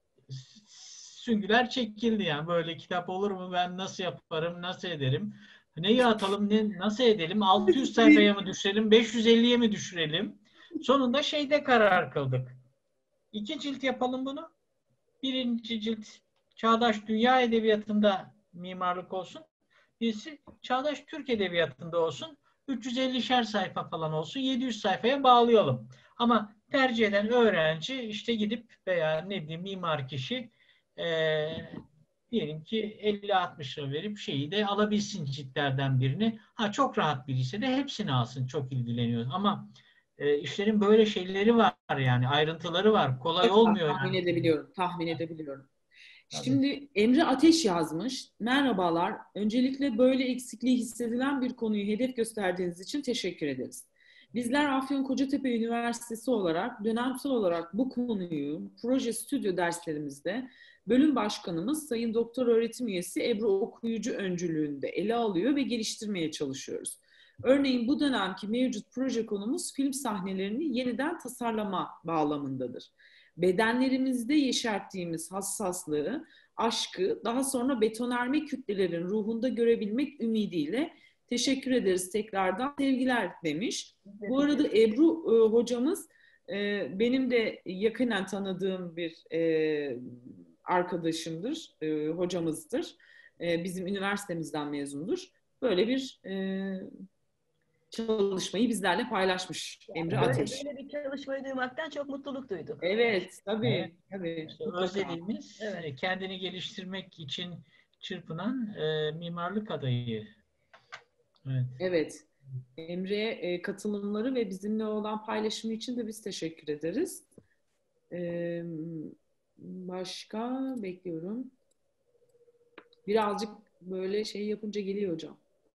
C: süngüler çekildi yani böyle kitap olur mu, ben nasıl yaparım, nasıl ederim, neyi atalım, ne, nasıl edelim, altı yüz sayfaya mı düşürelim, beş yüz elliye mi düşürelim, sonunda şeyde karar kıldık, iki cilt yapalım bunu, birinci cilt Çağdaş Dünya Edebiyatı'nda mimarlık olsun, birisi Çağdaş Türk Edebiyatı'nda olsun, üç yüz ellişer sayfa falan olsun, yedi yüz sayfaya bağlayalım. Ama tercih eden öğrenci işte gidip veya ne bileyim mimar kişi e, diyelim ki elli altmış lira verip şeyi de alabilsin ciltlerden birini. Ha çok rahat biri ise de hepsini alsın, çok ilgileniyor. Ama e, işlerin böyle şeyleri var yani ayrıntıları var. Kolay
D: Evet,
C: olmuyor
D: tahmin
C: yani.
D: edebiliyorum. Tahmin edebiliyorum.
C: Tabii.
D: Şimdi Emre Ateş yazmış. Merhabalar. Öncelikle böyle eksikliği hissedilen bir konuyu hedef gösterdiğiniz için teşekkür ederiz. Bizler Afyon Kocatepe Üniversitesi olarak dönemsel olarak bu konuyu proje stüdyo derslerimizde Bölüm başkanımız Sayın Doktor Öğretim Üyesi Ebru Okuyucu öncülüğünde ele alıyor ve geliştirmeye çalışıyoruz. Örneğin bu dönemki mevcut proje konumuz film sahnelerini yeniden tasarlama bağlamındadır. Bedenlerimizde yeşerttiğimiz hassaslığı, aşkı daha sonra betonarme kütlelerin ruhunda görebilmek ümidiyle teşekkür ederiz tekrardan, sevgiler demiş. Bu arada Ebru e, hocamız e, benim de yakinen tanıdığım bir e, arkadaşımdır, e, hocamızdır. E, bizim üniversitemizden mezundur. Böyle bir e, çalışmayı bizlerle paylaşmış Emre
B: Böyle,
D: Ateş.
B: böyle bir çalışmayı duymaktan çok mutluluk duyduk.
D: Evet, tabii.
C: Evet.
D: tabii.
C: İşte özelliğimiz
B: Evet.
C: kendini geliştirmek için çırpınan e, mimarlık adayı. Evet.
D: Evet. Emre'ye e, katılımları ve bizimle olan paylaşımı için de biz teşekkür ederiz. E, başka bekliyorum. Birazcık böyle şey yapınca geliyor hocam.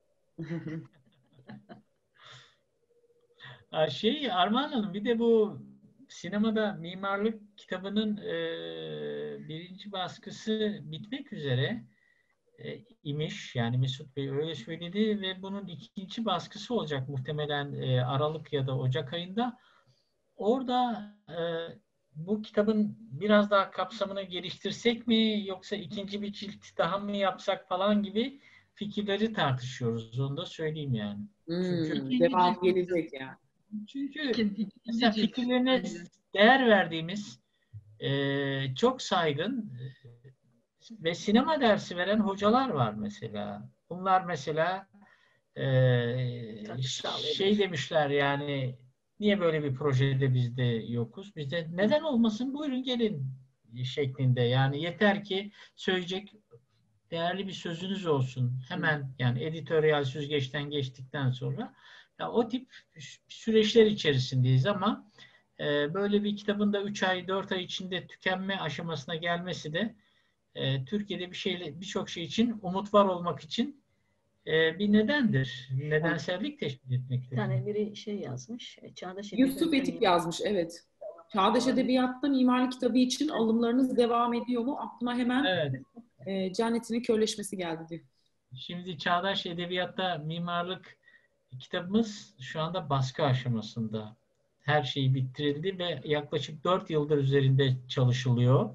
C: Ha, Şey Armağan Hanım, bir de bu sinemada mimarlık kitabının e, birinci baskısı bitmek üzere e, imiş. Yani Mesut Bey öyle söyledi ve bunun ikinci baskısı olacak muhtemelen e, Aralık ya da Ocak ayında. Orada e, bu kitabın biraz daha kapsamını geliştirsek mi yoksa ikinci bir cilt daha mı yapsak falan gibi fikirleri tartışıyoruz. Onu da söyleyeyim yani.
D: Hmm,
C: Çünkü
D: devam gelecek yani.
C: Çünkü
A: İkinci, ikinci
C: mesela
A: cilt.
C: fikirlerine değer verdiğimiz e, çok saygın e, ve sinema dersi veren hocalar var mesela. Bunlar mesela e,
B: Tartışmalı
C: şey demişler yani niye böyle bir projede biz de yokuz? Biz de neden olmasın buyurun gelin şeklinde. Yani yeter ki söyleyecek değerli bir sözünüz olsun. Hemen yani editoryal süzgeçten geçtikten sonra ya o tip süreçler içerisindeyiz ama e, böyle bir kitabın da üç ay, dört ay içinde tükenme aşamasına gelmesi de e, Türkiye'de bir şeyle birçok şey için umut var olmak için e, bir nedendir. Nedensellik teşkil etmektedir.
B: Bir tane biri şey yazmış. Çağdaş
D: Yusuf Etik yazmış, evet. Çağdaş Edebiyat'ta mimarlık kitabı için alımlarınız devam ediyor mu? Aklıma hemen
C: Evet.
D: e, Cennet'in Körleşmesi geldi diyor.
C: Şimdi Çağdaş Edebiyat'ta mimarlık kitabımız şu anda baskı aşamasında. Her şey bitirildi ve yaklaşık dört yıldır üzerinde çalışılıyor.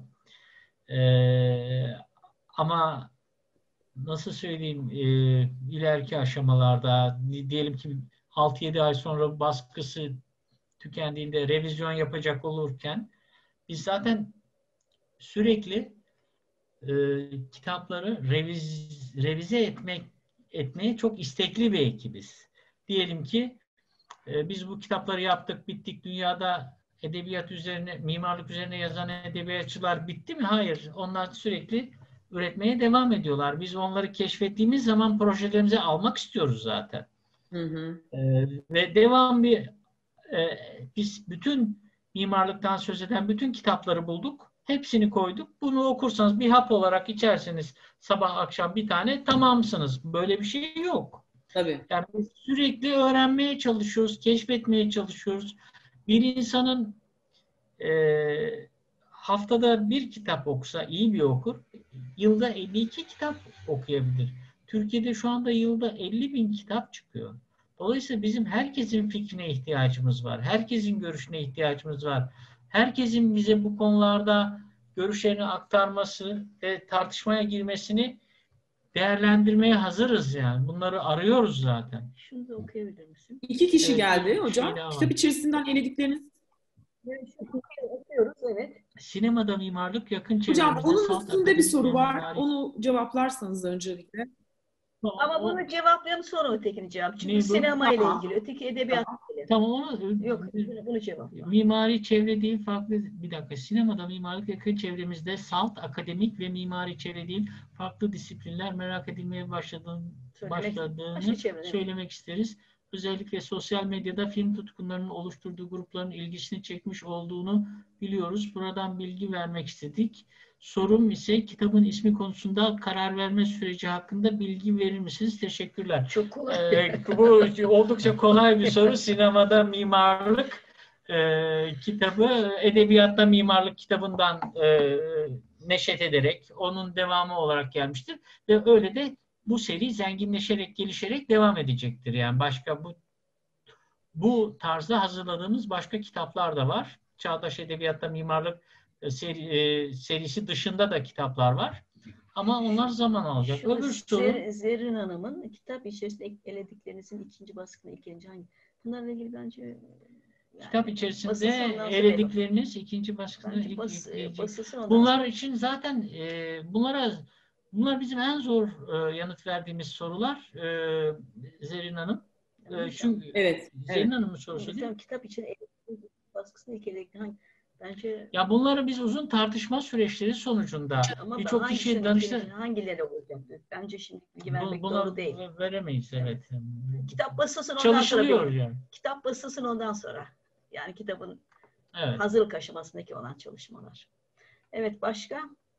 C: Ee, ama nasıl söyleyeyim e, ileriki aşamalarda diyelim ki altı yedi ay sonra baskısı tükendiğinde revizyon yapacak olurken biz zaten sürekli e, kitapları reviz, revize etmek etmeye çok istekli bir ekibiz. Diyelim ki e, biz bu kitapları yaptık, bittik. Dünyada edebiyat üzerine, mimarlık üzerine yazan edebiyatçılar bitti mi? Hayır. Onlar sürekli üretmeye devam ediyorlar. Biz onları keşfettiğimiz zaman projelerimize almak istiyoruz zaten.
D: Hı hı.
C: E, ve devam bir e, biz bütün mimarlıktan söz eden bütün kitapları bulduk. Hepsini koyduk. Bunu okursanız bir hap olarak içerseniz sabah akşam bir tane tamamsınız. Böyle bir şey yok.
D: Tabii.
C: Yani biz sürekli öğrenmeye çalışıyoruz, keşfetmeye çalışıyoruz. Bir insanın e, haftada bir kitap okusa iyi bir okur. Yılda elli iki kitap okuyabilir. Türkiye'de şu anda yılda elli bin kitap çıkıyor. Dolayısıyla bizim herkesin fikrine ihtiyacımız var. Herkesin görüşüne ihtiyacımız var. Herkesin bize bu konularda görüşlerini aktarması ve tartışmaya girmesini değerlendirmeye hazırız yani. Bunları arıyoruz zaten.
B: Şunu da okuyabilir misin?
D: İki kişi
C: Evet,
D: geldi
C: bir
D: hocam.
C: şey daha var.
D: Kitap içerisinden eledikleriniz.
B: Okuyoruz, evet.
C: Sinemada mimarlık yakın
D: Hocam
C: çevremizde
D: onun
C: sanat
D: üstünde bir
C: akademisi
D: soru var.
C: mimari-
D: Onu cevaplarsanız öncelikle.
B: Ama
C: O-
B: bunu cevaplayalım sonra ötekini cevap. Çünkü
C: Ne bu?
B: sinema ile
D: Tamam.
B: ilgili, öteki edebiyat ile.
C: Tamam onu
B: Yok, bunu, bunu cevapla.
C: mimari çevre değil farklı bir dakika. Sinemada mimarlık yakın çevremizde salt, akademik ve mimari çevre değil farklı disiplinler merak edilmeye başladığını,
B: Söylemek-
C: başladığını
B: Aşırı çevre,
C: söylemek isteriz. Özellikle sosyal medyada film tutkunlarının oluşturduğu grupların ilgisini çekmiş olduğunu biliyoruz. Buradan bilgi vermek istedik. Sorum ise kitabın ismi konusunda karar verme süreci hakkında bilgi verir misiniz? Teşekkürler.
B: Çok kolay.
C: Ee, bu oldukça kolay bir soru. Sinemada mimarlık e, kitabı, edebiyatta mimarlık kitabından e, neşet ederek onun devamı olarak gelmiştir. Ve öyle de bu seri zenginleşerek, gelişerek devam edecektir. Yani başka bu bu tarzda hazırladığımız başka kitaplar da var. Çağdaş Edebiyatta Mimarlık seri, e, serisi dışında da kitaplar var. Ama onlar zaman alacak.
B: Şu
C: Öbür sorun...
B: Zerrin Hanım'ın kitap içerisinde elediklerinizin ikinci baskını, ikinci hangi? Bunlarla ilgili bence yani,
C: kitap içerisinde eledikleriniz ikinci baskını ilk,
B: bas,
C: ilk, bunlar sonra. için zaten e, bunlara bunlar bizim en zor e, yanıt verdiğimiz sorular e, Zerrin Hanım. E, çünkü
D: evet,
C: Zerrin
D: evet.
C: Hanım'ın sorusu değil mi?
B: Kitap için baskısını ilk eledikleri hangi? Bence...
C: Ya bunları biz uzun tartışma süreçleri sonucunda birçok kişiye danıştı.
B: Hangileri olacak? Bence şimdi bilgi vermek
C: Buna
B: doğru değil.
C: Veremeyiz evet.
B: Kitap basılsın ondan
C: Çalışılıyor
B: sonra.
C: yani.
B: Kitap basılsın ondan sonra. Yani kitabın
C: evet.
B: hazırlık aşamasındaki olan çalışmalar. Evet, başka?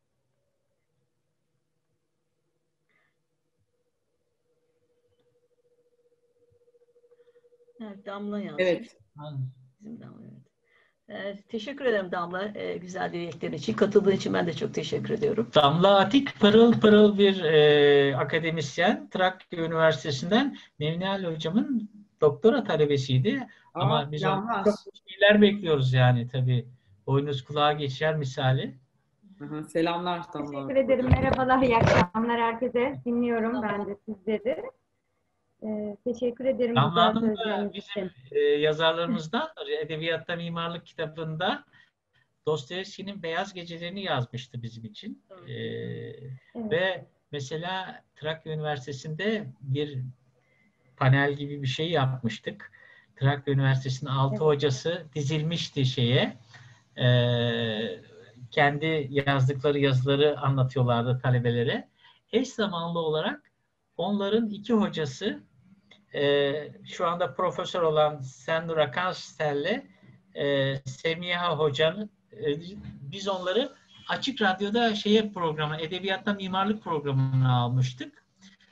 B: Evet, Damla yazdı.
D: Evet.
B: Bizim Damla, evet. Ee, teşekkür ederim Damla. Ee, güzel dileklerin için. Katıldığın için ben de çok teşekkür ediyorum.
C: Damla Atik pırıl pırıl bir e, akademisyen. Trakya Üniversitesi'nden Nevnihal Hocam'ın doktora talebesiydi. Aa, ama biz çok şeyler bekliyoruz yani tabii. Boynuz kulağa geçer misali.
D: Aha, selamlar Damla.
F: Teşekkür ederim. Merhabalar, iyi akşamlar herkese. Dinliyorum ben de sizleri. Ee, teşekkür ederim.
C: Damla Hanım da bizim e, yazarlarımızdandır. Edebiyatta Mimarlık kitabında Dostoyevski'nin Beyaz Gecelerini yazmıştı bizim için. Ee, evet. Ve mesela Trakya Üniversitesi'nde bir panel gibi bir şey yapmıştık. Trakya Üniversitesi'nin altı evet. hocası dizilmişti şeye. Ee, kendi yazdıkları yazıları anlatıyorlardı talebelere. Eş zamanlı olarak onların iki hocası e, şu anda profesör olan Sendura Kanstel'le e, Semiha Hoca'nın e, biz onları Açık Radyo'da şeye programı, Edebiyatta Mimarlık programına almıştık.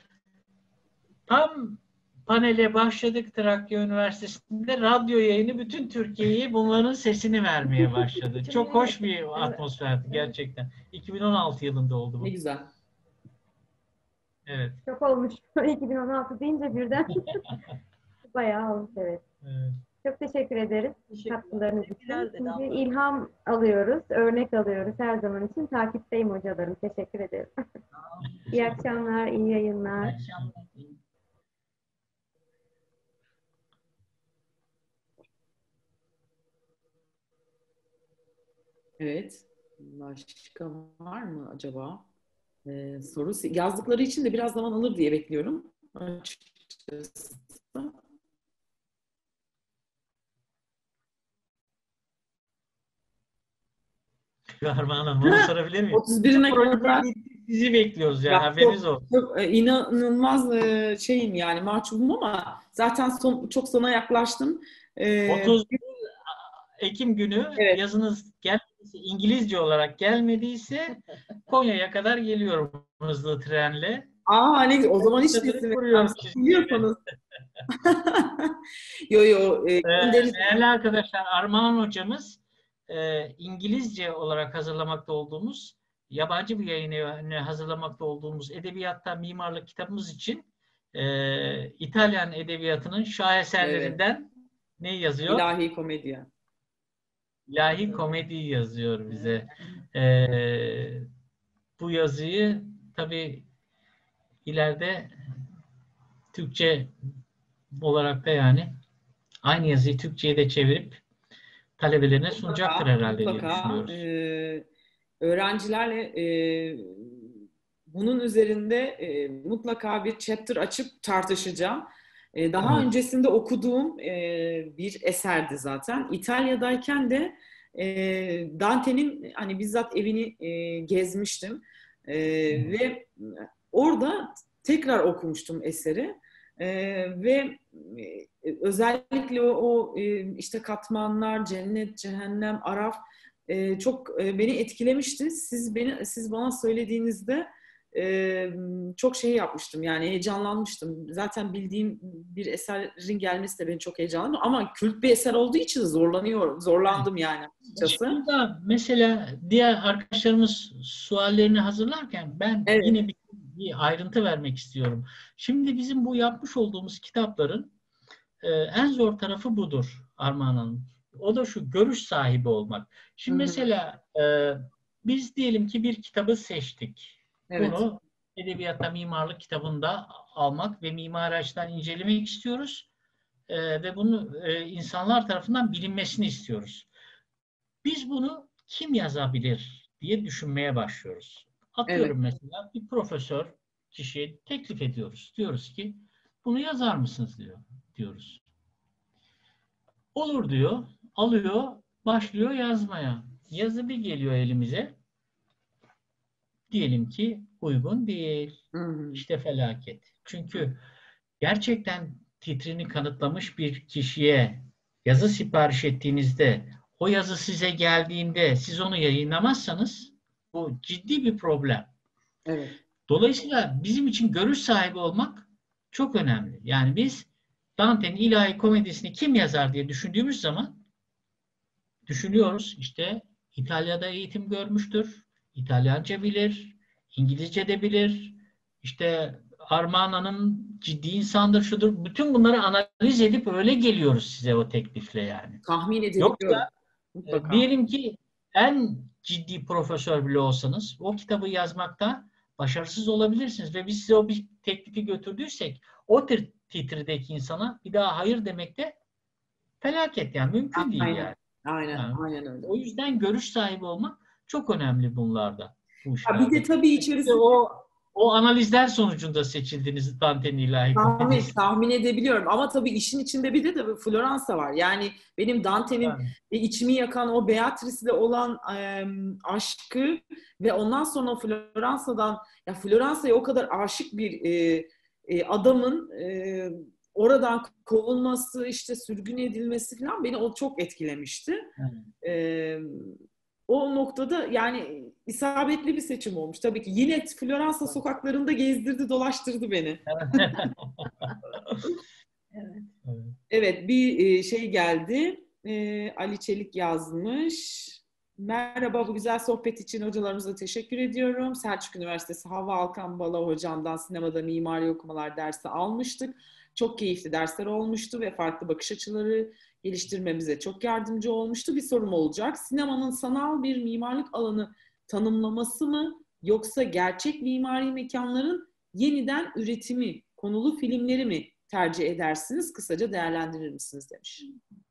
C: Tam panele başladık Trakya Üniversitesi'nde. Radyo yayını bütün Türkiye'yi bunların sesini vermeye başladı. Çok hoş bir atmosferdi gerçekten. iki bin on altı yılında oldu bu.
D: Ne güzel.
C: Evet.
F: Çok olmuş. iki bin on altı deyince birden bayağı olmuş evet.
C: Evet.
F: Çok teşekkür ederiz katkılarınız için. Şimdi ilham alıyoruz, örnek alıyoruz her zaman için. Takipteyim hocalarım. Teşekkür ederim. İyi akşamlar, iyi yayınlar.
C: İyi akşamlar.
D: Evet. Başka var mı acaba? Ee, soru yazdıkları için de biraz zaman alır diye bekliyorum. Açıkçası.
C: Armağan Hanım, bunu sorabilir miyim?
D: otuz birine kadar
C: sizi bekliyoruz yani, haberiniz olsun.
D: Çok, çok inanılmaz şeyim yani, mahcubum ama zaten son, çok sona yaklaştım.
C: Ee, otuz bir Ekim günü evet. yazınız gelmediyse, İngilizce olarak gelmediyse Konya'ya kadar geliyorum hızlı trenle.
D: Aa ne o zaman hiç biliyorsanız. yo yo. E,
C: ee, değerli arkadaşlar, Armağan hocamız e, İngilizce olarak hazırlamakta olduğumuz, yabancı bir yayını hazırlamakta olduğumuz Edebiyatta Mimarlık kitabımız için e, İtalyan edebiyatının şaheserlerinden evet. ne yazıyor?
D: İlahi Komedya.
C: İlahi Komedi yazıyor bize. Ee, bu yazıyı tabii ileride Türkçe olarak da yani aynı yazıyı Türkçe'ye de çevirip talebelerine sunacaktır herhalde
D: mutlaka,
C: diye düşünüyoruz.
D: E, öğrencilerle e, bunun üzerinde e, mutlaka bir chapter açıp tartışacağım. E, daha evet. öncesinde okuduğum e, bir eserdi zaten. İtalya'dayken de e, Dante'nin hani bizzat evini e, gezmiştim e, ve orada tekrar okumuştum eseri e, ve e, özellikle o, o e, işte katmanlar, cennet, cehennem, araf e, çok e, beni etkilemişti. Siz beni siz bana söylediğinizde e, çok şey yapmıştım yani heyecanlanmıştım. Zaten bildiğim bir eserin gelmesi de beni çok heyecanlandı ama kült bir eser olduğu için zorlanıyorum, zorlandım yani açıkçası.
C: Burada mesela diğer arkadaşlarımız suallerini hazırlarken ben
D: Evet.
C: yine bir, bir ayrıntı vermek istiyorum. Şimdi bizim bu yapmış olduğumuz kitapların e, en zor tarafı budur Armağan Hanım. O da şu, görüş sahibi olmak. Şimdi
D: Hı hı.
C: mesela e, biz diyelim ki bir kitabı seçtik.
D: Evet.
C: Bunu Edebiyatta Mimarlık kitabında almak ve mimari açıdan incelemek istiyoruz. E, ve bunu e, insanlar tarafından bilinmesini istiyoruz. Biz bunu kim yazabilir diye düşünmeye başlıyoruz. Atıyorum
D: Evet.
C: mesela bir profesör kişiye teklif ediyoruz. Diyoruz ki bunu yazar mısınız diyor, diyoruz. Olur diyor, alıyor, başlıyor yazmaya. Yazı bir geliyor elimize. Diyelim ki uygun değil.
D: Hı hı.
C: İşte felaket. Çünkü gerçekten titrini kanıtlamış bir kişiye yazı sipariş ettiğinizde, o yazı size geldiğinde siz onu yayınlamazsanız bu ciddi bir problem.
D: Evet.
C: Dolayısıyla bizim için görüş sahibi olmak çok önemli. Yani biz Dante'nin İlahi Komedisini kim yazar diye düşündüğümüz zaman düşünüyoruz. İşte İtalya'da eğitim görmüştür, İtalyanca bilir, İngilizce de bilir. İşte Armağan Hanım ciddi insandır, şudur. Bütün bunları analiz edip öyle geliyoruz size o teklifle yani.
D: Tahmin
C: Yoksa
D: edebiliyorum.
C: e,
D: Mutlaka.
C: diyelim ki en ciddi profesör bile olsanız o kitabı yazmakta başarısız olabilirsiniz ve biz size o bir teklifi götürdüysek o tır titrideki insana bir daha hayır demek de felaket yani mümkün değil
D: Aynen.
C: yani.
D: Aynen.
C: Yani
D: Aynen öyle.
C: o yüzden görüş sahibi olmak çok önemli bunlarda. Bu
D: Ha,
C: işlerde.
D: bir de tabii
C: İşte
D: içerisinde
C: o o analizler sonucunda seçildiniz Dante'nin İlahi
D: tahmin,
C: Komedisi.
D: tahmin edebiliyorum. Ama tabii işin içinde bir de tabii Floransa var. Yani benim Dante'nin
C: Yani.
D: içimi yakan o Beatrice'le olan e, aşkı ve ondan sonra Floransa'dan ya Floransa'ya o kadar aşık bir e, e, adamın e, oradan kovulması, işte sürgün edilmesi falan beni o çok etkilemişti.
C: Yani.
D: E, O noktada yani isabetli bir seçim olmuş. Tabii ki yine Floransa sokaklarında gezdirdi, dolaştırdı beni.
B: Evet.
D: Evet, bir şey geldi. Ali Çelik yazmış. Merhaba, bu güzel sohbet için hocalarımıza teşekkür ediyorum. Selçuk Üniversitesi Havva Alkan Bala hocamdan sinemada mimari okumalar dersi almıştık. Çok keyifli dersler olmuştu ve farklı bakış açıları geliştirmemize çok yardımcı olmuştu. Bir sorum olacak. Sinemanın sanal bir mimarlık alanı tanımlaması mı yoksa gerçek mimari mekanların yeniden üretimi, konulu filmleri mi tercih edersiniz? Kısaca değerlendirir misiniz demiş.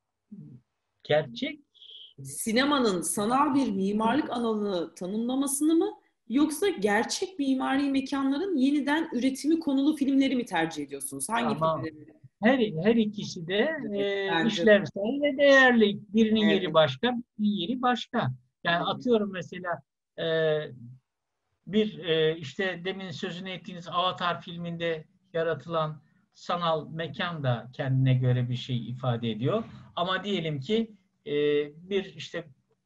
C: Gerçek.
D: Sinemanın sanal bir mimarlık alanı tanımlamasını mı yoksa gerçek mimari mekanların yeniden üretimi konulu filmleri mi tercih ediyorsunuz? Hangi
C: Ama
D: filmleri?
C: her, her ikisi de e,
D: Bence.
C: işlevsel ve değerli. Birinin
D: Evet.
C: yeri başka, birinin yeri başka. Yani atıyorum mesela e, bir e, işte demin sözünü ettiğiniz Avatar filminde yaratılan sanal mekan da kendine göre bir şey ifade ediyor. Ama diyelim ki e, bir işte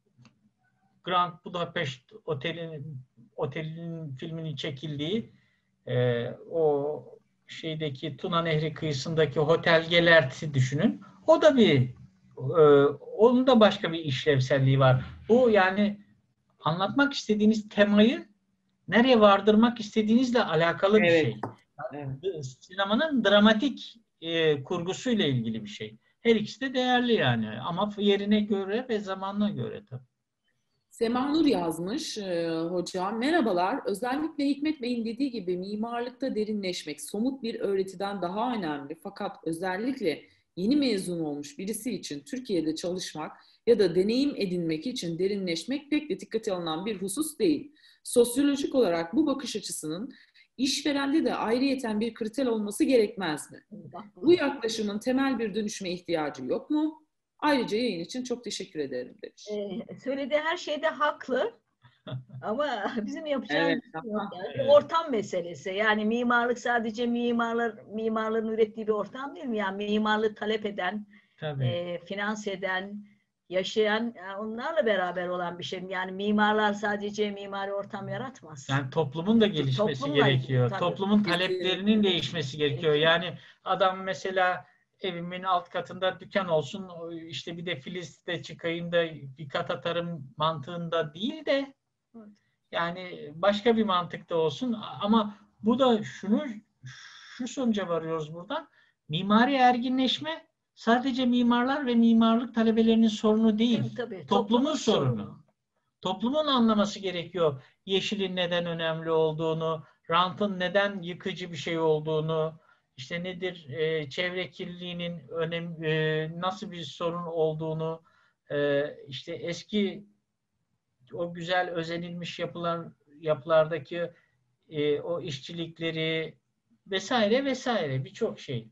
C: Grand Budapest Oteli'nin otelinin filminin çekildiği e, o şeydeki Tuna Nehri kıyısındaki Hotel Gelert'i düşünün. O da bir e, onun da başka bir işlevselliği var. Bu yani anlatmak istediğiniz temayı nereye vardırmak istediğinizle alakalı bir
D: Evet.
C: şey.
D: Evet.
C: Sinemanın dramatik e, kurgusuyla ilgili bir şey. Her ikisi de değerli yani. Ama yerine göre ve zamanına göre tabii.
D: Semanur yazmış e, hocam. Merhabalar. Özellikle Hikmet Bey'in dediği gibi mimarlıkta derinleşmek somut bir öğretiden daha önemli. Fakat özellikle yeni mezun olmuş birisi için Türkiye'de çalışmak ya da deneyim edinmek için derinleşmek pek de dikkate alınan bir husus değil. Sosyolojik olarak bu bakış açısının işverende de ayrıyeten bir kriter olması gerekmez mi? Bu yaklaşımın temel bir dönüşüme ihtiyacı yok mu? Ayrıca yayın için çok teşekkür ederim demiş.
B: Ee, söylediği her şeyde haklı. Ama bizim yapacağımız
D: Evet,
B: yok. Yani ortam meselesi. Yani mimarlık sadece mimarlar mimarların ürettiği bir ortam değil mi? Yani mimarlığı talep eden,
C: Tabii.
B: e, finans eden, yaşayan, onlarla beraber olan bir şey. Yani mimarlar sadece mimari ortam yaratmaz.
C: Yani toplumun da gelişmesi
B: Toplumla ilgili,
C: gerekiyor.
B: tabii.
C: Toplumun taleplerinin değişmesi gerekiyor. Yani adam mesela evimin alt katında dükkan olsun, işte bir de Filiz'de çıkayım da bir kat atarım mantığında değil de yani başka bir mantıkta olsun. Ama bu da şunu şu sonuca varıyoruz buradan. Mimari erginleşme sadece mimarlar ve mimarlık talebelerinin sorunu değil.
B: Tabii, tabii.
C: Toplumun,
B: Toplumun
C: sorunu.
B: sorunu.
C: Toplumun anlaması gerekiyor. Yeşilin neden önemli olduğunu, rantın neden yıkıcı bir şey olduğunu, işte nedir e, çevre kirliliğinin önem, e, nasıl bir sorun olduğunu, e, işte eski o güzel özenilmiş yapılar yapılardaki e, o işçilikleri vesaire vesaire birçok şey.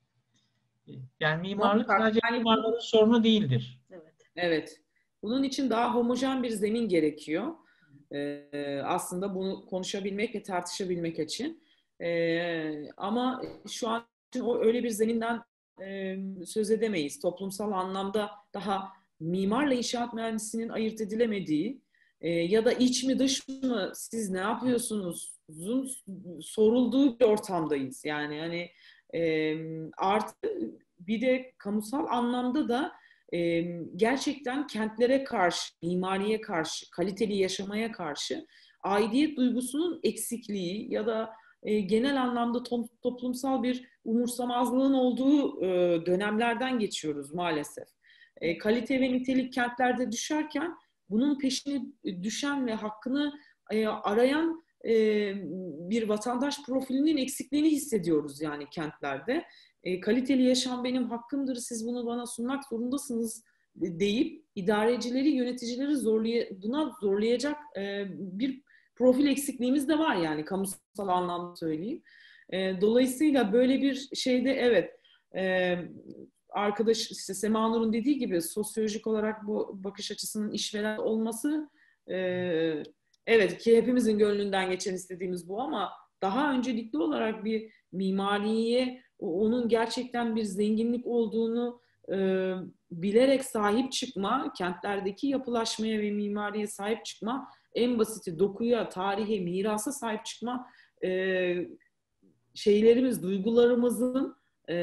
C: Yani mimarlık
D: Muhakkak.
C: sadece
D: Yani
C: mimarların sorunu değildir.
B: Evet.
D: Evet. Bunun için daha homojen bir zemin gerekiyor. Ee, aslında bunu konuşabilmek ve tartışabilmek için. Ee, ama şu an için o öyle bir zeminden e, söz edemeyiz. Toplumsal anlamda daha mimarla inşaat mühendisinin ayırt edilemediği e, ya da iç mi dış mı siz ne yapıyorsunuz sorulduğu bir ortamdayız. Yani hani e, artı bir de kamusal anlamda da e, gerçekten kentlere karşı, mimariye karşı, kaliteli yaşamaya karşı aidiyet duygusunun eksikliği ya da e, genel anlamda to- toplumsal bir umursamazlığın olduğu e, dönemlerden geçiyoruz maalesef. E, kalite ve nitelik kentlerde düşerken bunun peşine düşen ve hakkını e, arayan e, bir vatandaş profilinin eksikliğini hissediyoruz yani kentlerde. E, kaliteli yaşam benim hakkımdır, siz bunu bana sunmak zorundasınız deyip idarecileri, yöneticileri zorlay buna zorlayacak e, bir profil eksikliğimiz de var yani kamusal anlamda söyleyeyim. E, dolayısıyla böyle bir şeyde evet e, arkadaş işte Sema Nur'un dediği gibi sosyolojik olarak bu bakış açısının işveren olması e, evet ki hepimizin gönlünden geçen istediğimiz bu ama daha öncelikli olarak bir mimariye onun gerçekten bir zenginlik olduğunu e, bilerek sahip çıkma, kentlerdeki yapılaşmaya ve mimariye sahip çıkma, en basiti dokuya, tarihe, mirasa sahip çıkma e, şeylerimiz, duygularımızın e,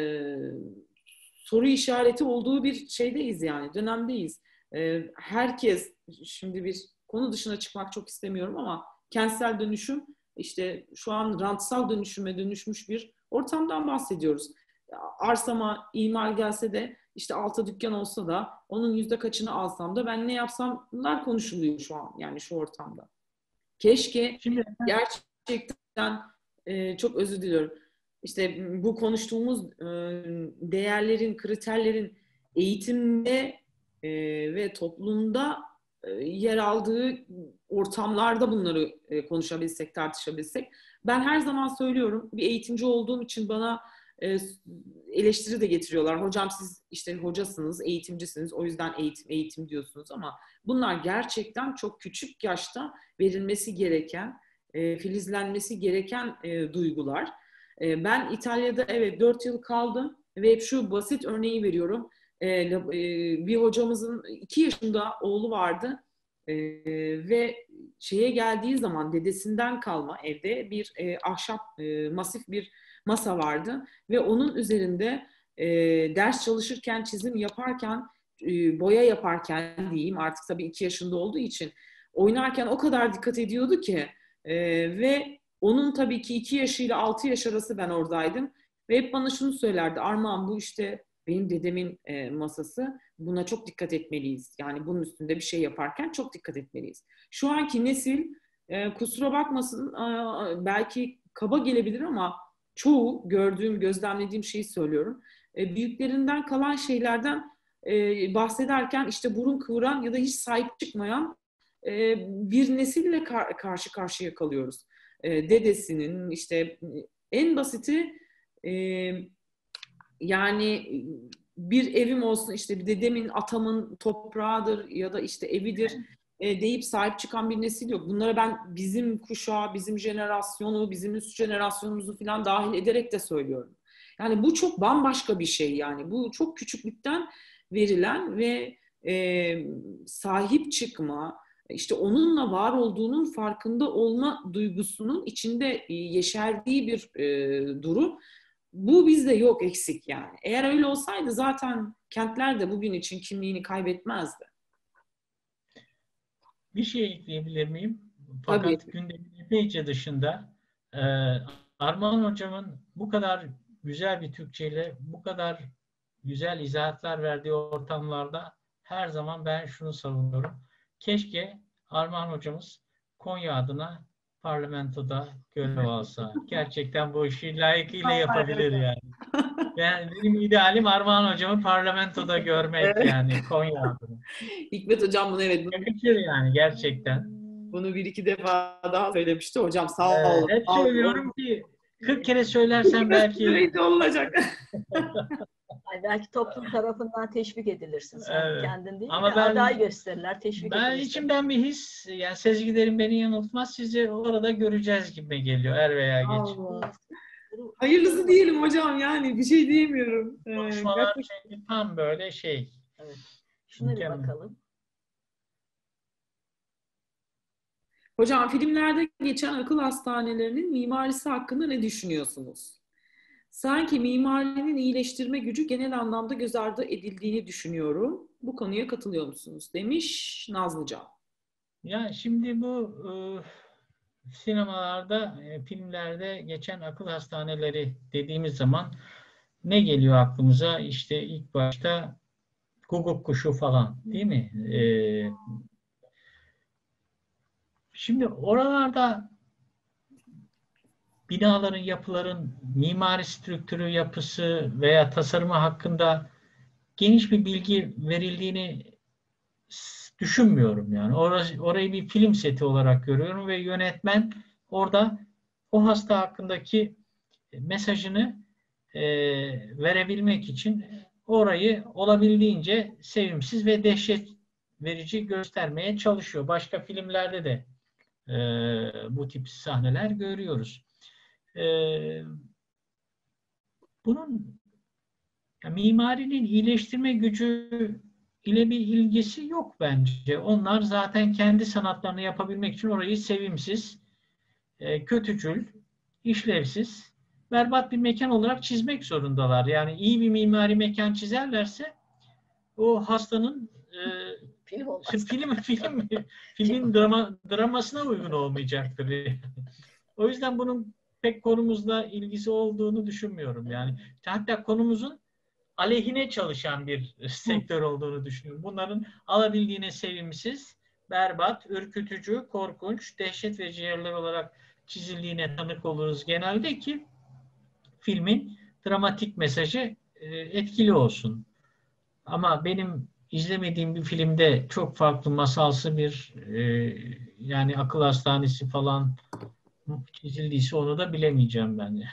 D: soru işareti olduğu bir şeydeyiz yani, dönemdeyiz. E, herkes, şimdi bir konu dışına çıkmak çok istemiyorum ama kentsel dönüşüm, işte şu an rantsal dönüşüme dönüşmüş bir ortamdan bahsediyoruz. Arsama imar gelse de işte alta dükkan olsa da onun yüzde kaçını alsam da ben ne yapsam bunlar konuşuluyor şu an yani şu ortamda. Keşke Şimdi, gerçekten e, çok özür diliyorum. İşte bu konuştuğumuz e, değerlerin, kriterlerin eğitimde e, ve toplumda e, yer aldığı ortamlarda bunları e, konuşabilsek, tartışabilsek. Ben her zaman söylüyorum, bir eğitimci olduğum için bana e, eleştiri de getiriyorlar. Hocam siz işte hocasınız, eğitimcisiniz, o yüzden eğitim, eğitim diyorsunuz ama bunlar gerçekten çok küçük yaşta verilmesi gereken, e, filizlenmesi gereken e, duygular. E, ben İtalya'da evet dört yıl kaldım ve hep şu basit örneği veriyorum. E, e, bir hocamızın iki yaşında oğlu vardı e, ve şeye geldiği zaman dedesinden kalma evde bir e, ahşap e, masif bir masa vardı ve onun üzerinde e, ders çalışırken, çizim yaparken, e, boya yaparken diyeyim artık tabii iki yaşında olduğu için oynarken o kadar dikkat ediyordu ki e, ve onun tabii ki iki yaşıyla altı yaş arası ben oradaydım ve hep bana şunu söylerdi: Armağan, bu işte benim dedemin e, masası, buna çok dikkat etmeliyiz. Yani bunun üstünde bir şey yaparken çok dikkat etmeliyiz. Şu anki nesil e, kusura bakmasın e, belki kaba gelebilir ama çoğu gördüğüm, gözlemlediğim şeyi söylüyorum. E, büyüklerinden kalan şeylerden e, bahsederken işte burun kıvıran ya da hiç sahip çıkmayan e, bir nesille kar- karşı karşıya kalıyoruz. E, dedesinin işte en basiti e, yani bir evim olsun, işte bir dedemin, atamın toprağıdır ya da işte evidir e, deyip sahip çıkan bir nesil yok. Bunlara ben bizim kuşağı, bizim jenerasyonu, bizim üst jenerasyonumuzu falan dahil ederek de söylüyorum. Yani bu çok bambaşka bir şey yani. Bu çok küçüklükten verilen ve e, sahip çıkma, işte onunla var olduğunun farkında olma duygusunun içinde yeşerdiği bir e, durum. Bu bizde yok, eksik yani. Eğer öyle olsaydı zaten kentler de bugün için kimliğini kaybetmezdi.
C: Bir şey ekleyebilir miyim?
D: Tabii.
C: Fakat gündemin epeyce dışında e, Armağan Hocam'ın bu kadar güzel bir Türkçeyle bu kadar güzel izahatlar verdiği ortamlarda her zaman ben şunu savunuyorum. Keşke Armağan Hocamız Konya adına parlamentoda görev alsa. Gerçekten bu işi layıkıyla yapabilir yani. Yani benim idealim Armağan Hocam'ı parlamentoda görmek
D: Evet.
C: yani Konya adına.
D: Hikmet Hocam bunu evet.
C: Yakışır yani gerçekten.
D: Bunu bir iki defa daha söylemişti. Hocam sağ
C: Ee,
D: olun.
C: hep
D: sağ olun.
C: söylüyorum ki kırk kere söylersem belki
D: olacak.
B: Ay, belki toplum tarafından teşvik edilirsin. Sen
C: Evet.
B: kendin değil
C: Ama
B: de
C: ben-
B: aday gösterirler, teşvik
C: ben
B: edilirsin.
C: içimden bir his, yani sezgilerim beni yanıltmaz. Sizi orada göreceğiz gibi geliyor er veya geç.
D: Allah. Hayırlısı diyelim hocam, yani bir şey diyemiyorum. Ee,
C: Konuşmalar
D: gerçekten-
C: çünkü tam böyle şey.
B: Evet. Şuna bir
C: Mükemmel.
B: bakalım.
D: Hocam filmlerde geçen akıl hastanelerinin mimarisi hakkında ne düşünüyorsunuz? Sanki mimarinin iyileştirme gücü genel anlamda göz ardı edildiğini düşünüyorum. Bu konuya katılıyor musunuz? Demiş Nazlıcan.
C: Ya şimdi bu e, sinemalarda, e, filmlerde geçen akıl hastaneleri dediğimiz zaman ne geliyor aklımıza? İşte ilk başta guguk kuşu falan, değil mi? E, şimdi oralarda binaların, yapıların mimari strüktürü, yapısı veya tasarımı hakkında geniş bir bilgi verildiğini s- düşünmüyorum yani. Orası, orayı bir film seti olarak görüyorum ve yönetmen orada o hasta hakkındaki mesajını e, verebilmek için orayı olabildiğince sevimsiz ve dehşet verici göstermeye çalışıyor. Başka filmlerde de e, bu tip sahneler görüyoruz. E, bunun ya, mimarinin iyileştirme gücü ile bir ilgisi yok bence. Onlar zaten kendi sanatlarını yapabilmek için orayı sevimsiz, e, kötücül, işlevsiz, berbat bir mekan olarak çizmek zorundalar. Yani iyi bir mimari mekan çizerlerse o hastanın e,
B: Film olmaz.
C: film film filmin drama dramasına uygun olmayacaktır. O yüzden bunun pek konumuzla ilgisi olduğunu düşünmüyorum. Yani hatta konumuzun aleyhine çalışan bir sektör olduğunu düşünüyorum. Bunların alabildiğine sevimsiz, berbat, ürkütücü, korkunç, dehşet verici yerler olarak çizildiğine tanık oluruz genelde ki filmin dramatik mesajı e, etkili olsun. Ama benim izlemediğim bir filmde çok farklı masalsı bir e, yani akıl hastanesi falan çizildiyse onu da bilemeyeceğim ben de.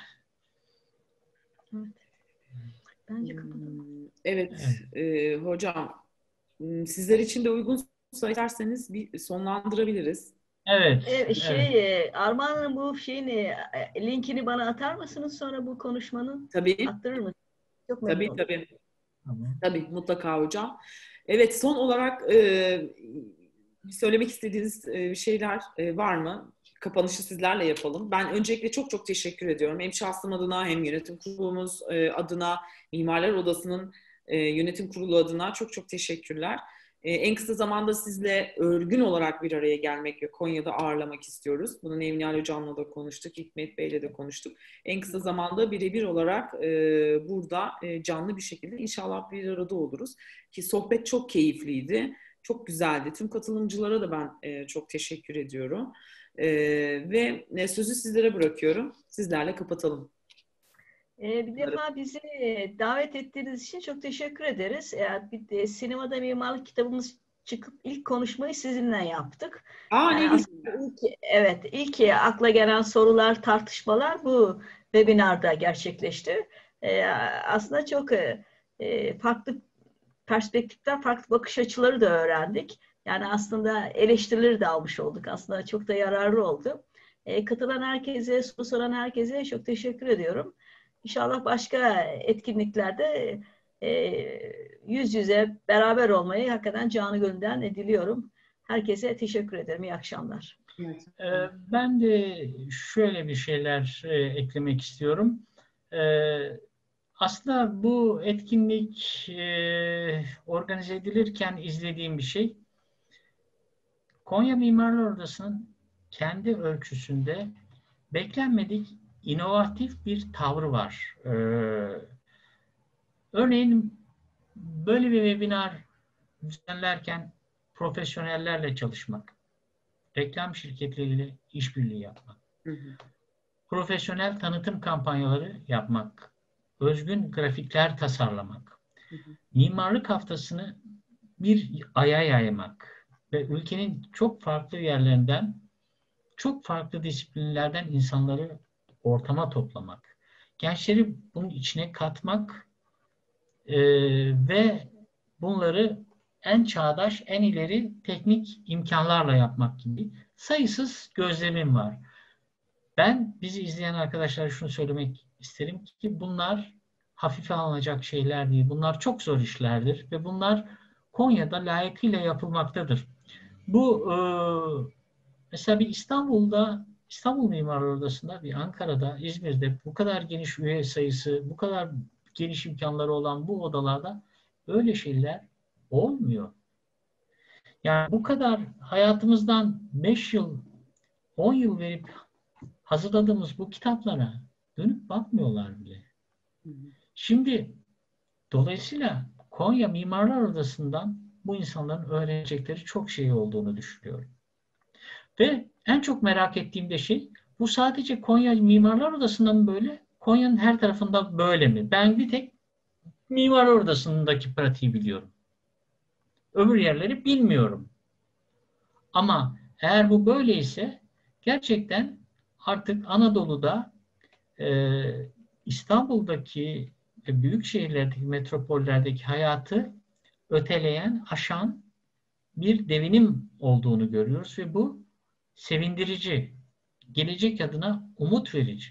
B: Bence kapatalım.
D: Evet,
C: Evet.
D: e, hocam sizler için de uygunsa isterseniz bir sonlandırabiliriz.
C: Evet.
B: Evet, şey,
C: evet.
B: e, Armağan'ın bu şeyini, e, linkini bana atar mısınız sonra bu konuşmanın?
D: Tabii,
B: Attırır mısınız? Çok memnun
D: tabii,
B: olurum.
D: tabii.
C: Tamam.
D: Tabii, mutlaka hocam. Evet, son olarak e, söylemek istediğiniz e, şeyler e, var mı? Kapanışı sizlerle yapalım. Ben öncelikle çok çok teşekkür ediyorum. Hem şahsım adına hem yönetim kurulumuz e, adına, Mimarlar Odası'nın e, yönetim kurulu adına çok çok teşekkürler. E, en kısa zamanda sizle örgün olarak bir araya gelmek ve Konya'da ağırlamak istiyoruz. Bunu Nevnihal Hocam'la da konuştuk, Hikmet Bey'le de konuştuk. En kısa zamanda birebir olarak e, burada e, canlı bir şekilde inşallah bir arada oluruz. Ki sohbet çok keyifliydi, çok güzeldi. Tüm katılımcılara da ben e, çok teşekkür ediyorum. E, ve e, sözü sizlere bırakıyorum. Sizlerle kapatalım.
B: E, bir defa bizi davet ettiğiniz için çok teşekkür ederiz. E, bir de, sinemada mimarlık kitabımız çıkıp ilk konuşmayı sizinle yaptık.
D: Aa,
B: Yani
D: ne güzel.
B: ilk, evet, ilk akla gelen sorular, tartışmalar bu webinarda gerçekleşti. E, aslında çok e, farklı perspektifler, farklı bakış açıları da öğrendik. Yani aslında eleştirileri de almış olduk. Aslında çok da yararlı oldu. E, katılan herkese, soru soran herkese çok teşekkür ediyorum. İnşallah başka etkinliklerde e, yüz yüze beraber olmayı hakikaten canı gönülden diliyorum. Herkese teşekkür ederim. İyi akşamlar.
C: Ee, Ben de şöyle bir şeyler e, eklemek istiyorum. Ee, Aslında bu etkinlik e, organize edilirken izlediğim bir şey. Konya Mimarlar Odası'nın kendi ölçüsünde beklenmedik inovatif bir tavrı var. Ee, örneğin böyle bir webinar düzenlerken profesyonellerle çalışmak, reklam şirketleriyle işbirliği yapmak, hı hı. profesyonel tanıtım kampanyaları yapmak, özgün grafikler tasarlamak, hı hı. mimarlık haftasını bir aya yaymak ve ülkenin çok farklı yerlerinden, çok farklı disiplinlerden insanları ortama toplamak, gençleri bunun içine katmak e, ve bunları en çağdaş, en ileri teknik imkanlarla yapmak gibi sayısız gözlemim var. Ben bizi izleyen arkadaşlara şunu söylemek isterim ki bunlar hafife alınacak şeyler değil. Bunlar çok zor işlerdir ve bunlar Konya'da layıkıyla yapılmaktadır. Bu e, mesela bir İstanbul'da, İstanbul Mimarlar Odası'nda, bir Ankara'da, İzmir'de bu kadar geniş üye sayısı, bu kadar geniş imkanları olan bu odalarda öyle şeyler olmuyor. Yani bu kadar hayatımızdan beş yıl, on yıl verip hazırladığımız bu kitaplara dönüp bakmıyorlar bile. Şimdi dolayısıyla Konya Mimarlar Odası'ndan bu insanların öğrenecekleri çok şey olduğunu düşünüyorum. Ve en çok merak ettiğim de şey, bu sadece Konya Mimarlar Odası'nda mı böyle? Konya'nın her tarafında böyle mi? Ben bir tek Mimarlar Odası'ndaki pratiği biliyorum. Öbür yerleri bilmiyorum. Ama eğer bu böyleyse gerçekten artık Anadolu'da e, İstanbul'daki ve büyük şehirlerdeki, metropollerdeki hayatı öteleyen, aşan bir devinim olduğunu görüyoruz ve bu sevindirici, gelecek adına umut verici.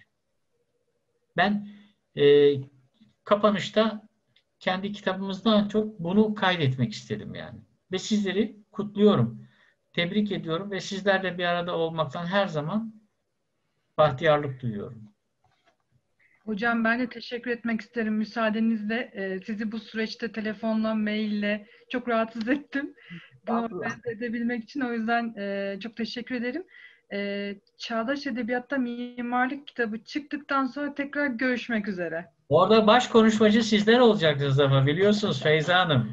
C: Ben e, kapanışta kendi kitabımızdan çok bunu kaydetmek istedim yani. Ve sizleri kutluyorum, tebrik ediyorum ve sizlerle bir arada olmaktan her zaman bahtiyarlık duyuyorum.
A: Hocam ben de teşekkür etmek isterim müsaadenizle. Ee, sizi bu süreçte telefonla, maille çok rahatsız ettim. Bunu organize edebilmek için o yüzden e, çok teşekkür ederim. E, Çağdaş Edebiyat'ta Mimarlık kitabı çıktıktan sonra tekrar görüşmek üzere.
C: Orada baş konuşmacı sizler olacaksınız ama biliyorsunuz Feyza Hanım.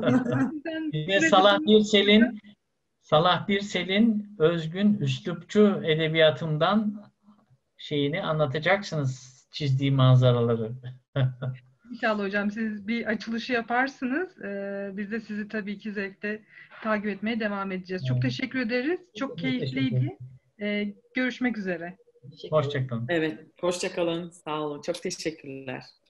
C: Yine Salah Birsel'in Salah Birsel'in özgün üslupçu edebiyatından şeyini anlatacaksınız, çizdiği manzaraları.
A: İnşallah hocam siz bir açılışı yaparsınız. Ee, biz de sizi tabii ki zevkle takip etmeye devam edeceğiz. Çok teşekkür ederiz. Çok keyifliydi. Ee, görüşmek üzere.
C: Hoşçakalın.
D: Evet, hoşçakalın. Sağ olun. Çok teşekkürler.